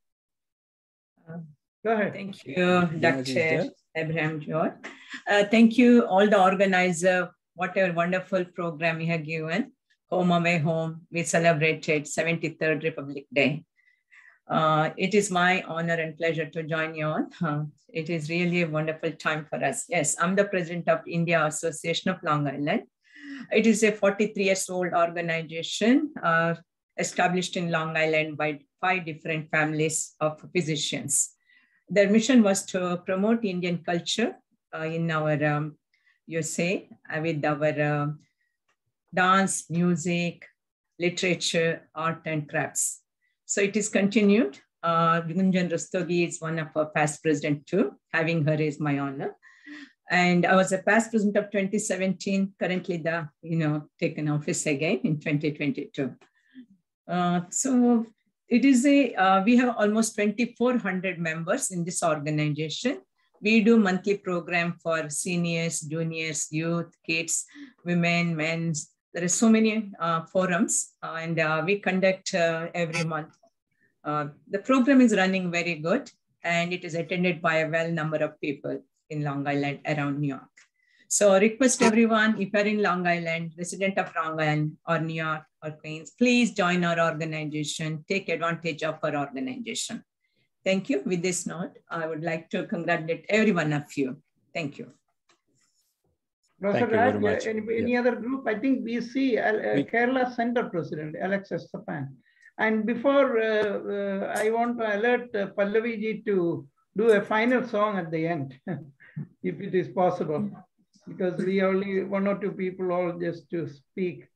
Go ahead. Thank you, Dr. Abraham George. Thank you, all the organizers. What a wonderful program you have given. Home Away Home, we celebrated 73rd Republic Day. It is my honor and pleasure to join you all. It is really a wonderful time for us. Yes, I'm the president of India Association of Long Island. It is a 43-year-old organization established in Long Island by 5 different families of physicians. Their mission was to promote Indian culture in our USA with our dance, music, literature, art, and crafts. So it is continued. Gunjan Rastogi is one of our past president too. Having her is my honor. And I was a past president of 2017, currently taken office again in 2022. So it is we have almost 2,400 members in this organization. We do monthly program for seniors, juniors, youth, kids, women, men. There are so many forums and we conduct every month. The program is running very good and it is attended by a well number of people in Long Island around New York. So I request everyone, if you're in Long Island, resident of Long Island or New York or Queens, please join our organization, take advantage of our organization. Thank you. With this note, I would like to congratulate every one of you. Thank you. Professor Raj, any other group? I think we see Kerala Center President, Alex Estepan. And before, I want to alert Pallavi ji to do a final song at the end, if it is possible, because we only 1 or 2 people all just to speak.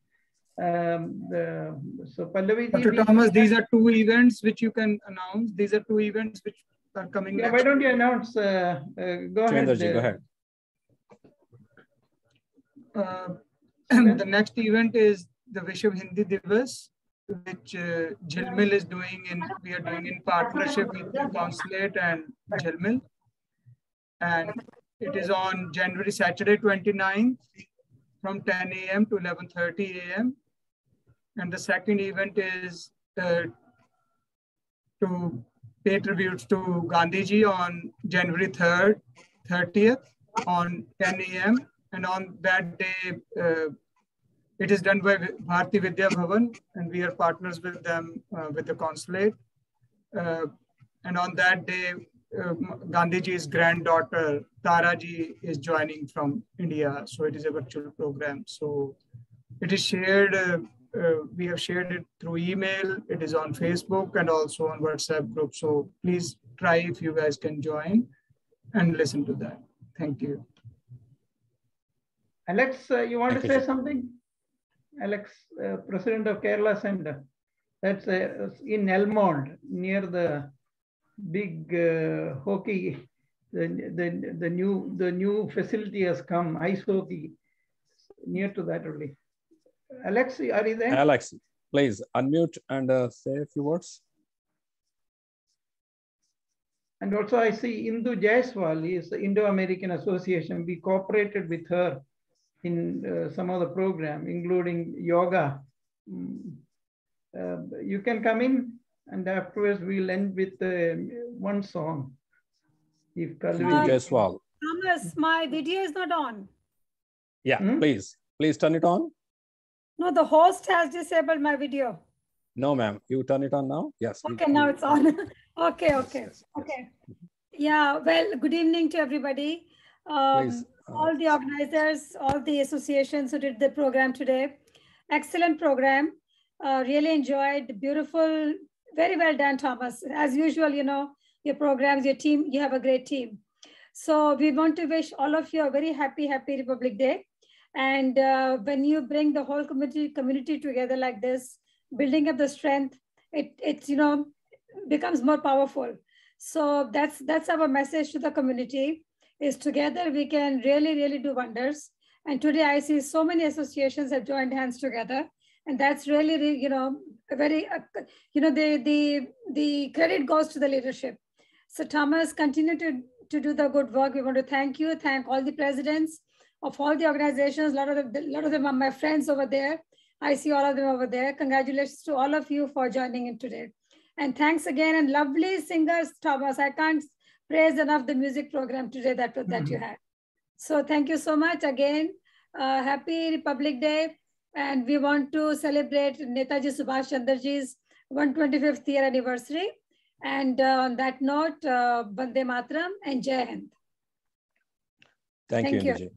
So Pallavi ji. Dr. Thomas, these are 2 events which you can announce. These are 2 events which are coming. Yeah, why don't you announce? Go ahead. Go ahead. The next event is the Vishwa Hindi Divas, which Jhelmil is doing we are doing in partnership with the Consulate and Jhelmil. And it is on Saturday 29th from 10 a.m. to 11:30 a.m. And the second event is to pay tributes to Gandhiji on January 30th on 10 a.m. And on that day, it is done by Bharati Vidya Bhavan, and we are partners with them, with the Consulate. And on that day, Gandhiji's granddaughter, Taraji, is joining from India. So it is a virtual program. So it is shared, we have shared it through email. It is on Facebook and also on WhatsApp group. So please try if you guys can join and listen to that. Thank you. Alex, you want to say something? Alex, President of Kerala Center. That's in Elmond, near the big hockey. The new facility has come, ice hockey, near to that only. Alex, are you there? Alex, please unmute and say a few words. And also I see Indu Jaiswal is the Indo-American Association. We cooperated with her in some of the program, including yoga. You can come in, and afterwards we'll end with one song. If Jaiswal. Thomas, my video is not on. Yeah, please turn it on. No, the host has disabled my video. No, ma'am. You turn it on now? Yes. Okay, now it's on. Okay. Yeah, well, good evening to everybody. All the organizers, all the associations who did the program today. Excellent program. Really enjoyed. Beautiful. Very well done, Thomas. As usual, you know, your programs, your team, you have a great team. So we want to wish all of you a very happy Republic Day. And when you bring the whole community together like this, building up the strength, it's you know, becomes more powerful. So that's our message to the community, is together we can really do wonders. And today I see so many associations have joined hands together, and that's really, you know, a very, you know, the credit goes to the leadership. So Thomas, continue to do the good work. We want to thank you, thank all the presidents of all the organizations. A lot of them are my friends over there. I see all of them over there. Congratulations to all of you for joining in today. And thanks again, and lovely singers, Thomas. I can't praise enough the music program today that you had. So thank you so much again. Happy Republic Day. And we want to celebrate Netaji Subhash Chandraji's 125th year anniversary. And on that note, Vande Mataram and Jai Hind. Thank you, Niraj.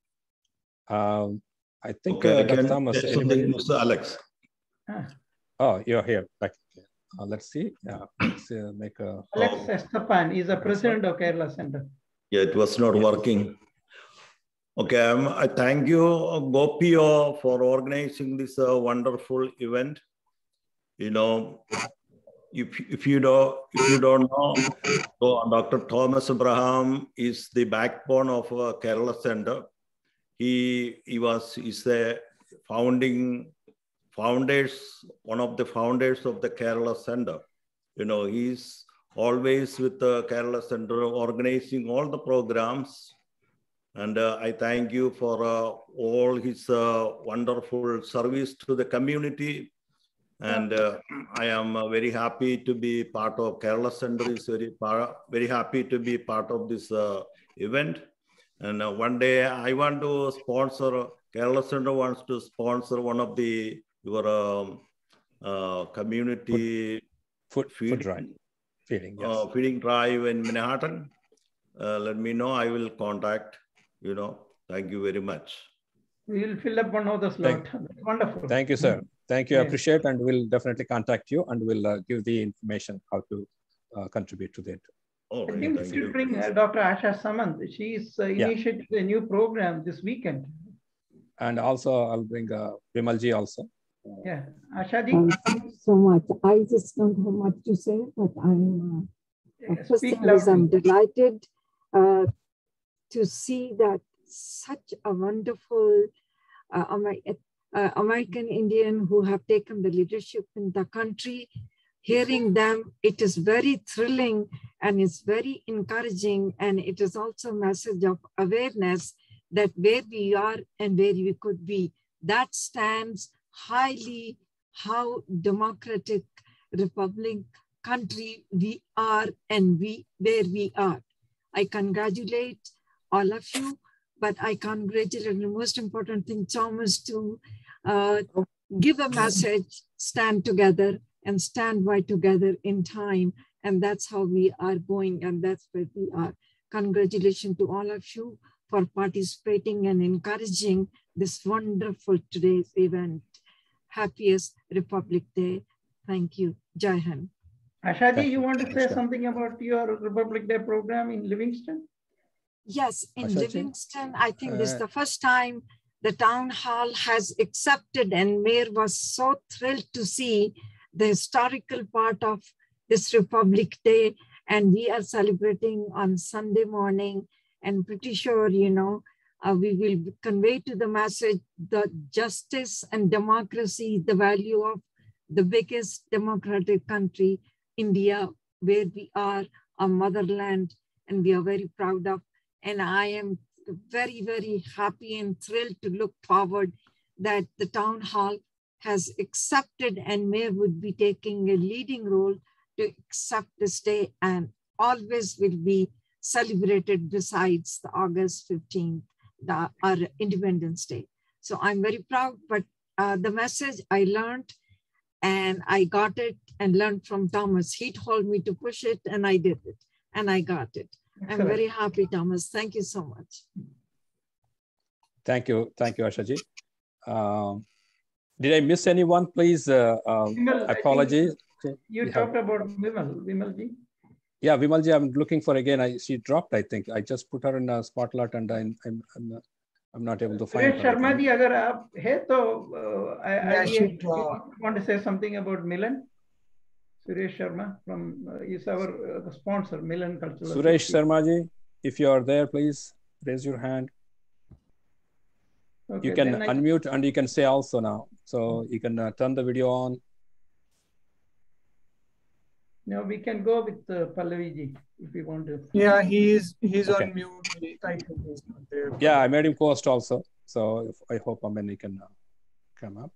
I think Dr. Thomas, Mr. Alex. Oh, you're here. Let's see. Let's make a. Alex Estepan is the president of Kerala Center. Yeah, it was not working. Okay, I thank you, GOPIO, for organizing this wonderful event. You know, if you don't know, so Dr. Thomas Abraham is the backbone of Kerala Center. He's the one of the founders of the Kerala Center. You know, he's always with the Kerala Center organizing all the programs. And I thank you for all his wonderful service to the community. And I am very happy to be part of Kerala Center. Is very happy to be part of this event. And one day I want to sponsor, Kerala Center wants to sponsor one of your community feeding drive in Manhattan. Let me know. I will contact. You know, thank you very much. We will fill up one of the slots. Wonderful. Thank you, sir. Thank you. I appreciate, and we'll definitely contact you, and we'll give the information how to contribute to that. Oh, I think we should bring Dr. Asha Samant. She is initiated a new program this weekend. And also, I'll bring Vimalji also. Yeah, Asha ji. Thank you so much. I just don't have much to say, but I'm first thing is I'm delighted to see that such a wonderful American Indian who have taken the leadership in the country. Hearing them, it is very thrilling and it's very encouraging, and it is also a message of awareness that where we are and where we could be. That stands highly how democratic republic country we are and where we are. I congratulate all of you, but I congratulate the most important thing, Thomas, to give a message, stand together and stand by together in time. And that's how we are going, and that's where we are. Congratulations to all of you for participating and encouraging this wonderful today's event. Happiest Republic Day. Thank you. Jai Hind. Asha ji, you want to say something about your Republic Day program in Livingston? Yes, in Livingston, I think this is the first time the town hall has accepted, and Mayor was so thrilled to see the historical part of this Republic Day. And we are celebrating on Sunday morning, and pretty sure, you know, we will convey to the message the justice and democracy, the value of the biggest democratic country, India, where we are, our motherland, and we are very proud of. And I am very, very happy and thrilled to look forward that the town hall has accepted and Mayor would be taking a leading role to accept this day and always will be celebrated besides the August 15th, our Independence Day. So I'm very proud, but the message I learned and I got it and learned from Thomas. He told me to push it and I did it and I got it. Excellent. I'm very happy, Thomas. Thank you so much. Thank you. Thank you, Ashaji. Did I miss anyone? Please, apologies. You talked about Vimalji. Yeah, Vimalji, I'm looking for again. She dropped, I think. I just put her in a spotlight and I'm not able to find her. Sharma ji, agar aap hai to, I want to say something about Milan. Suresh Sharma is our sponsor, Milan Cultural. Suresh Sharma ji, if you are there, please raise your hand. Okay, you can unmute and you can say also now. So you can turn the video on. No, we can go with Pallavi ji if you want to. Yeah, he's okay. On mute. I think he's not there. Yeah, I made him host also. So I hope he can come up.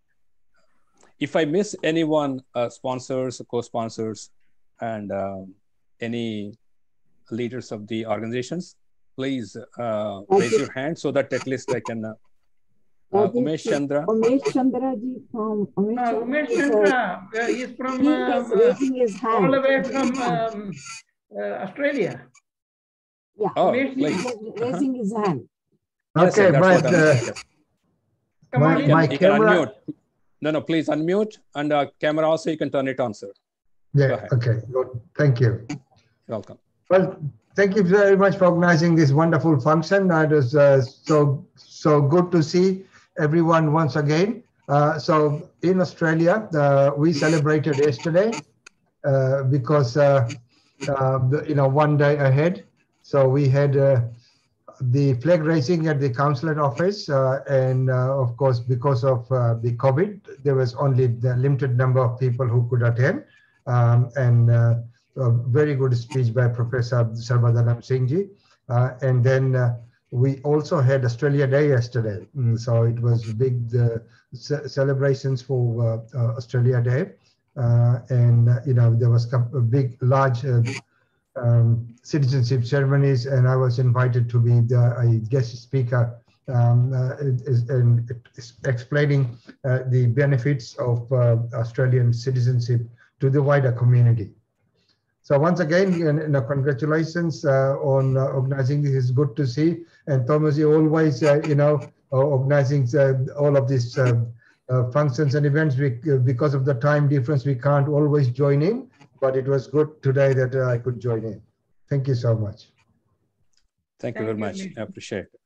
If I miss anyone, sponsors, co-sponsors, and any leaders of the organizations, please raise your hand so that at least I can. Umesh Chandra. Umesh Chandra ji from Umesh Chandra, he is from raising his hand. All the way from Australia. Yeah, Umesh raising his hand. Okay, yes, but my you camera. Can unmute. No, please unmute and camera also you can turn it on, sir. Yeah, okay, good. Thank you. You're welcome. Well, thank you very much for organizing this wonderful function. It was so good to see everyone once again. So in Australia, we celebrated yesterday because one day ahead. So we had the flag raising at the consulate office, and of course, because of the COVID, there was only the limited number of people who could attend. A very good speech by Professor Sarvadalam Singh ji. And then we also had Australia Day yesterday. So it was big celebrations for Australia Day. There was a big, large citizenship ceremonies, and I was invited to be a guest speaker and explaining the benefits of Australian citizenship to the wider community. So once again, congratulations on organizing this. It's good to see. And Thomas, you always, organizing all of these functions and events. Because of the time difference, we can't always join in. But it was good today that I could join in. Thank you so much. Thank you very much. I appreciate it.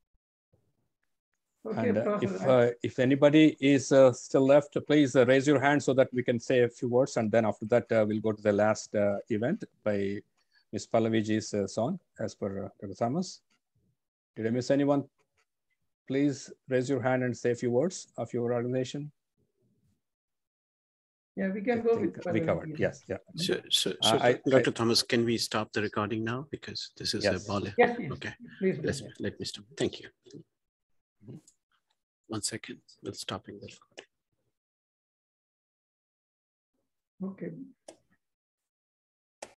Okay, and if anybody is still left, please raise your hand so that we can say a few words. And then after that, we'll go to the last event by Ms. Pallaviji's song, as per Dr. Thomas. Did I miss anyone? Please raise your hand and say a few words of your organization. Yeah, we can go with we covered. Yes, yeah. So Dr. Thomas, can we stop the recording now? Because this is a volley. Yes, please. Okay. Please. Let me stop. Thank you. 1 second. We're stopping the recording. Okay.